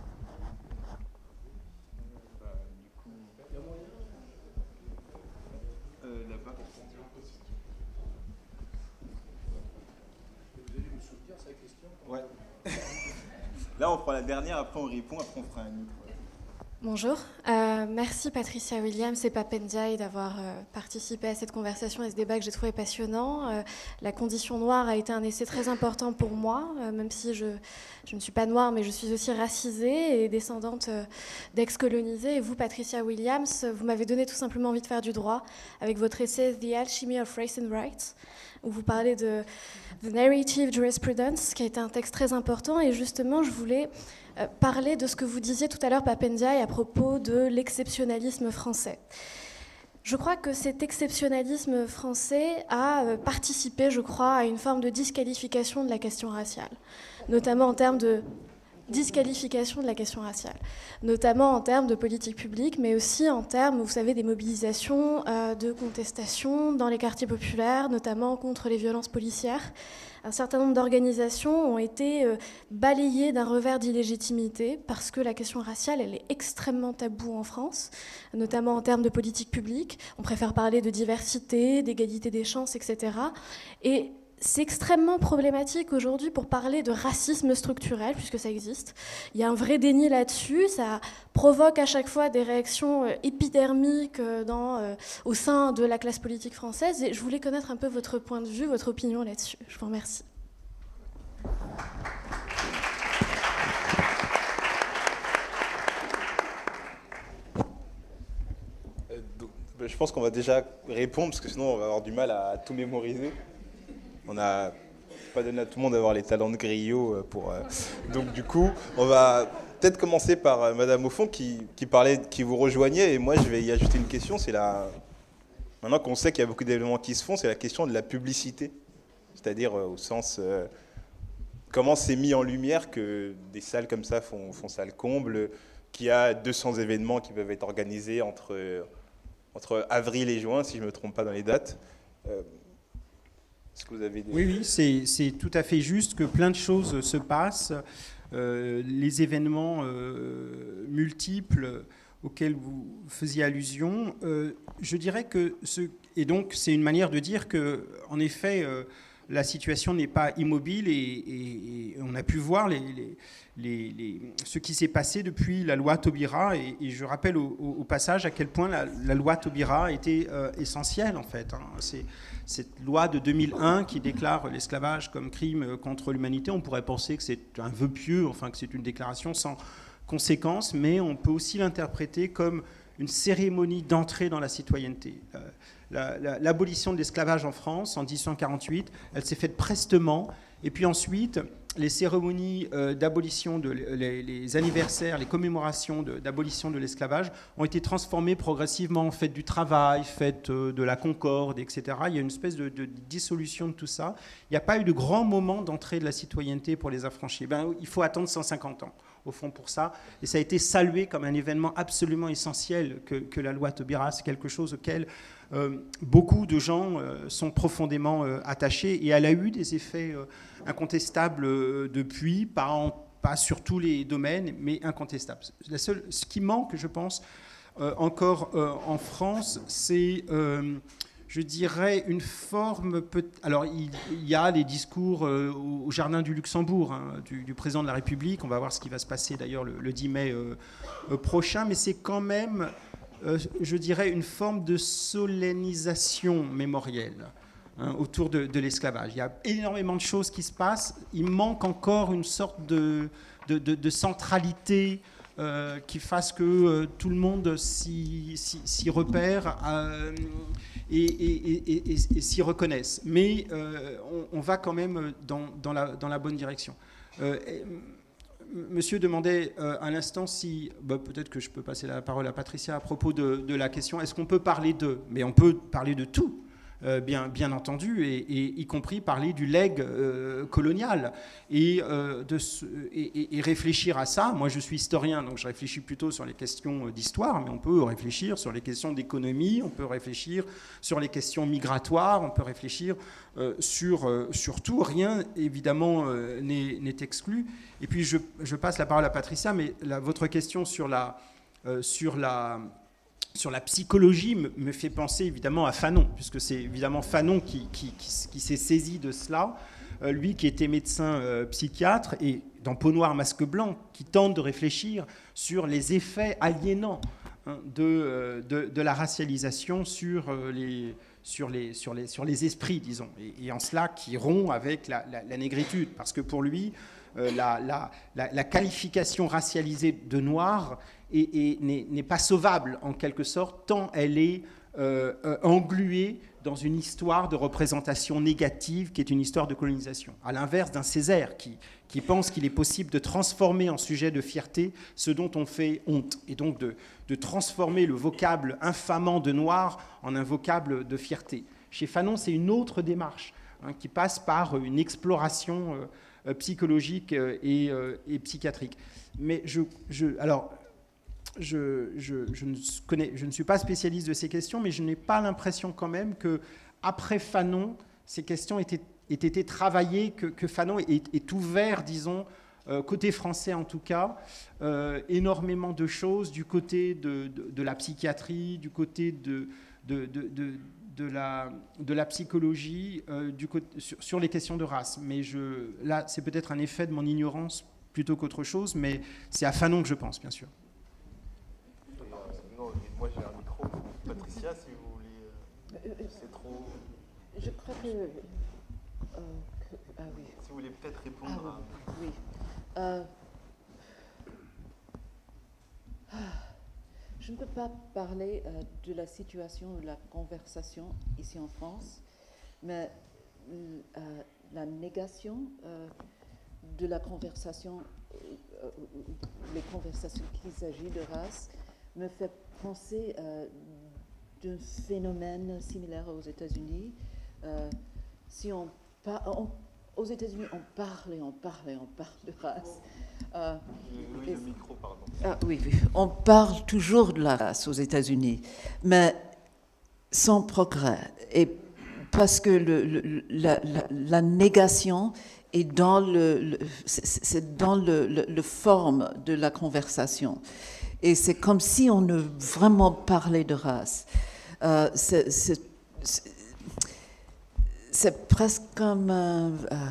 Ouais. Là, on prend la dernière, après on répond, après on fera un autre. Bonjour, euh, merci Patricia Williams et Pape Ndiaye d'avoir euh, participé à cette conversation et ce débat que j'ai trouvé passionnant. Euh, la condition noire a été un essai très important pour moi, euh, même si je, je ne suis pas noire, mais je suis aussi racisée et descendante euh, d'ex-colonisés. Et vous, Patricia Williams, vous m'avez donné tout simplement envie de faire du droit avec votre essai The Alchemy of Race and Rights, où vous parlez de The Narrative Jurisprudence, qui a été un texte très important. Et justement, je voulais euh, parler de ce que vous disiez tout à l'heure, Pape Ndiaye, à propos de l'exceptionnalisme français. Je crois que cet exceptionnalisme français a euh, participé, je crois, à une forme de disqualification de la question raciale, notamment en termes de disqualification de la question raciale, notamment en termes de politique publique, mais aussi en termes, vous savez, des mobilisations euh, de contestation dans les quartiers populaires, notamment contre les violences policières. Un certain nombre d'organisations ont été euh, balayées d'un revers d'illégitimité parce que la question raciale, elle est extrêmement taboue en France, notamment en termes de politique publique. On préfère parler de diversité, d'égalité des chances, et cetera. Et c'est extrêmement problématique aujourd'hui pour parler de racisme structurel, puisque ça existe. Il y a un vrai déni là-dessus, ça provoque à chaque fois des réactions épidermiques dans, euh, au sein de la classe politique française, et je voulais connaître un peu votre point de vue, votre opinion là-dessus. Je vous remercie. Je pense qu'on va déjà répondre, parce que sinon on va avoir du mal à tout mémoriser. On n'a pas donné à tout le monde d'avoir les talents de griot pour. Euh, donc du coup, on va peut-être commencer par euh, Madame au fond qui, qui parlait, qui vous rejoignait, et moi je vais y ajouter une question. C'est la. Maintenant qu'on sait qu'il y a beaucoup d'événements qui se font, c'est la question de la publicité, c'est-à-dire euh, au sens euh, comment c'est mis en lumière que des salles comme ça font, font salle comble, qu'il y a deux cents événements qui peuvent être organisés entre entre avril et juin, si je ne me trompe pas dans les dates. Euh, Est-ce que vous avez des... Oui, oui, c'est, c'est tout à fait juste que plein de choses se passent. Euh, les événements euh, multiples auxquels vous faisiez allusion, euh, je dirais que... Ce, et donc, c'est une manière de dire que, en effet, euh, la situation n'est pas immobile et, et, et on a pu voir les, les, les, les, ce qui s'est passé depuis la loi Taubira. Et, et je rappelle au, au passage à quel point la, la loi Taubira était euh, essentielle, en fait. Hein. C'est... Cette loi de deux mille un qui déclare l'esclavage comme crime contre l'humanité, on pourrait penser que c'est un vœu pieux, enfin que c'est une déclaration sans conséquence, mais on peut aussi l'interpréter comme une cérémonie d'entrée dans la citoyenneté. La, la, l'abolition de l'esclavage en France en dix-huit cent quarante-huit, elle s'est faite prestement, et puis ensuite les cérémonies euh, d'abolition, de, les, les anniversaires, les commémorations de, d'abolition de l'esclavage ont été transformées progressivement en fête du travail, fête euh, de la concorde, et cetera. Il y a une espèce de, de dissolution de tout ça. Il n'y a pas eu de grand moment d'entrée de la citoyenneté pour les affranchis. Ben, il faut attendre cent cinquante ans, au fond, pour ça. Et ça a été salué comme un événement absolument essentiel que, que la loi Taubira. C'est quelque chose auquel euh, beaucoup de gens euh, sont profondément euh, attachés. Et elle a eu des effets euh, incontestables euh, depuis, pas, en, pas sur tous les domaines, mais incontestables. La seule, ce qui manque, je pense, euh, encore euh, en France, c'est... Euh, je dirais, une forme... Peut... Alors, il, il y a les discours euh, au Jardin du Luxembourg, hein, du, du président de la République. On va voir ce qui va se passer, d'ailleurs, le, le dix mai euh, euh, prochain. Mais c'est quand même, euh, je dirais, une forme de solennisation mémorielle hein, autour de, de l'esclavage. Il y a énormément de choses qui se passent. Il manque encore une sorte de, de, de, de centralité euh, qui fasse que euh, tout le monde s'y, s'y, s'y repère euh, et, et, et, et, et s'y reconnaissent. Mais euh, on, on va quand même dans, dans, la, dans la bonne direction. Euh, monsieur demandait euh, à l'instant si, bah, peut-être que je peux passer la parole à Patricia à propos de, de la question, est-ce qu'on peut parler d'eux? Mais on peut parler de tout. Euh, bien, bien entendu, et, et y compris parler du legs euh, colonial et, euh, de ce, et, et réfléchir à ça. Moi, je suis historien, donc je réfléchis plutôt sur les questions d'histoire, mais on peut réfléchir sur les questions d'économie, on peut réfléchir sur les questions migratoires, on peut réfléchir euh, sur, euh, sur tout. Rien, évidemment, euh, n'est exclu. Et puis, je, je passe la parole à Patricia, mais la, votre question sur la... Euh, sur la sur la psychologie me, me fait penser évidemment à Fanon, puisque c'est évidemment Fanon qui, qui, qui, qui s'est saisi de cela, euh, lui qui était médecin euh, psychiatre, et dans Peau noire, masque blanc, qui tente de réfléchir sur les effets aliénants hein, de, euh, de, de la racialisation sur, euh, les, sur, les, sur, les, sur les esprits, disons, et, et en cela qui rompt avec la, la, la négritude, parce que pour lui, euh, la, la, la, la qualification racialisée de noir et, et n'est pas sauvable en quelque sorte, tant elle est euh, euh, engluée dans une histoire de représentation négative qui est une histoire de colonisation. À l'inverse d'un Césaire qui, qui pense qu'il est possible de transformer en sujet de fierté ce dont on fait honte, et donc de, de transformer le vocable infamant de noir en un vocable de fierté. Chez Fanon, c'est une autre démarche hein, qui passe par une exploration euh, psychologique et, euh, et psychiatrique. Mais je... je alors, Je, je, je, ne connais, je ne suis pas spécialiste de ces questions, mais je n'ai pas l'impression quand même qu'après Fanon, ces questions aient été, aient été travaillées, que, que Fanon est, est ouvert, disons, euh, côté français en tout cas, euh, énormément de choses du côté de, de, de la psychiatrie, du côté de, de, de, de, de, la, de la psychologie, euh, du côté, sur, sur les questions de race. Mais je, là, c'est peut-être un effet de mon ignorance plutôt qu'autre chose, mais c'est à Fanon que je pense, bien sûr. Moi j'ai un micro. Patricia, si vous voulez. Euh, c'est trop. Je crois que, euh, que. Ah oui. Si vous voulez peut-être répondre. Ah, à... oui. oui. Euh, ah, je ne peux pas parler euh, de la situation ou de la conversation ici en France, mais euh, la négation euh, de la conversation, euh, les conversations qu'il s'agit de race, me fait penser euh, d'un phénomène similaire aux États-Unis. Euh, si on, on aux États-Unis, on parle et on parle et on parle de race. Euh, oui, le micro, pardon. Ah, oui, oui, on parle toujours de la race aux États-Unis, mais sans progrès. Et parce que le, le, la, la, la négation est dans le, le c'est dans le, le, le forme de la conversation. Et c'est comme si on ne vraiment parlait de race. Euh, c'est presque comme... Euh,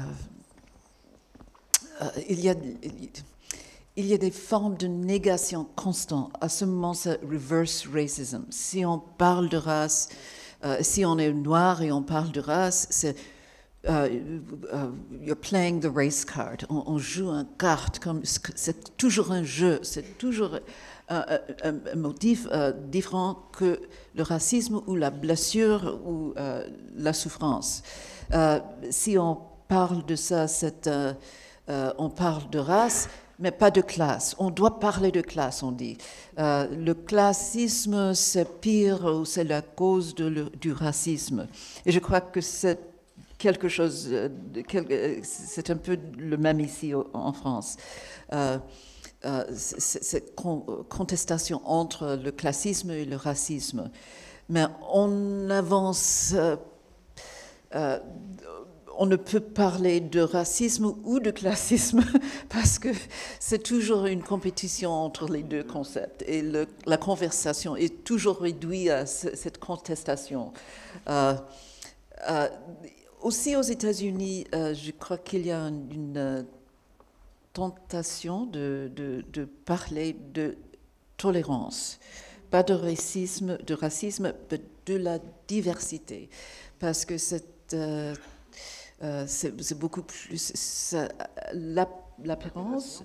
euh, il, y a, il y a des formes de négation constante. À ce moment, c'est reverse racism. Si on parle de race, euh, si on est noir et on parle de race, c'est... Uh, uh, you're playing the race card. On, on joue une carte, comme c'est toujours un jeu, c'est toujours un, un, un motif uh, différent que le racisme ou la blessure ou uh, la souffrance. Uh, si on parle de ça, c'est, uh, uh, on parle de race, mais pas de classe. On doit parler de classe, on dit. Uh, le classisme, c'est pire ou c'est la cause de le, du racisme. Et je crois que c'est quelque chose, c'est un peu le même ici en France. Euh, euh, cette contestation entre le classisme et le racisme. Mais on avance, euh, euh, on ne peut parler de racisme ou de classisme parce que c'est toujours une compétition entre les deux concepts et le, la conversation est toujours réduite à cette contestation. Euh, euh, Aussi aux États-Unis, euh, je crois qu'il y a une, une euh, tentation de, de, de parler de tolérance, pas de racisme, de racisme, mais de la diversité, parce que c'est euh, euh, c'est beaucoup plus l'apparence,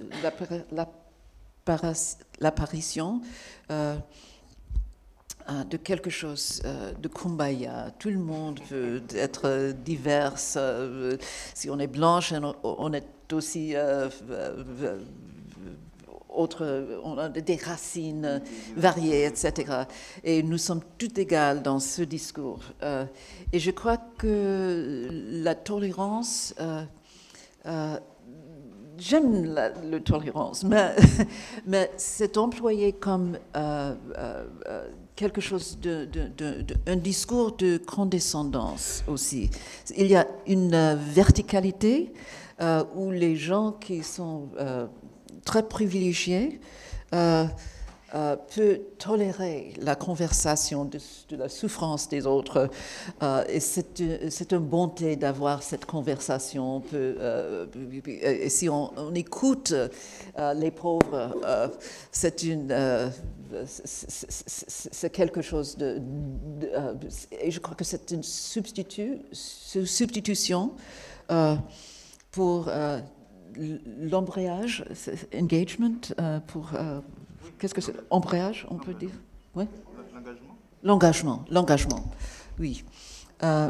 l'apparition. Euh, de quelque chose, de kumbaya. Tout le monde veut être divers. Si on est blanche, on est aussi euh, euh, autre, on a des racines variées, et cetera. Et nous sommes tous égaux dans ce discours. Euh, et je crois que la tolérance, euh, euh, j'aime la, la tolérance, mais, mais c'est employé comme euh, euh, quelque chose de, de, de, de, un discours de condescendance aussi. Il y a une verticalité euh, où les gens qui sont euh, très privilégiés euh, euh, peuvent tolérer la conversation de, de la souffrance des autres. Euh, et c'est, c'est une bonté d'avoir cette conversation. On peut, euh, et si on, on écoute euh, les pauvres, euh, c'est, une, euh, c'est, c'est, c'est quelque chose de... de euh, et je crois que c'est une substitu, substitution euh, pour... Euh, l'embrayage, engagement, euh, pour... Euh, qu'est-ce que c'est? Embrayage, on peut dire? Oui. L'engagement. L'engagement, l'engagement, oui. Euh,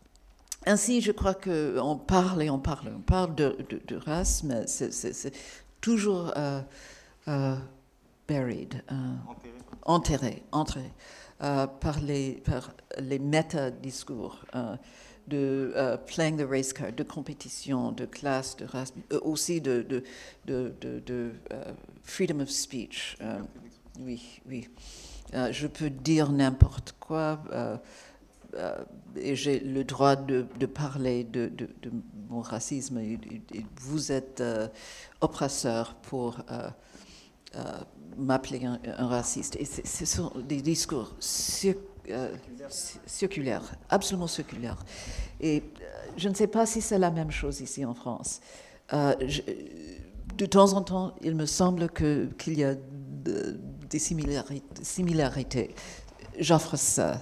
ainsi, je crois qu'on parle et on parle, on parle de, de, de race, mais c'est, c'est, c'est toujours euh, euh, buried, euh, enterré, enterré euh, par les, par les méta-discours. Euh, de uh, playing the race card, de compétition, de classe, de race, euh, aussi de, de, de, de, de uh, freedom of speech. Euh, oui, oui. Euh, je peux dire n'importe quoi euh, euh, et j'ai le droit de, de parler de, de, de mon racisme. Et, et vous êtes euh, oppresseur pour euh, euh, m'appeler un, un raciste. Et c'est, ce sont des discours sur, Euh, circulaire, absolument circulaire. Et euh, je ne sais pas si c'est la même chose ici en France. Euh, je, de temps en temps, il me semble que, qu'il y a de, des similarités, similarités. J'offre ça.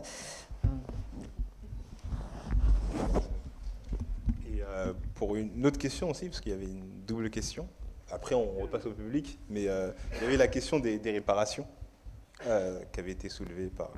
Et euh, pour une autre question aussi, parce qu'il y avait une double question. Après, on repasse au public, mais euh, il y avait la question des, des réparations euh, qui avait été soulevée par...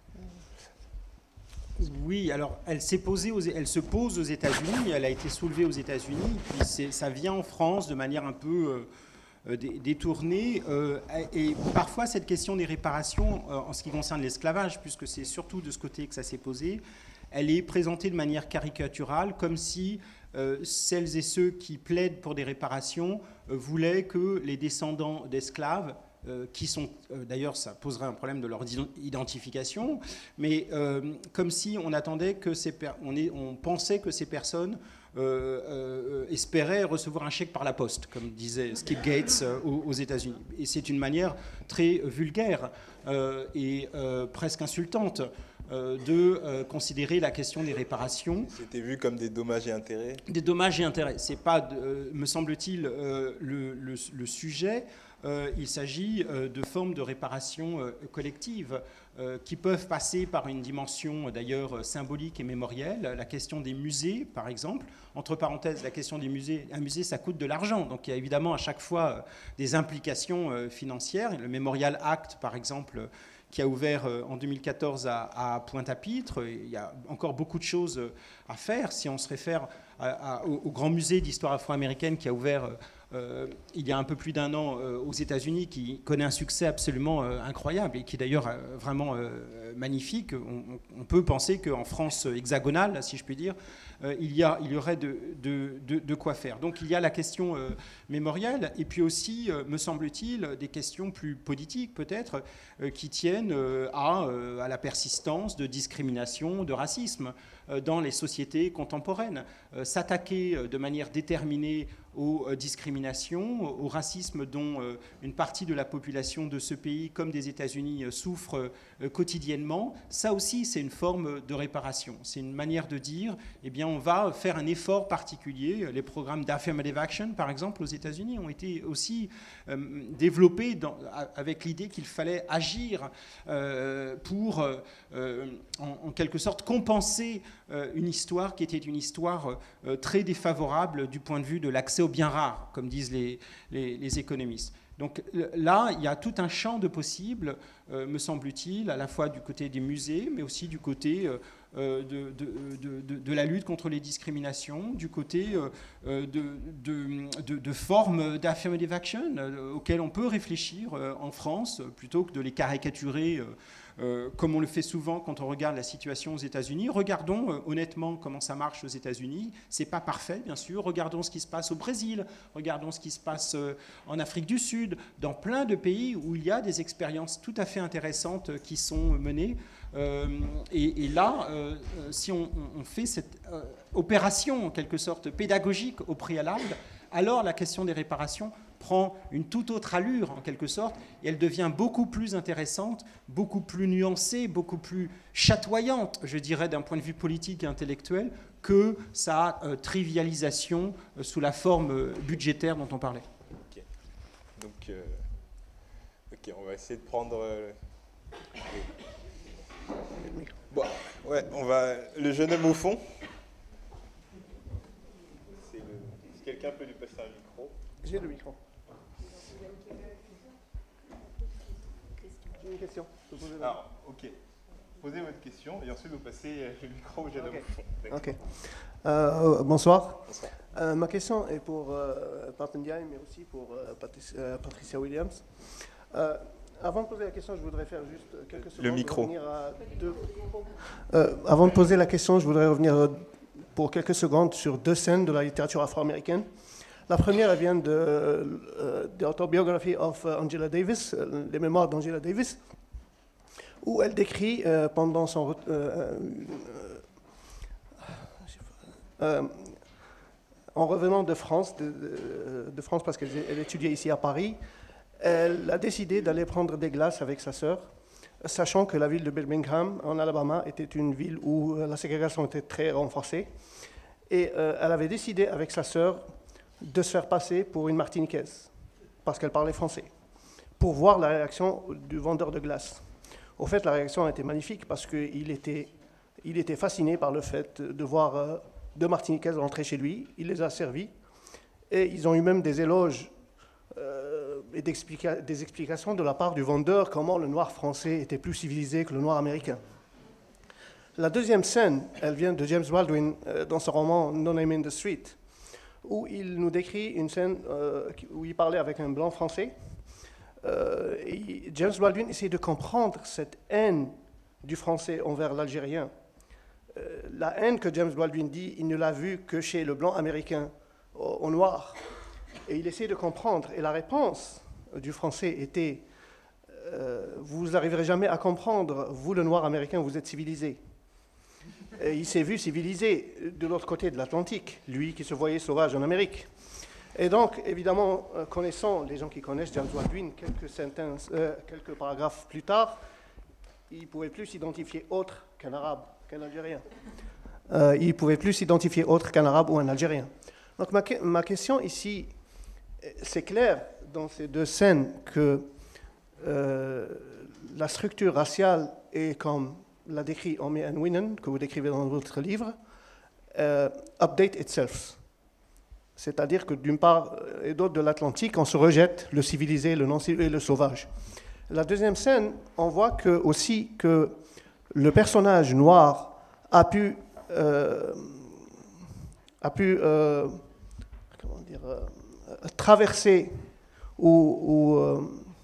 Oui, alors elle, s'est posée aux, elle se pose aux États-Unis, elle a été soulevée aux États-Unis, puis c'est, ça vient en France de manière un peu euh, détournée. Euh, et parfois, cette question des réparations, euh, en ce qui concerne l'esclavage, puisque c'est surtout de ce côté que ça s'est posé, elle est présentée de manière caricaturale, comme si euh, celles et ceux qui plaident pour des réparations euh, voulaient que les descendants d'esclaves, Euh, qui sont, euh, d'ailleurs, ça poserait un problème de leur identification, mais euh, comme si on attendait que ces per- on, est, on pensait que ces personnes euh, euh, espéraient recevoir un chèque par la poste, comme disait Skip Gates euh, aux, aux États-Unis. Et c'est une manière très vulgaire euh, et euh, presque insultante euh, de euh, considérer la question des réparations. C'était vu comme des dommages et intérêts. Des dommages et intérêts. C'est pas, euh, me semble-t-il, euh, le, le, le sujet. Euh, il s'agit euh, de formes de réparation euh, collective euh, qui peuvent passer par une dimension d'ailleurs symbolique et mémorielle. La question des musées, par exemple. Entre parenthèses, la question des musées, un musée, ça coûte de l'argent. Donc il y a évidemment à chaque fois euh, des implications euh, financières. Le Memorial Act, par exemple, qui a ouvert euh, en deux mille quatorze à, à Pointe-à-Pitre. Il y a encore beaucoup de choses à faire. Si on se réfère à, à, au, au Grand Musée d'histoire afro-américaine qui a ouvert... Euh, Euh, il y a un peu plus d'un an euh, aux États-Unis, qui connaît un succès absolument euh, incroyable et qui est d'ailleurs euh, vraiment euh, magnifique. On, on peut penser qu'en France hexagonale, si je puis dire, euh, il, y a, il y aurait de, de, de, de quoi faire. Donc il y a la question euh, mémorielle et puis aussi, euh, me semble-t-il, des questions plus politiques peut-être euh, qui tiennent euh, à, euh, à la persistance de discrimination, de racisme euh, dans les sociétés contemporaines. Euh, s'attaquer euh, de manière déterminée aux discriminations, au racisme dont une partie de la population de ce pays, comme des États-Unis, souffre quotidiennement, ça aussi, c'est une forme de réparation. C'est une manière de dire, eh bien, on va faire un effort particulier. Les programmes d'affirmative action, par exemple, aux États-Unis, ont été aussi euh, développés dans, avec l'idée qu'il fallait agir euh, pour, euh, en, en quelque sorte, compenser euh, une histoire qui était une histoire euh, très défavorable du point de vue de l'accès aux biens rares, comme disent les, les, les économistes. Donc là, il y a tout un champ de possibles, euh, me semble-t-il, à la fois du côté des musées, mais aussi du côté euh, euh, de, de, de, de, de la lutte contre les discriminations, du côté euh, de, de, de, de formes d'affirmative action euh, auxquelles on peut réfléchir euh, en France, plutôt que de les caricaturer euh, euh, comme on le fait souvent quand on regarde la situation aux États-Unis. Regardons euh, honnêtement comment ça marche aux États-Unis. C'est pas parfait, bien sûr. Regardons ce qui se passe au Brésil, regardons ce qui se passe euh, en Afrique du Sud, dans plein de pays où il y a des expériences tout à fait intéressantes qui sont menées. Euh, et, et là, euh, si on, on fait cette euh, opération, en quelque sorte, pédagogique au préalable, alors la question des réparations prend une toute autre allure, en quelque sorte, et elle devient beaucoup plus intéressante, beaucoup plus nuancée, beaucoup plus chatoyante, je dirais, d'un point de vue politique et intellectuel, que sa euh, trivialisation euh, sous la forme euh, budgétaire dont on parlait. Ok, donc, euh, ok, on va essayer de prendre... Euh, bon, ouais, on va... Le jeune homme au fond. C'est le... Si quelqu'un peut lui passer un micro. J'ai le micro. J'ai une question. Ah, ok. Posez votre question et ensuite vous passez le micro au jeune homme okay. au fond. Ok. Euh, bonsoir. Bonsoir. Euh, ma question est pour euh, Papendiaï, mais aussi pour euh, Patricia, euh, Patricia Williams. Euh, Avant de poser la question, je voudrais faire juste quelques secondes. Le micro. Revenir à deux... euh, avant de poser la question, je voudrais revenir pour quelques secondes sur deux scènes de la littérature afro-américaine. La première, elle vient de euh, The Autobiography of Angela Davis, euh, les mémoires d'Angela Davis, où elle décrit euh, pendant son... Euh, euh, euh, en revenant de France, de, de, de France parce qu'elle elle étudiait ici à Paris, elle a décidé d'aller prendre des glaces avec sa sœur, sachant que la ville de Birmingham, en Alabama, était une ville où la ségrégation était très renforcée. Et euh, elle avait décidé avec sa sœur de se faire passer pour une Martiniquaise, parce qu'elle parlait français, pour voir la réaction du vendeur de glace. Au fait, la réaction a été magnifique, parce qu'il était, il était fasciné par le fait de voir euh, deux Martiniquaises rentrer chez lui. Il les a servis, et ils ont eu même des éloges Euh, et explica des explications de la part du vendeur comment le noir français était plus civilisé que le noir américain. La deuxième scène, elle vient de James Baldwin euh, dans son roman No Name in the Street, où il nous décrit une scène euh, où il parlait avec un blanc français. Euh, et James Baldwin essaie de comprendre cette haine du français envers l'Algérien. Euh, la haine que James Baldwin dit, il ne l'a vue que chez le blanc américain, au, au noir. Et il essaie de comprendre. Et la réponse du français était euh, « Vous n'arriverez jamais à comprendre, vous, le noir américain, vous êtes civilisé. » Et il s'est vu civilisé de l'autre côté de l'Atlantique, lui qui se voyait sauvage en Amérique. Et donc, évidemment, connaissant les gens qui connaissent James Baldwin, quelques, sentences, euh, quelques paragraphes plus tard, il ne pouvait plus s'identifier autre qu'un arabe, qu'un algérien. Euh, il ne pouvait plus s'identifier autre qu'un arabe ou un algérien. Donc ma, ma question ici, c'est clair dans ces deux scènes que euh, la structure raciale est, comme l'a décrit Omi Nwinen, que vous décrivez dans votre livre, euh, update itself. C'est-à-dire que d'une part et d'autre de l'Atlantique, on se rejette le civilisé, le non-civilisé et le sauvage. La deuxième scène, on voit que, aussi que le personnage noir a pu, euh, a pu euh, comment dire, euh, traverser ou, ou, euh,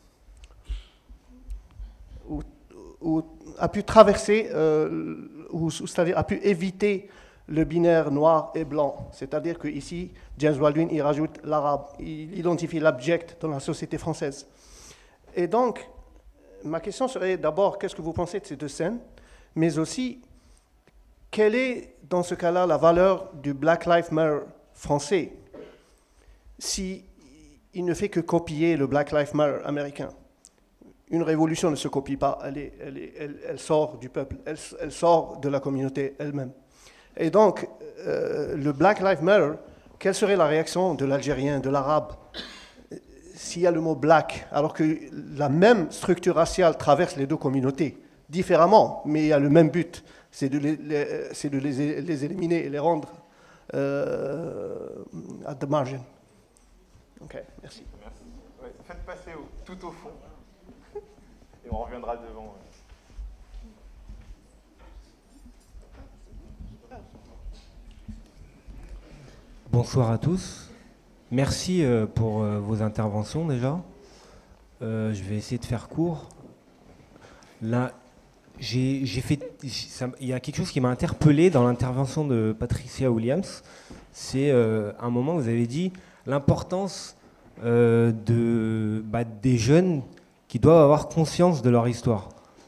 ou, ou a pu traverser, euh, ou, c'est-à-dire a pu éviter le binaire noir et blanc. C'est-à-dire qu'ici, James Baldwin, il rajoute l'arabe, il identifie l'abject dans la société française. Et donc, ma question serait d'abord, qu'est-ce que vous pensez de ces deux scènes, mais aussi, quelle est, dans ce cas-là, la valeur du Black Lives Matter français, si il ne fait que copier le Black Lives Matter américain? Une révolution ne se copie pas, elle, est, elle, est, elle, elle sort du peuple, elle, elle sort de la communauté elle-même. Et donc, euh, le Black Lives Matter, quelle serait la réaction de l'Algérien, de l'Arabe, s'il y a le mot « black », alors que la même structure raciale traverse les deux communautés, différemment, mais il y a le même but, c'est de les, les, c'est de les, les éliminer et les rendre euh, at the margin. Ok, merci. Merci. Ouais, faites passer au, tout au fond, et on reviendra devant. Ouais. Bonsoir à tous. Merci pour vos interventions déjà. Euh, je vais essayer de faire court. Là, j'ai fait. Ça, il y a quelque chose qui m'a interpellé dans l'intervention de Patricia Williams. C'est euh, un moment où vous avez dit l'importance euh, de, bah, des jeunes qui doivent avoir conscience de leur histoire.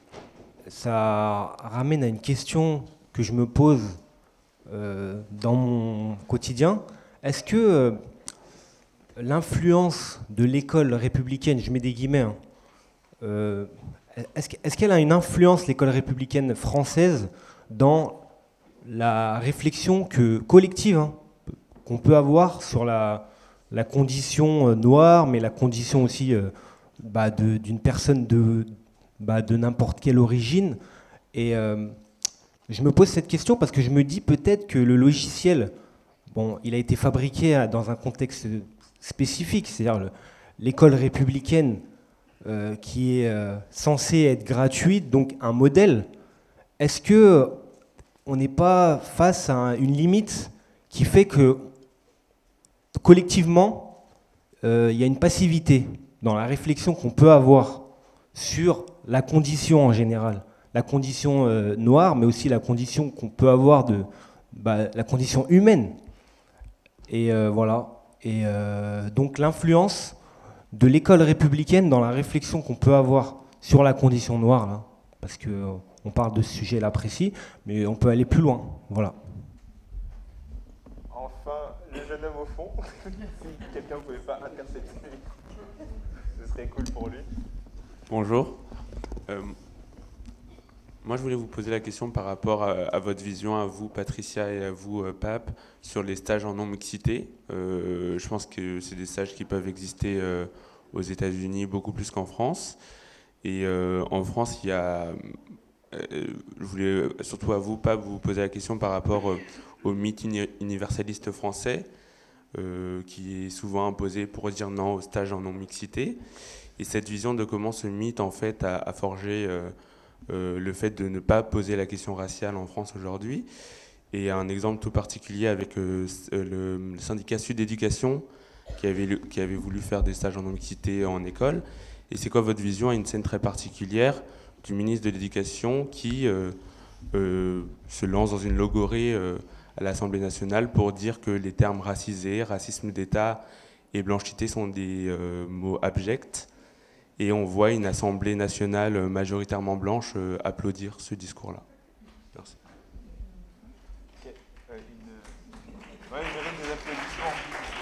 Ça ramène à une question que je me pose euh, dans mon quotidien. Est-ce que euh, l'influence de l'école républicaine, je mets des guillemets, hein, euh, est-ce qu'elle a une influence, l'école républicaine française, dans la réflexion que, collective hein, qu'on peut avoir sur la, la condition noire, mais la condition aussi euh, bah, d'une personne de, bah, de n'importe quelle origine. Et euh, je me pose cette question parce que je me dis peut-être que le logiciel, bon, il a été fabriqué dans un contexte spécifique, c'est-à-dire l'école républicaine euh, qui est euh, censée être gratuite, donc un modèle. Est-ce que on n'est pas face à une limite qui fait que collectivement, euh, il y a une passivité dans la réflexion qu'on peut avoir sur la condition en général, la condition euh, noire, mais aussi la condition qu'on peut avoir de bah, la condition humaine. Et euh, voilà. Et euh, donc l'influence de l'école républicaine dans la réflexion qu'on peut avoir sur la condition noire, là, parce que euh, on parle de ce sujet-là précis, mais on peut aller plus loin. Voilà. Enfin, le jeune homme au fond, si quelqu'un ne pouvait pas intercepter, ce serait cool pour lui. Bonjour. Euh, moi, je voulais vous poser la question par rapport à, à votre vision, à vous, Patricia, et à vous, euh, Pape, sur les stages en non-mixité. Euh, je pense que c'est des stages qui peuvent exister euh, aux États-Unis beaucoup plus qu'en France. Et euh, en France, il y a... Euh, je voulais surtout à vous, Pape, vous poser la question par rapport euh, au mythe universaliste français, euh, qui est souvent imposé pour dire non au stage en non-mixité. Et cette vision de comment ce mythe, en fait, a, a forgé euh, euh, le fait de ne pas poser la question raciale en France aujourd'hui. Et un exemple tout particulier avec euh, le, le syndicat Sud Éducation, qui avait, qui avait voulu faire des stages en non-mixité en école. Et c'est quoi votre vision à une scène très particulière du ministre de l'Éducation qui euh, euh, se lance dans une logorée euh, à l'Assemblée nationale pour dire que les termes racisé, racisme d'État et blanchité sont des euh, mots abjects. Et on voit une Assemblée nationale majoritairement blanche euh, applaudir ce discours-là. Merci. Okay. Euh, une... Ouais, j'avais des applaudissements.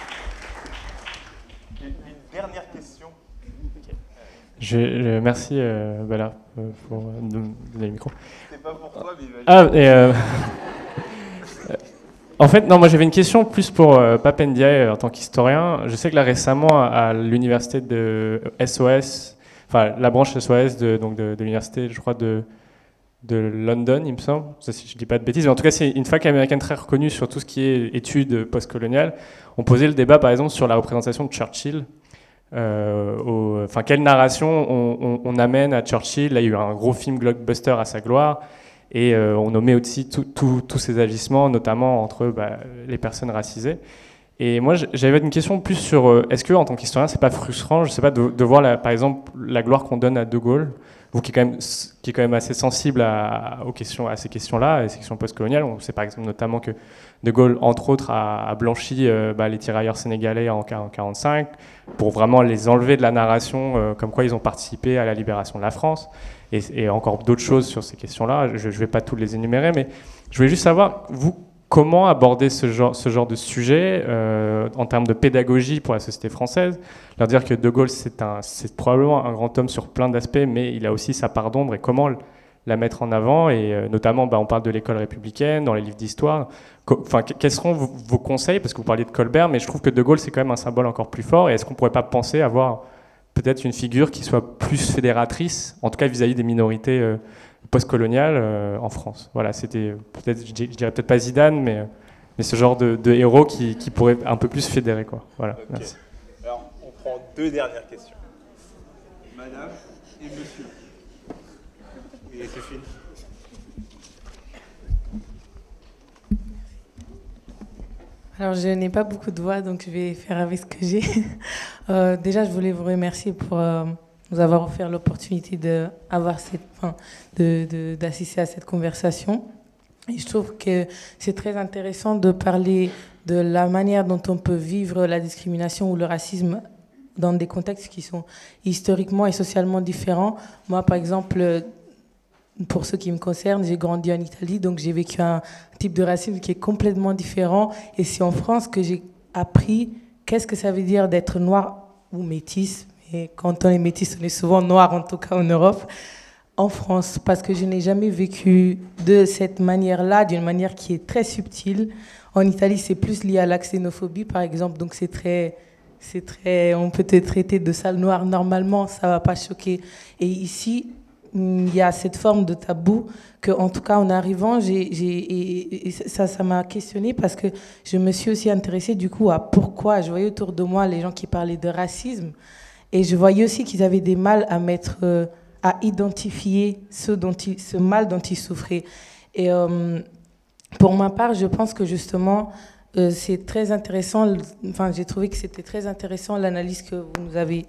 Une, une dernière question. Okay. Je, je, merci euh, Bala euh, pour euh, me donner le micro. C'est pas pour toi, mais ah, et, euh, en fait, non, moi j'avais une question plus pour euh, Pape Ndiaye en tant qu'historien. Je sais que là récemment à l'université de S O S, enfin la branche S O S de, donc de, de l'université, je crois de de London, il me semble, si je dis pas de bêtises, mais en tout cas c'est une fac américaine très reconnue sur tout ce qui est études postcoloniales. On posait le débat par exemple sur la représentation de Churchill. Euh, au, enfin, quelle narration on, on, on amène à Churchill. Là, il y a eu un gros film blockbuster à sa gloire, et euh, on nommait aussi tous ses agissements, notamment entre bah, les personnes racisées. Et moi, j'avais une question plus sur euh, est-ce que, en tant qu'historien, c'est pas frustrant, je sais pas, de, de voir, la, par exemple, la gloire qu'on donne à De Gaulle, vous qui est quand même, qui est quand même assez sensible à, aux questions, à ces questions-là, à ces questions postcoloniales. On sait par exemple notamment que De Gaulle, entre autres, a, a blanchi euh, bah, les tirailleurs sénégalais en mille neuf cent quarante-cinq pour vraiment les enlever de la narration, euh, comme quoi ils ont participé à la libération de la France, et, et encore d'autres choses sur ces questions-là. Je ne vais pas tous les énumérer, mais je voulais juste savoir, vous, comment aborder ce genre, ce genre de sujet euh, en termes de pédagogie pour la société française? Leur dire que De Gaulle, c'est probablement un grand homme sur plein d'aspects, mais il a aussi sa part d'ombre, et comment la mettre en avant, et euh, notamment, bah, on parle de l'école républicaine, dans les livres d'histoire. Enfin, quels seront vos, vos conseils? Parce que vous parliez de Colbert, mais je trouve que De Gaulle, c'est quand même un symbole encore plus fort, et est-ce qu'on ne pourrait pas penser à avoir peut-être une figure qui soit plus fédératrice, en tout cas vis-à-vis des minorités euh, postcoloniales euh, en France? Voilà, c'était peut-être, je dirais peut-être pas Zidane, mais, mais ce genre de, de héros qui, qui pourrait un peu plus fédérer, quoi. Voilà, okay. Merci. Alors, on prend deux dernières questions. Madame et monsieur. Et c'est fini. Alors, je n'ai pas beaucoup de voix, donc je vais faire avec ce que j'ai. Euh, déjà, je voulais vous remercier pour euh, nous avoir offert l'opportunité de, avoir cette, enfin, de, de, d'assister à cette conversation. Et je trouve que c'est très intéressant de parler de la manière dont on peut vivre la discrimination ou le racisme dans des contextes qui sont historiquement et socialement différents. Moi, par exemple, pour ce qui me concerne, j'ai grandi en Italie, donc j'ai vécu un type de racisme qui est complètement différent. Et c'est en France que j'ai appris qu'est-ce que ça veut dire d'être noir ou métis. Et quand on est métis, on est souvent noir, en tout cas en Europe, en France, parce que je n'ai jamais vécu de cette manière-là, d'une manière qui est très subtile. En Italie, c'est plus lié à la xénophobie, par exemple, donc c'est très... C'est très, on peut te traiter de sale noir normalement, ça ne va pas choquer. Et ici, il y a cette forme de tabou que, en tout cas, en arrivant, j'ai, j'ai, et, et ça, ça m'a questionné parce que je me suis aussi intéressée du coup à pourquoi. Je voyais autour de moi les gens qui parlaient de racisme et je voyais aussi qu'ils avaient des mal à mettre, euh, à identifier ce, dont ils, ce mal dont ils souffraient. Et euh, pour ma part, je pense que justement, Euh, c'est très intéressant, enfin j'ai trouvé que c'était très intéressant l'analyse que vous nous avez,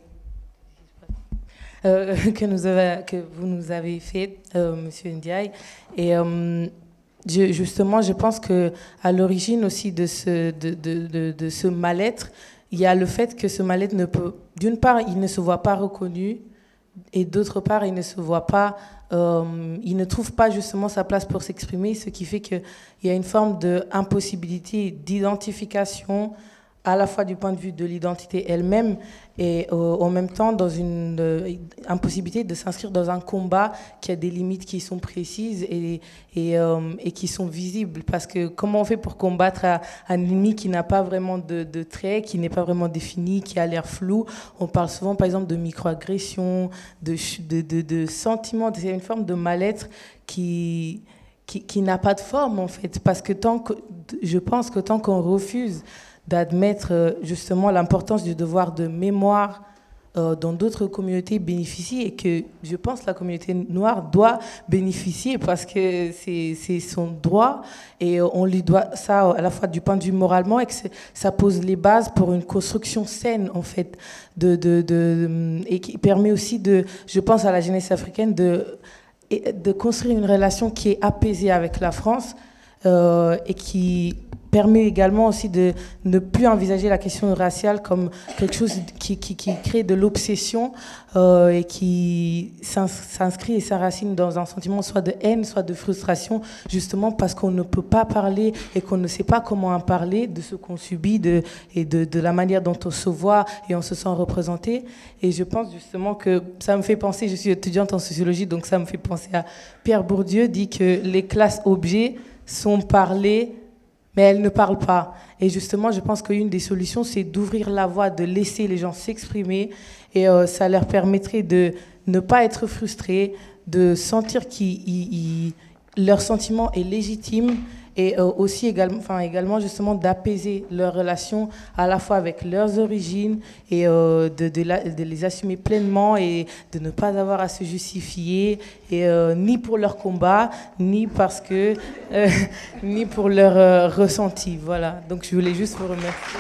euh, que, nous avez que vous nous avez fait, euh, Monsieur Ndiaye. Et euh, je, justement, je pense que à l'origine aussi de ce, de, de, de, de ce mal-être, il y a le fait que ce mal-être ne peut, d'une part, il ne se voit pas reconnu, et d'autre part, il ne se voit pas, euh, il ne trouve pas justement sa place pour s'exprimer, ce qui fait qu'il y a une forme d'impossibilité d'identification, à la fois du point de vue de l'identité elle-même et euh, en même temps dans une euh, impossibilité de s'inscrire dans un combat qui a des limites qui sont précises et, et, euh, et qui sont visibles. Parce que comment on fait pour combattre un, un ennemi qui n'a pas vraiment de, de traits, qui n'est pas vraiment défini, qui a l'air flou? On parle souvent par exemple de microagression, de, de, de, de sentiments, c'est une forme de mal-être qui... qui, qui n'a pas de forme en fait. Parce que tant que, je pense que tant qu'on refuse d'admettre justement l'importance du devoir de mémoire euh, dont d'autres communautés bénéficient et que je pense que la communauté noire doit bénéficier parce que c'est, c'est son droit et on lui doit ça à la fois du point de vue moralement et que ça pose les bases pour une construction saine en fait de, de, de, et qui permet aussi de, je pense à la jeunesse africaine, de, de construire une relation qui est apaisée avec la France euh, et qui permet également aussi de ne plus envisager la question raciale comme quelque chose qui, qui, qui crée de l'obsession euh, et qui s'inscrit et s'enracine dans un sentiment soit de haine, soit de frustration, justement parce qu'on ne peut pas parler et qu'on ne sait pas comment en parler de ce qu'on subit de, et de, de la manière dont on se voit et on se sent représenté. Et je pense justement que ça me fait penser, je suis étudiante en sociologie, donc ça me fait penser à Pierre Bourdieu, dit que les classes objets sont parlées mais elles ne parlent pas. Et justement, je pense qu'une des solutions, c'est d'ouvrir la voie, de laisser les gens s'exprimer. Et euh, ça leur permettrait de ne pas être frustrés, de sentir que leur sentiment est légitime et euh, aussi également, enfin, également justement d'apaiser leurs relations à la fois avec leurs origines et euh, de, de, la, de les assumer pleinement et de ne pas avoir à se justifier et euh, ni pour leur combat ni parce que euh, ni pour leur euh, ressenti. Voilà. Donc je voulais juste vous remercier.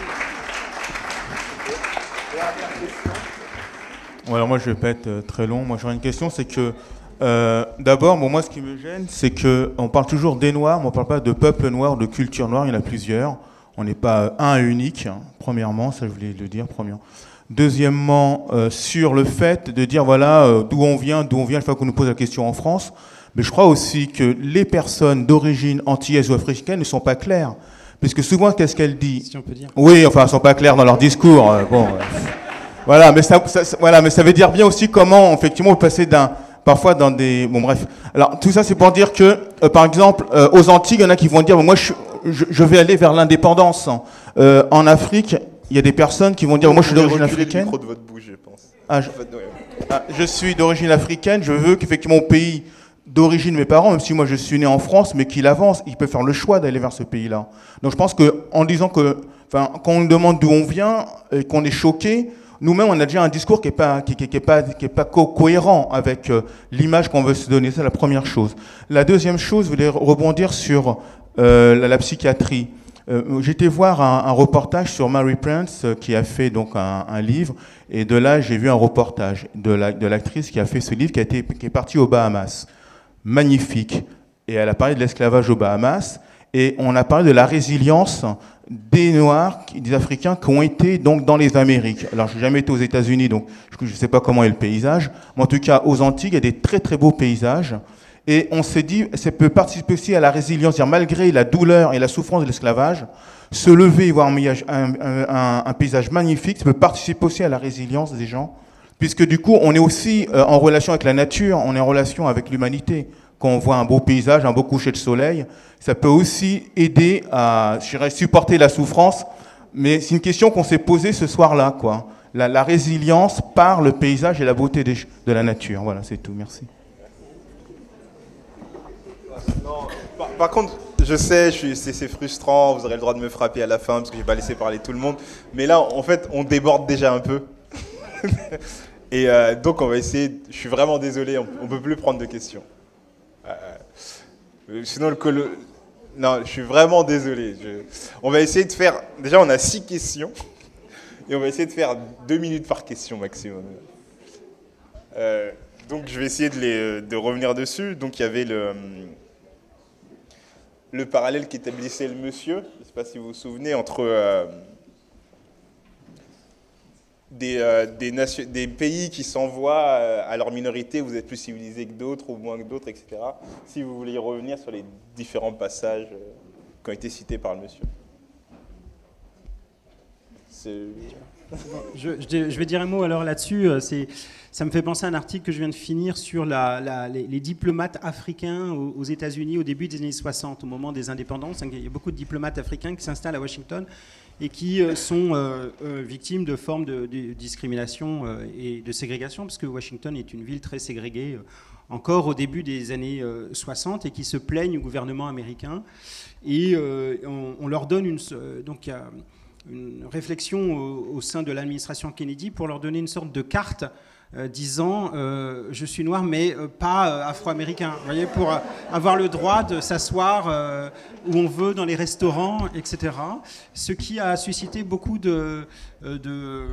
Ouais, alors moi je vais pas être très long. Moi j'aurais une question, c'est que Euh, d'abord, bon, moi, ce qui me gêne, c'est qu'on parle toujours des Noirs, mais on ne parle pas de peuple noir, de culture noire. Il y en a plusieurs. On n'est pas un et unique, hein, premièrement. Ça, je voulais le dire, premièrement. Deuxièmement, euh, sur le fait de dire, voilà, euh, d'où on vient, d'où on vient, une fois qu'on nous pose la question en France. Mais je crois aussi que les personnes d'origine antillaise ou africaine ne sont pas claires. Puisque souvent, qu'est-ce qu'elles disent ? Si on peut dire. Oui, enfin, elles ne sont pas claires dans leur discours. Euh, bon, euh, voilà, mais ça, ça, ça, voilà, mais ça veut dire bien aussi comment, effectivement, on peut passer d'un... Parfois dans des... Bon bref. Alors tout ça c'est pour dire que, euh, par exemple, euh, aux Antilles, il y en a qui vont dire, moi je, je, je vais aller vers l'indépendance. Euh, en Afrique, il y a des personnes qui vont dire, moi je suis d'origine africaine. Le micro de votre bouche, je pense. Ah, je, ah, je suis d'origine africaine, je veux qu'effectivement au pays d'origine de mes parents, même si moi je suis né en France, mais qu'il avance, il peut faire le choix d'aller vers ce pays-là. Donc je pense qu'en disant que, enfin, quand on nous demande d'où on vient et qu'on est choqué, nous-mêmes, on a déjà un discours qui n'est pas, qui, qui, qui est pas, qui est pas co- cohérent avec euh, l'image qu'on veut se donner. C'est la première chose. La deuxième chose, je voulais rebondir sur euh, la, la psychiatrie. Euh, J'étais voir un, un reportage sur Mary Prince euh, qui a fait donc un, un livre, et de là j'ai vu un reportage de la, de l'actrice qui a fait ce livre, qui, a été, qui est partie aux Bahamas. Magnifique. Et elle a parlé de l'esclavage aux Bahamas, et on a parlé de la résilience des Noirs, des Africains qui ont été donc dans les Amériques. Alors je n'ai jamais été aux États-Unis, donc je ne sais pas comment est le paysage, mais en tout cas aux Antilles, il y a des très très beaux paysages. Et on s'est dit, ça peut participer aussi à la résilience, c'est-à-dire malgré la douleur et la souffrance de l'esclavage, se lever et voir un, un, un, un paysage magnifique, ça peut participer aussi à la résilience des gens, puisque du coup, on est aussi euh, en relation avec la nature, on est en relation avec l'humanité. Quand on voit un beau paysage, un beau coucher de soleil, ça peut aussi aider à, je dirais, supporter la souffrance, mais c'est une question qu'on s'est posée ce soir-là, quoi. La, la résilience par le paysage et la beauté des, de la nature. Voilà, c'est tout, merci. Non, par, par contre, je sais, c'est frustrant, vous aurez le droit de me frapper à la fin parce que je n'ai pas laissé parler tout le monde. Mais là, en fait, on déborde déjà un peu. Et euh, donc, on va essayer. Je suis vraiment désolé, on ne peut plus prendre de questions. Euh, sinon, le colo... Non, je suis vraiment désolé. Je... On va essayer de faire. Déjà, on a six questions. Et on va essayer de faire deux minutes par question maximum. Euh, donc, je vais essayer de, les, de revenir dessus. Donc, il y avait le. Le parallèle qu'établissait le monsieur, je ne sais pas si vous vous souvenez, entre euh, des, euh, des, nation, des pays qui s'envoient euh, à leur minorité, vous êtes plus civilisés que d'autres ou moins que d'autres, et cetera. Si vous voulez y revenir sur les différents passages euh, qui ont été cités par le monsieur. Je, je, je vais dire un mot alors là-dessus. C'est, ça me fait penser à un article que je viens de finir sur la, la, les, les diplomates africains aux, aux États-Unis au début des années soixante, au moment des indépendances. Il y a beaucoup de diplomates africains qui s'installent à Washington et qui sont euh, euh, victimes de formes de, de discrimination euh, et de ségrégation, parce que Washington est une ville très ségrégée, euh, encore au début des années euh, soixante, et qui se plaignent au gouvernement américain. Et euh, on, on leur donne une... Euh, donc il y a une réflexion au, au sein de l'administration Kennedy pour leur donner une sorte de carte euh, disant euh, je suis noir mais euh, pas euh, afro-américain, vous voyez, pour euh, avoir le droit de s'asseoir euh, où on veut dans les restaurants, et cetera. Ce qui a suscité beaucoup de, de, de,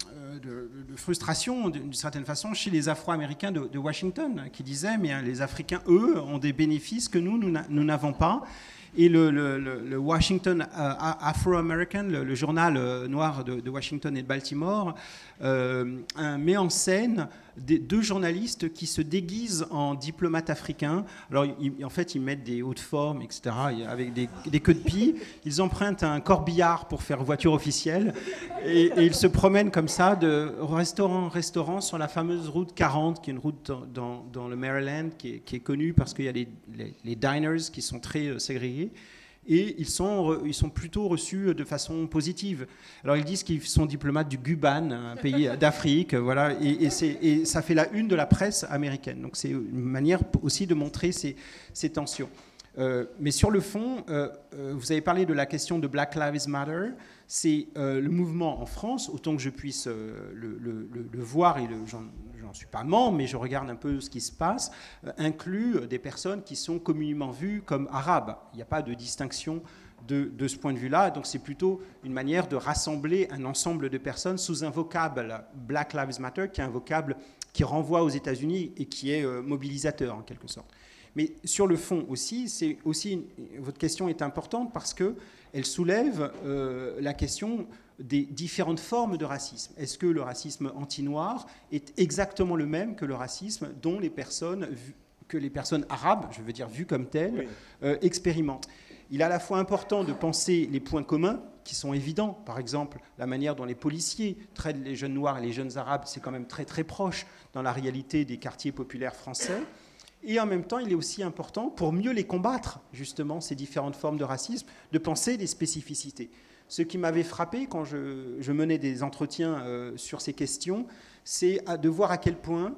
de frustration d'une certaine façon chez les afro-américains de, de Washington, qui disaient mais hein, les Africains, eux, ont des bénéfices que nous, nous n'avons pas. Et le, le, le Washington Afro-American, le, le journal noir de, de Washington et de Baltimore, euh, met en scène des, deux journalistes qui se déguisent en diplomates africains. Alors, ils, en fait, ils mettent des hautes formes, et cetera, avec des, des queues de pie. Ils empruntent un corbillard pour faire voiture officielle. Et, et ils se promènent comme ça de restaurant en restaurant sur la fameuse route quarante, qui est une route dans, dans, dans le Maryland, qui est, qui est connue parce qu'il y a les, les, les diners qui sont très ségrégés. Et ils sont, ils sont plutôt reçus de façon positive. Alors ils disent qu'ils sont diplomates du Guban, un pays d'Afrique, voilà, et, et, c'est, et ça fait la une de la presse américaine. Donc c'est une manière aussi de montrer ces, ces tensions. Euh, mais sur le fond, euh, euh, vous avez parlé de la question de Black Lives Matter. C'est euh, le mouvement en France, autant que je puisse euh, le, le, le, le voir, et le, j'en, j'en suis pas membre, mais je regarde un peu ce qui se passe, euh, inclut des personnes qui sont communément vues comme arabes. Il n'y a pas de distinction de, de ce point de vue-là, donc c'est plutôt une manière de rassembler un ensemble de personnes sous un vocable Black Lives Matter, qui est un vocable qui renvoie aux États-Unis et qui est euh, mobilisateur en quelque sorte. Mais sur le fond aussi, c'est aussi une, votre question est importante parce qu'elle soulève euh, la question des différentes formes de racisme. Est-ce que le racisme anti-noir est exactement le même que le racisme dont les personnes, que les personnes arabes, je veux dire vues comme telles, oui. euh, expérimentent? Il est à la fois important de penser les points communs qui sont évidents. Par exemple, la manière dont les policiers traitent les jeunes noirs et les jeunes arabes, c'est quand même très très proche dans la réalité des quartiers populaires français. Et en même temps, il est aussi important, pour mieux les combattre, justement, ces différentes formes de racisme, de penser des spécificités. Ce qui m'avait frappé quand je, je menais des entretiens euh, sur ces questions, c'est de voir à quel point,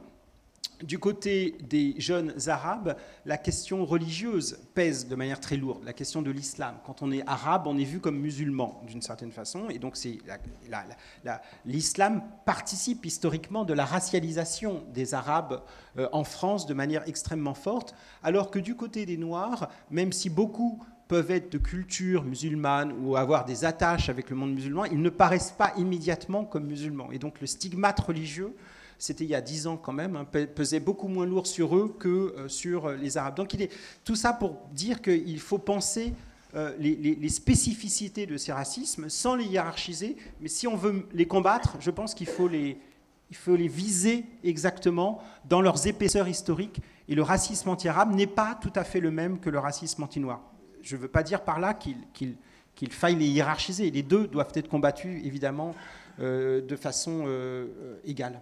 du côté des jeunes arabes, la question religieuse pèse de manière très lourde, la question de l'islam. Quand on est arabe, on est vu comme musulman, d'une certaine façon, et donc c'est la, la, la, l'islam participe historiquement de la racialisation des Arabes euh, en France de manière extrêmement forte, alors que du côté des Noirs, même si beaucoup peuvent être de culture musulmane ou avoir des attaches avec le monde musulman, ils ne paraissent pas immédiatement comme musulmans. Et donc le stigmate religieux, c'était il y a dix ans quand même, hein, pesait beaucoup moins lourd sur eux que euh, sur les Arabes. Donc il est, tout ça pour dire qu'il faut penser euh, les, les, les spécificités de ces racismes sans les hiérarchiser, mais si on veut les combattre, je pense qu'il faut les, il faut les viser exactement dans leurs épaisseurs historiques. Et le racisme anti-arabe n'est pas tout à fait le même que le racisme anti-noir. Je ne veux pas dire par là qu'il, qu'il, qu'il faille les hiérarchiser. Les deux doivent être combattus, évidemment, euh, de façon euh, égale.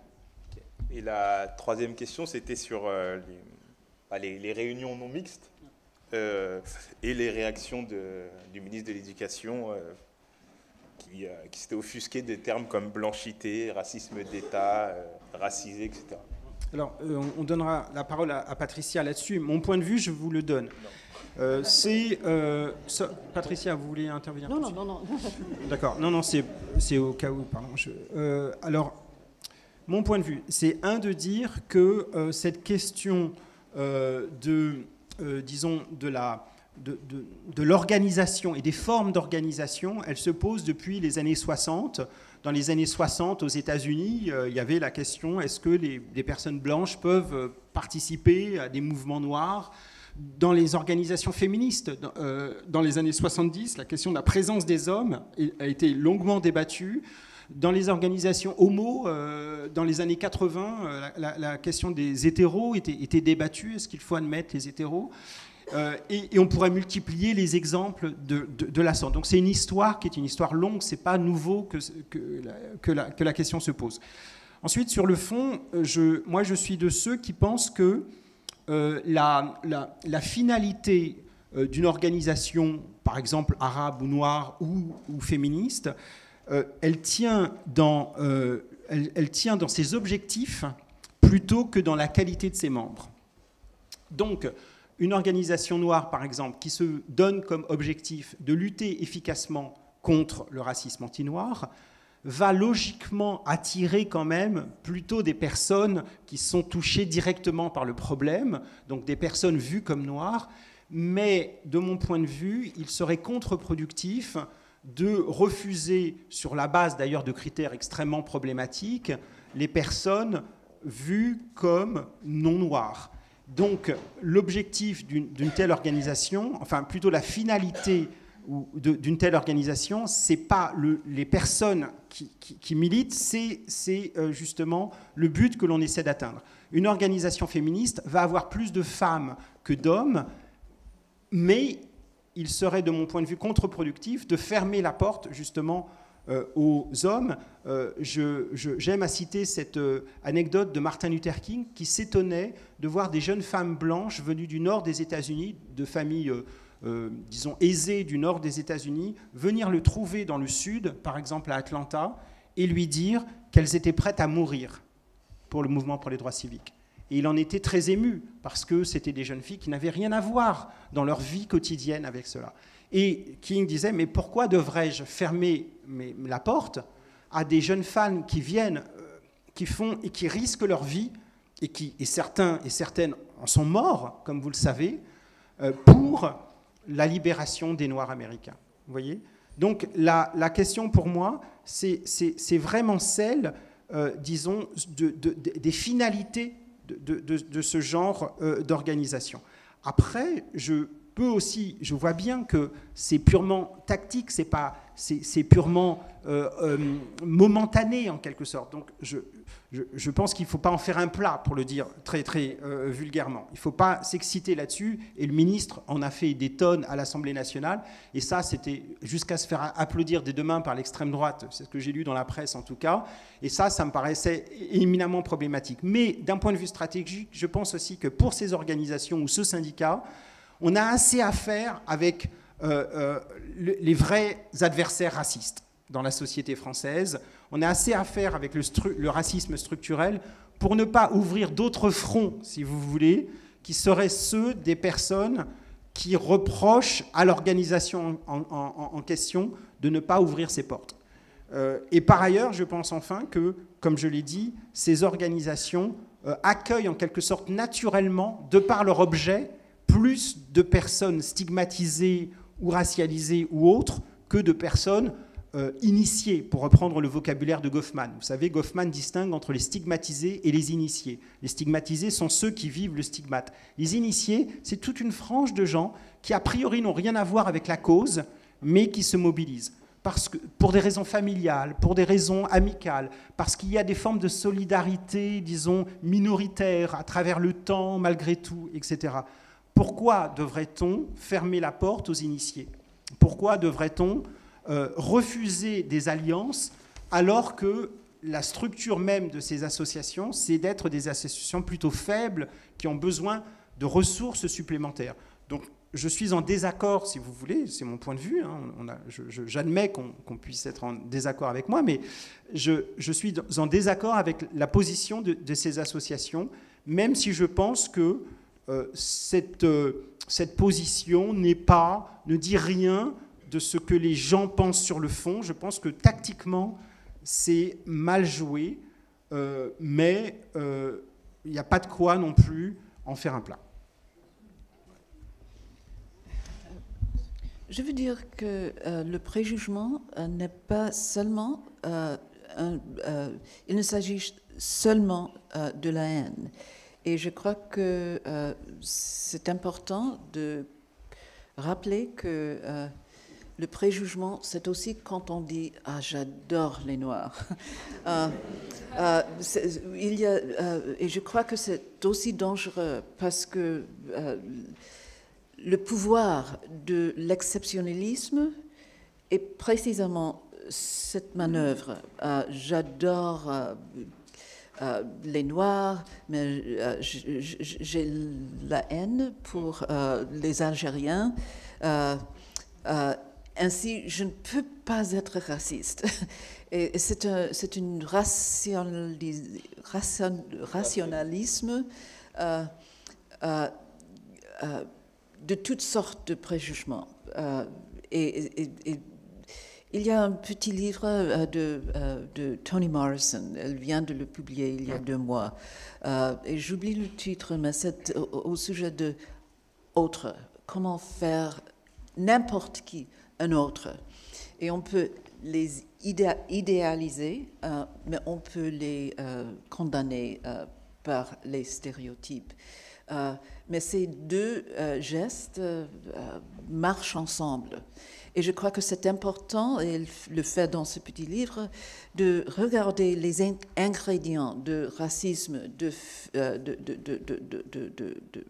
Et la troisième question, c'était sur euh, les, bah, les, les réunions non mixtes euh, et les réactions de, du ministre de l'Éducation euh, qui, euh, qui s'était offusqué des termes comme blanchité, racisme d'État, euh, racisé, et cetera. Alors, euh, on donnera la parole à, à Patricia là-dessus. Mon point de vue, je vous le donne. Euh, c'est... Euh, ça, Patricia, vous voulez intervenir? Non, non, non, non. D'accord. Non, non, c'est, c'est au cas où, pardon. Je, euh, alors, mon point de vue, c'est un de dire que euh, cette question euh, de, euh, disons, de la... de, de, de l'organisation et des formes d'organisation, elle se pose depuis les années soixante. Dans les années soixante, aux États-Unis, euh, il y avait la question, est-ce que les, les personnes blanches peuvent participer à des mouvements noirs? Dans les organisations féministes, dans, euh, dans les années soixante-dix, la question de la présence des hommes a été longuement débattue. Dans les organisations homo, euh, dans les années quatre-vingts, euh, la, la, la question des hétéros était, était débattue. Est-ce qu'il faut admettre les hétéros? euh, et, et on pourrait multiplier les exemples de, de, de la sorte. Donc c'est une histoire qui est une histoire longue, c'est pas nouveau que, que, la, que, la, que la question se pose. Ensuite, sur le fond, je, moi je suis de ceux qui pensent que euh, la, la, la finalité euh, d'une organisation, par exemple arabe ou noire ou, ou féministe, euh, elle, tient dans, euh, elle, elle tient dans ses objectifs plutôt que dans la qualité de ses membres. Donc, une organisation noire, par exemple, qui se donne comme objectif de lutter efficacement contre le racisme anti-noir, va logiquement attirer quand même plutôt des personnes qui sont touchées directement par le problème, donc des personnes vues comme noires, mais de mon point de vue, il serait contre-productif de refuser, sur la base d'ailleurs de critères extrêmement problématiques, les personnes vues comme non noires. Donc l'objectif d'une, d'une telle organisation, enfin plutôt la finalité ou de, d'une telle organisation, c'est pas le, les personnes qui, qui, qui militent, c'est, c'est euh, justement le but que l'on essaie d'atteindre. Une organisation féministe va avoir plus de femmes que d'hommes, mais il serait, de mon point de vue, contre-productif de fermer la porte justement euh, aux hommes. Euh, je, je, j'aime à citer cette euh, anecdote de Martin Luther King qui s'étonnait de voir des jeunes femmes blanches venues du nord des États-Unis, de familles euh, Euh, disons, aisés du nord des États-Unis, venir le trouver dans le sud, par exemple à Atlanta, et lui dire qu'elles étaient prêtes à mourir pour le mouvement pour les droits civiques. Et il en était très ému, parce que c'était des jeunes filles qui n'avaient rien à voir dans leur vie quotidienne avec cela. Et King disait, mais pourquoi devrais-je fermer mes, la porte à des jeunes femmes qui viennent, euh, qui font et qui risquent leur vie, et, qui, et certains et certaines en sont morts, comme vous le savez, euh, pour la libération des Noirs américains. Vous voyez ? Donc la, la question pour moi, c'est, c'est, c'est vraiment celle, euh, disons, de, de, de, des finalités de, de, de ce genre euh, d'organisation. Après, je peux aussi, je vois bien que c'est purement tactique, c'est, pas, c'est, c'est purement euh, euh, momentané en quelque sorte. Donc je, je, je pense qu'il ne faut pas en faire un plat, pour le dire très très euh, vulgairement. Il ne faut pas s'exciter là-dessus, et le ministre en a fait des tonnes à l'Assemblée nationale, et ça c'était jusqu'à se faire applaudir des deux mains par l'extrême droite, c'est ce que j'ai lu dans la presse en tout cas, et ça, ça me paraissait éminemment problématique. Mais d'un point de vue stratégique, je pense aussi que pour ces organisations ou ce syndicat, on a assez à faire avec euh, euh, les vrais adversaires racistes dans la société française. On a assez à faire avec le, stru- le racisme structurel pour ne pas ouvrir d'autres fronts, si vous voulez, qui seraient ceux des personnes qui reprochent à l'organisation en, en, en question de ne pas ouvrir ses portes. Euh, et par ailleurs, je pense enfin que, comme je l'ai dit, ces organisations euh, accueillent en quelque sorte naturellement, de par leur objet, plus de personnes stigmatisées ou racialisées ou autres que de personnes euh, initiées, pour reprendre le vocabulaire de Goffman. Vous savez, Goffman distingue entre les stigmatisés et les initiés. Les stigmatisés sont ceux qui vivent le stigmate. Les initiés, c'est toute une frange de gens qui, a priori, n'ont rien à voir avec la cause, mais qui se mobilisent. Parce que, pour des raisons familiales, pour des raisons amicales, parce qu'il y a des formes de solidarité, disons, minoritaires, à travers le temps, malgré tout, et cetera. Pourquoi devrait-on fermer la porte aux initiés? Pourquoi devrait-on euh, refuser des alliances alors que la structure même de ces associations, c'est d'être des associations plutôt faibles qui ont besoin de ressources supplémentaires? Donc, je suis en désaccord, si vous voulez, c'est mon point de vue, hein, on a, je, je, j'admets qu'on, qu'on puisse être en désaccord avec moi, mais je, je suis en désaccord avec la position de, de ces associations, même si je pense que euh, cette, euh, cette position n'est pas, ne dit rien de ce que les gens pensent sur le fond. Je pense que tactiquement, c'est mal joué, euh, mais euh, il n'y a pas de quoi non plus en faire un plat. Je veux dire que euh, le préjugement euh, n'est pas seulement, euh, un, euh, il ne s'agit seulement euh, de la haine. Et je crois que euh, c'est important de rappeler que euh, le préjugement, c'est aussi quand on dit « Ah, j'adore les Noirs euh, ». Euh, il y a, euh, et je crois que c'est aussi dangereux parce que euh, le pouvoir de l'exceptionnalisme est précisément cette manœuvre. Euh, j'adore euh, euh, les Noirs, mais euh, j'ai la haine pour euh, les Algériens. Euh, euh, ainsi, je ne peux pas être raciste. Et c'est un, c'est une rationalis, ration, rationalisme euh, euh, euh, de toutes sortes de préjugements. Euh, et, et, et il y a un petit livre euh, de, euh, de Toni Morrison, elle vient de le publier il y a deux mois, euh, et j'oublie le titre, mais c'est au, au sujet de autre, comment faire n'importe qui un autre. Et on peut les idé idéaliser, euh, mais on peut les euh, condamner euh, par les stéréotypes. Euh, mais ces deux euh, gestes euh, marchent ensemble. Et je crois que c'est important, et elle le fait dans ce petit livre, de regarder les in ingrédients de racisme, de, euh, de, de, de, de, de, de, de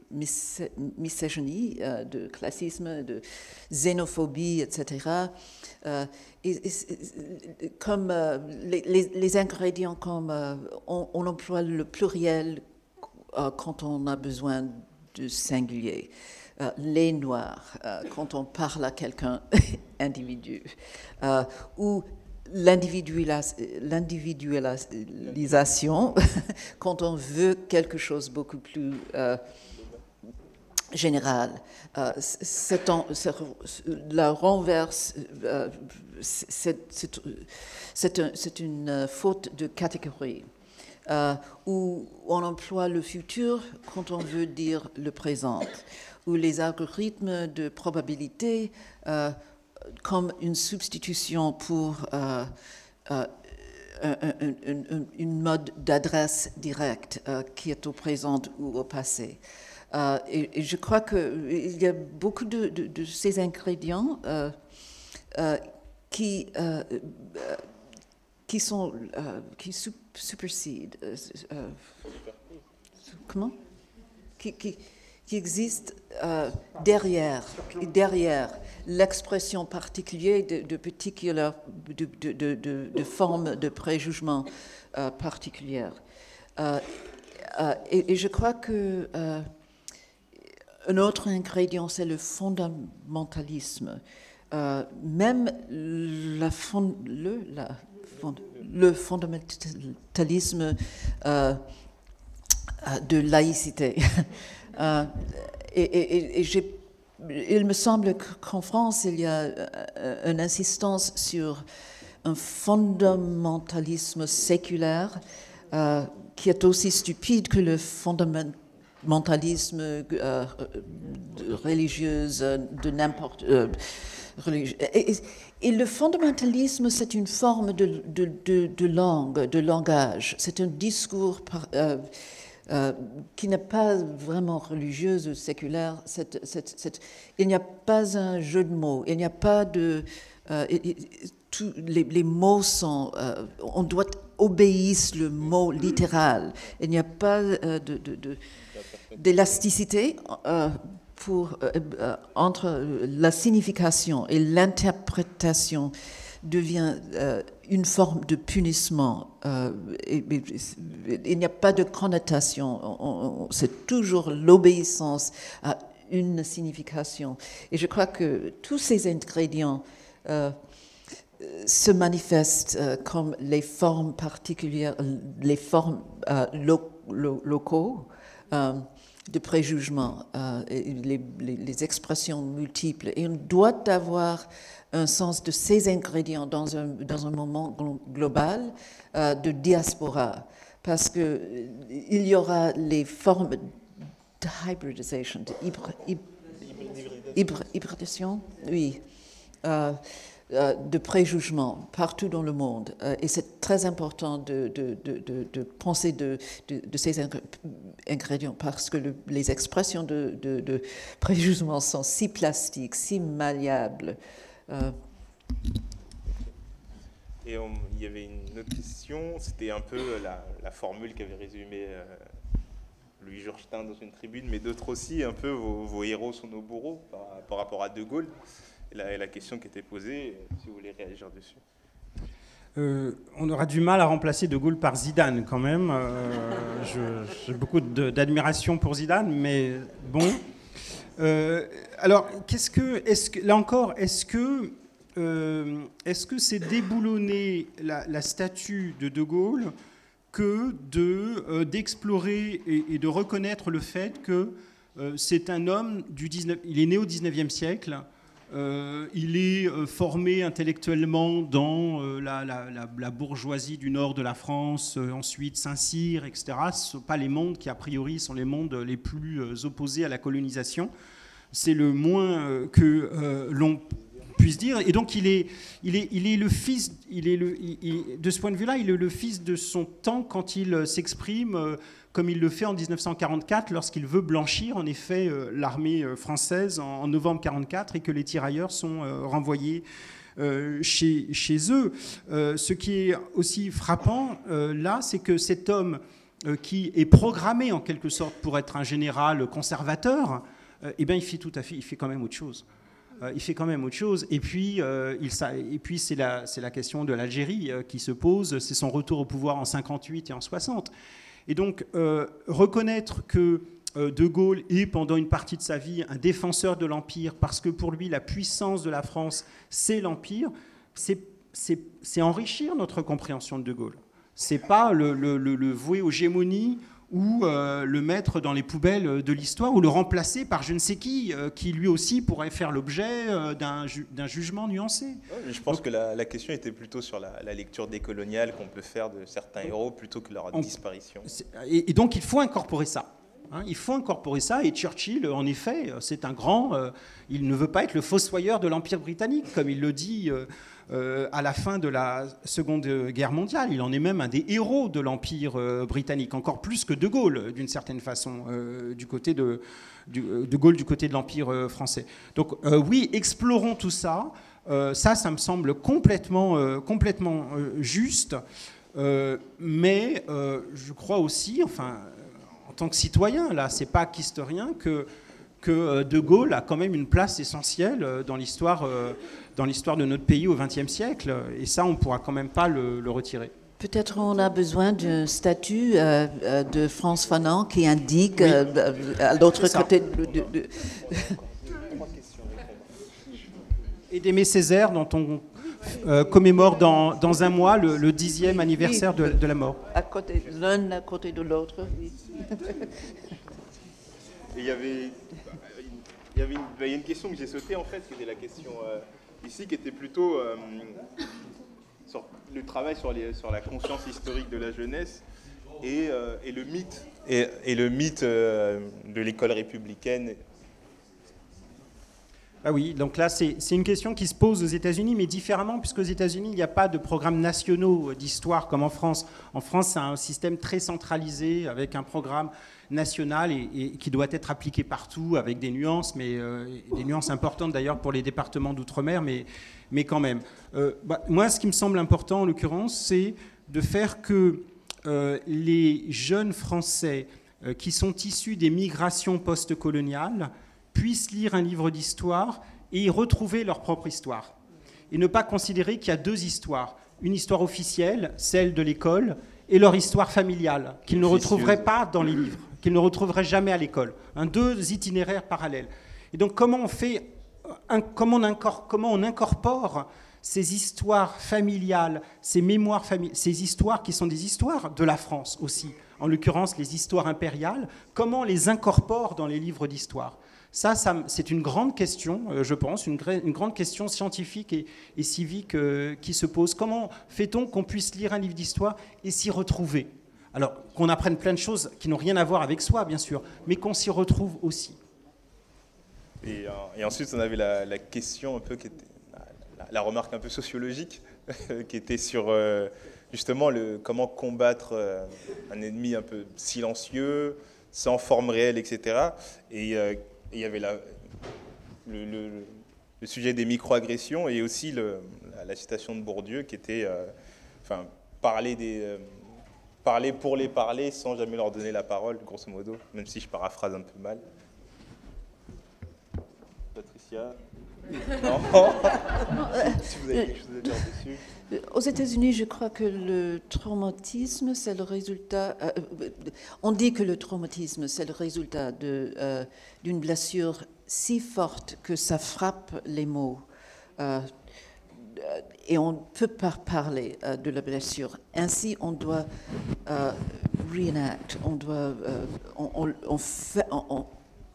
misogynie, euh, de classisme, de xénophobie, et cetera. Euh, et, et, comme euh, les, les, les ingrédients comme euh, on, on emploie le pluriel euh, quand on a besoin de singulier. Euh, les Noirs, euh, quand on parle à quelqu'un individu, euh, ou l'individualisation, quand on veut quelque chose beaucoup plus euh, général. Euh, c'est en, la renverse, euh, c'est un, une faute de catégorie. Euh, où on emploie le futur quand on veut dire le présent, ou les algorithmes de probabilité euh, comme une substitution pour euh, euh, un, un, un, une mode d'adresse directe euh, qui est au présent ou au passé. Euh, et, et je crois qu'il y a beaucoup de, de, de ces ingrédients euh, euh, qui, euh, euh, qui sont euh, qui supersedent. Euh, euh, comment qui, qui, qui existe euh, derrière, derrière l'expression particulière de, de particulière, de, de, de, de, de formes de préjugement euh, particulières. Euh, euh, et, et je crois que euh, un autre ingrédient, c'est le fondamentalisme. Euh, même la fond, le, la, fond, le fondamentalisme euh, de laïcité. Euh, et et, et j'ai, il me semble qu'en France, il y a une insistance sur un fondamentalisme séculaire euh, qui est aussi stupide que le fondamentalisme fondamentalisme euh, religieux de n'importe euh, religieux. Et, et le fondamentalisme, c'est une forme de, de, de, de langue, de langage. C'est un discours par, euh, euh, qui n'est pas vraiment religieux ou séculaire. C'est, c'est, c'est, il n'y a pas un jeu de mots. Il n'y a pas de... Euh, et, et, tous les, les mots sont... Euh, on doit obéir le mot littéral. Il n'y a pas euh, de, de, de, d'élasticité euh, pour, euh, euh, entre la signification et l'interprétation devient euh, une forme de punissement. Euh, et, et, il n'y a pas de connotation. On, on, c'est toujours l'obéissance à une signification. Et je crois que tous ces ingrédients euh, se manifestent euh, comme les formes particulières, les formes euh, lo- lo- locaux euh, de préjugement, euh, les, les, les expressions multiples. Et on doit avoir un sens de ces ingrédients dans un, dans un moment global euh, de diaspora, parce qu'il y aura les formes de hybridisation, de hybr- hybr- hybridation, oui, euh, euh, de préjugement partout dans le monde. Euh, et c'est très important de, de, de, de, de penser de, de, de ces ingrédients, parce que le, les expressions de, de, de préjugement sont si plastiques, si malléables. Euh. Et on, il y avait une autre question, c'était un peu la, la formule qu'avait résumé euh, Louis Georgestein dans une tribune, mais d'autres aussi, un peu vos, vos héros sont nos bourreaux par, par rapport à De Gaulle. Et la, et la question qui était posée, si vous voulez réagir dessus. Euh, on aura du mal à remplacer De Gaulle par Zidane quand même. Euh, je, j'ai beaucoup de, d'admiration pour Zidane, mais bon. Euh, alors, qu'est-ce que, est-ce que, là encore, est-ce que, euh, est-ce que c'est déboulonner la, la statue de De Gaulle que de, euh, d'explorer et, et de reconnaître le fait que euh, c'est un homme du dix-neuvième, il est né au dix-neuvième siècle. Euh, il est euh, formé intellectuellement dans euh, la, la, la, la bourgeoisie du nord de la France, euh, ensuite Saint-Cyr, et cetera. Ce ne sont pas les mondes qui, a priori, sont les mondes les plus euh, opposés à la colonisation. C'est le moins euh, que euh, l'on puisse dire. Et donc, il est, il est, il est le fils, il est le, il, il, de ce point de vue-là, il est le fils de son temps quand il s'exprime euh, comme il le fait en dix-neuf cent quarante-quatre, lorsqu'il veut blanchir, en effet, euh, l'armée française en, en novembre quarante-quatre, et que les tirailleurs sont euh, renvoyés euh, chez, chez eux. Euh, ce qui est aussi frappant, euh, là, c'est que cet homme euh, qui est programmé, en quelque sorte, pour être un général conservateur, euh, eh bien, il fait tout à fait, il fait quand même autre chose. Euh, il fait quand même autre chose. Et puis, euh, il, et puis c'est, la, c'est la question de l'Algérie euh, qui se pose. C'est son retour au pouvoir en cinquante-huit et en soixante. Et donc, euh, reconnaître que euh, De Gaulle est, pendant une partie de sa vie, un défenseur de l'Empire, parce que pour lui, la puissance de la France, c'est l'Empire, c'est, c'est, c'est enrichir notre compréhension de De Gaulle. Ce n'est pas le, le, le, le vouer aux gémonies ou euh, le mettre dans les poubelles de l'histoire, ou le remplacer par je ne sais qui, euh, qui lui aussi pourrait faire l'objet euh, d'un, ju- d'un jugement nuancé. Ouais, je pense Donc, que la, la question était plutôt sur la, la lecture décoloniale qu'on peut faire de certains héros plutôt que leur on, disparition. Et, et donc il faut incorporer ça. Hein, il faut incorporer ça, et Churchill, en effet, c'est un grand... Euh, il ne veut pas être le fossoyeur de l'Empire britannique, comme il le dit euh, euh, à la fin de la Seconde Guerre mondiale. Il en est même un des héros de l'Empire euh, britannique, encore plus que De Gaulle, d'une certaine façon, euh, du côté de, du, de Gaulle du côté de l'Empire euh, français. Donc euh, oui, explorons tout ça. Euh, ça, ça me semble complètement, euh, complètement euh, juste. Euh, mais euh, je crois aussi, enfin... en tant que citoyen, là, c'est pas qu'historien, que, que De Gaulle a quand même une place essentielle dans l'histoire, dans l'histoire de notre pays au vingtième siècle. Et ça, on ne pourra quand même pas le, le retirer. Peut-être on a besoin d'un statut euh, de Frantz Fanon qui indique oui. euh, à l'autre côté de... de, de... Et d'Aimé Césaire, dont on euh, commémore dans, dans un mois le, le dixième oui, anniversaire oui. De, de la mort. À côté, l'un à côté de l'autre, oui. Il y avait, il y avait une, il y a une question que j'ai sautée en fait, qui était la question euh, ici, qui était plutôt euh, sur le travail sur, les, sur la conscience historique de la jeunesse. et, euh, et le mythe, et, et le mythe euh, de l'école républicaine. Ah oui, donc là, c'est une question qui se pose aux États-Unis, mais différemment, puisqu'aux États-Unis, il n'y a pas de programmes nationaux d'histoire comme en France. En France, c'est un système très centralisé, avec un programme national et, et qui doit être appliqué partout, avec des nuances, mais euh, des nuances importantes d'ailleurs pour les départements d'outre-mer, mais, mais quand même. Euh, bah, moi, ce qui me semble important, en l'occurrence, c'est de faire que euh, les jeunes Français euh, qui sont issus des migrations post-coloniales puissent lire un livre d'histoire et y retrouver leur propre histoire. Et ne pas considérer qu'il y a deux histoires. Une histoire officielle, celle de l'école, et leur histoire familiale, qu'ils ne retrouveraient pas dans les livres, qu'ils ne retrouveraient jamais à l'école. Hein, deux itinéraires parallèles. Et donc comment on fait, un, comment, on incorpore, comment on incorpore ces histoires familiales, ces mémoires familiales, ces histoires qui sont des histoires de la France aussi, en l'occurrence les histoires impériales, comment on les incorpore dans les livres d'histoire? Ça, ça c'est une grande question, euh, je pense, une, une grande question scientifique et, et civique euh, qui se pose. Comment fait-on qu'on puisse lire un livre d'histoire et s'y retrouver? Alors, qu'on apprenne plein de choses qui n'ont rien à voir avec soi, bien sûr, mais qu'on s'y retrouve aussi. Et, euh, et ensuite, on avait la, la question un peu, qui était, la, la remarque un peu sociologique, qui était sur euh, justement le, comment combattre euh, un ennemi un peu silencieux, sans forme réelle, et cetera. Et euh, il y avait la, le, le, le sujet des micro-agressions et aussi le, la, la citation de Bourdieu qui était euh, enfin, parler, des, euh, parler pour les parler sans jamais leur donner la parole, grosso modo, même si je paraphrase un peu mal. Patricia? Non. Si vous avez quelque chose à dire dessus. Aux États-Unis, je crois que le traumatisme, c'est le résultat. Euh, on dit que le traumatisme, c'est le résultat de, euh, d'une blessure si forte que ça frappe les mots. Euh, et on ne peut pas parler euh, de la blessure. Ainsi, on doit euh, reenact, on doit. Euh, on, on, on fait. On, on,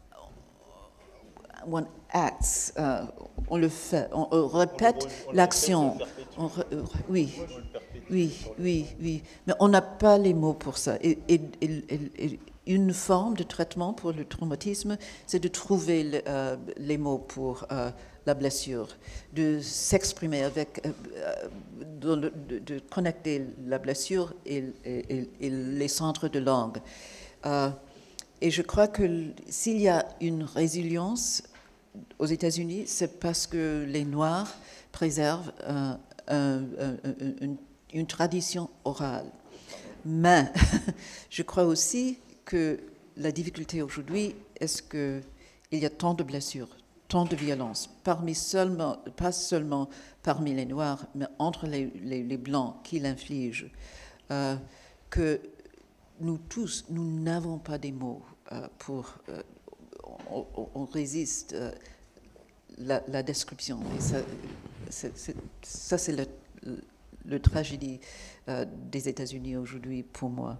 One acts, euh, on le fait, on, on répète l'action. Oui, oui, oui, oui. Mais on n'a pas les mots pour ça. Et, et, et, et une forme de traitement pour le traumatisme, c'est de trouver le, euh, les mots pour euh, la blessure, de s'exprimer avec, euh, de, de, de connecter la blessure et, et, et les centres de langue. Euh, Et je crois que s'il y a une résilience aux États-Unis, c'est parce que les Noirs préservent euh, un, un, un, une, une tradition orale. Mais je crois aussi que la difficulté aujourd'hui est qu'il y a tant de blessures, tant de violences, parmi seulement, pas seulement parmi les Noirs, mais entre les, les, les Blancs qui l'infligent, euh, que nous tous, nous n'avons pas des mots euh, pour... Euh, on, on résiste euh, la, la description. Et ça, c'est, c'est, ça, c'est le, le, le tragédie euh, des États-Unis aujourd'hui pour moi.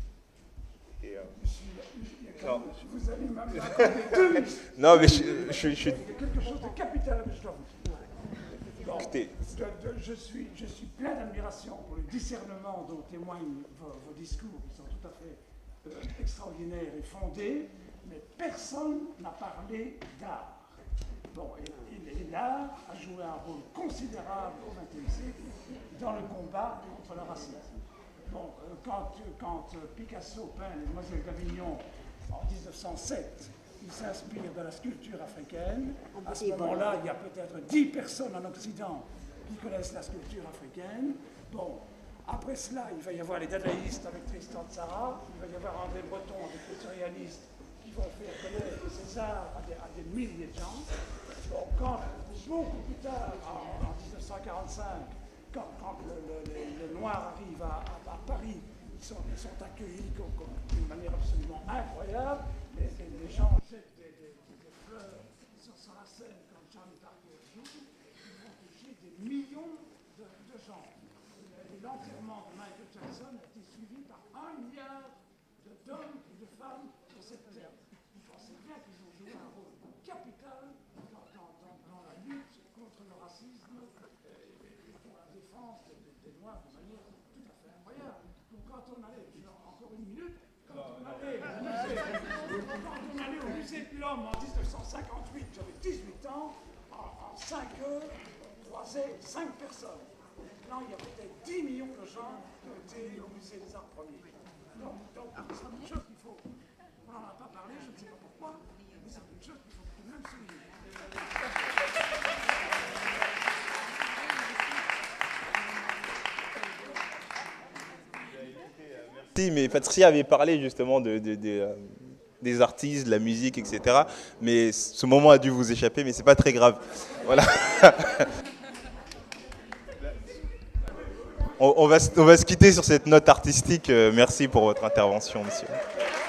Et, euh, non. Vous allez m'accorder deux minutes. Non, mais je, je, je... Il y a quelque chose de capital que je dois vous dire. Bon, Écoutez. de, de, je, suis, je suis plein d'admiration pour le discernement dont témoignent vos, vos discours, qui sont tout à fait euh, extraordinaires et fondés, mais personne n'a parlé d'art. Bon, et, et, et l'art a joué un rôle considérable au vingtième siècle dans le combat contre le racisme. Bon, euh, quand, quand Picasso peint les Demoiselles d'Avignon en mille neuf cent sept, il s'inspire de la sculpture africaine. À ce moment-là, il y a peut-être dix personnes en Occident qui connaissent la sculpture africaine. Bon, après cela, il va y avoir les dadaïstes avec Tristan Tzara, il va y avoir André Breton avec les surréalistes qui vont faire connaître César à des, à des milliers de gens. Bon, quand, beaucoup plus tard, en, en mille neuf cent quarante-cinq, quand, quand le, le, les, les Noirs arrivent à, à, à Paris, ils sont, ils sont accueillis d'une manière absolument incroyable. Les, les, les gens jettent des, des, des fleurs sur, sur la scène quand Charlie Parker joue. Ils vont toucher des millions de, de gens. Et l'enterrement de Michael Jackson a été suivi par un milliard d'hommes et de femmes sur cette terre. Vous pensez bien qu'ils ont joué un rôle capital dans, dans, dans, dans la lutte contre le racisme et pour la défense des, des Noirs de manière tout à fait incroyable. Donc quand on allait, encore comme en mille neuf cent cinquante-huit, j'avais dix-huit ans, en, en cinq heures, on croisait cinq personnes. Maintenant, il y a peut-être dix millions de gens qui ont été au musée des arts premiers. Donc, donc c'est une chose qu'il faut. On n'en a pas parlé, je ne sais pas pourquoi, mais c'est une chose qu'il faut tout de même souligner. Mais Patricia avait parlé justement de, de, de, euh, des artistes, de la musique, et cetera. Mais ce moment a dû vous échapper, mais c'est pas très grave. Voilà. on, on, va, on va se quitter sur cette note artistique. Merci pour votre intervention, monsieur.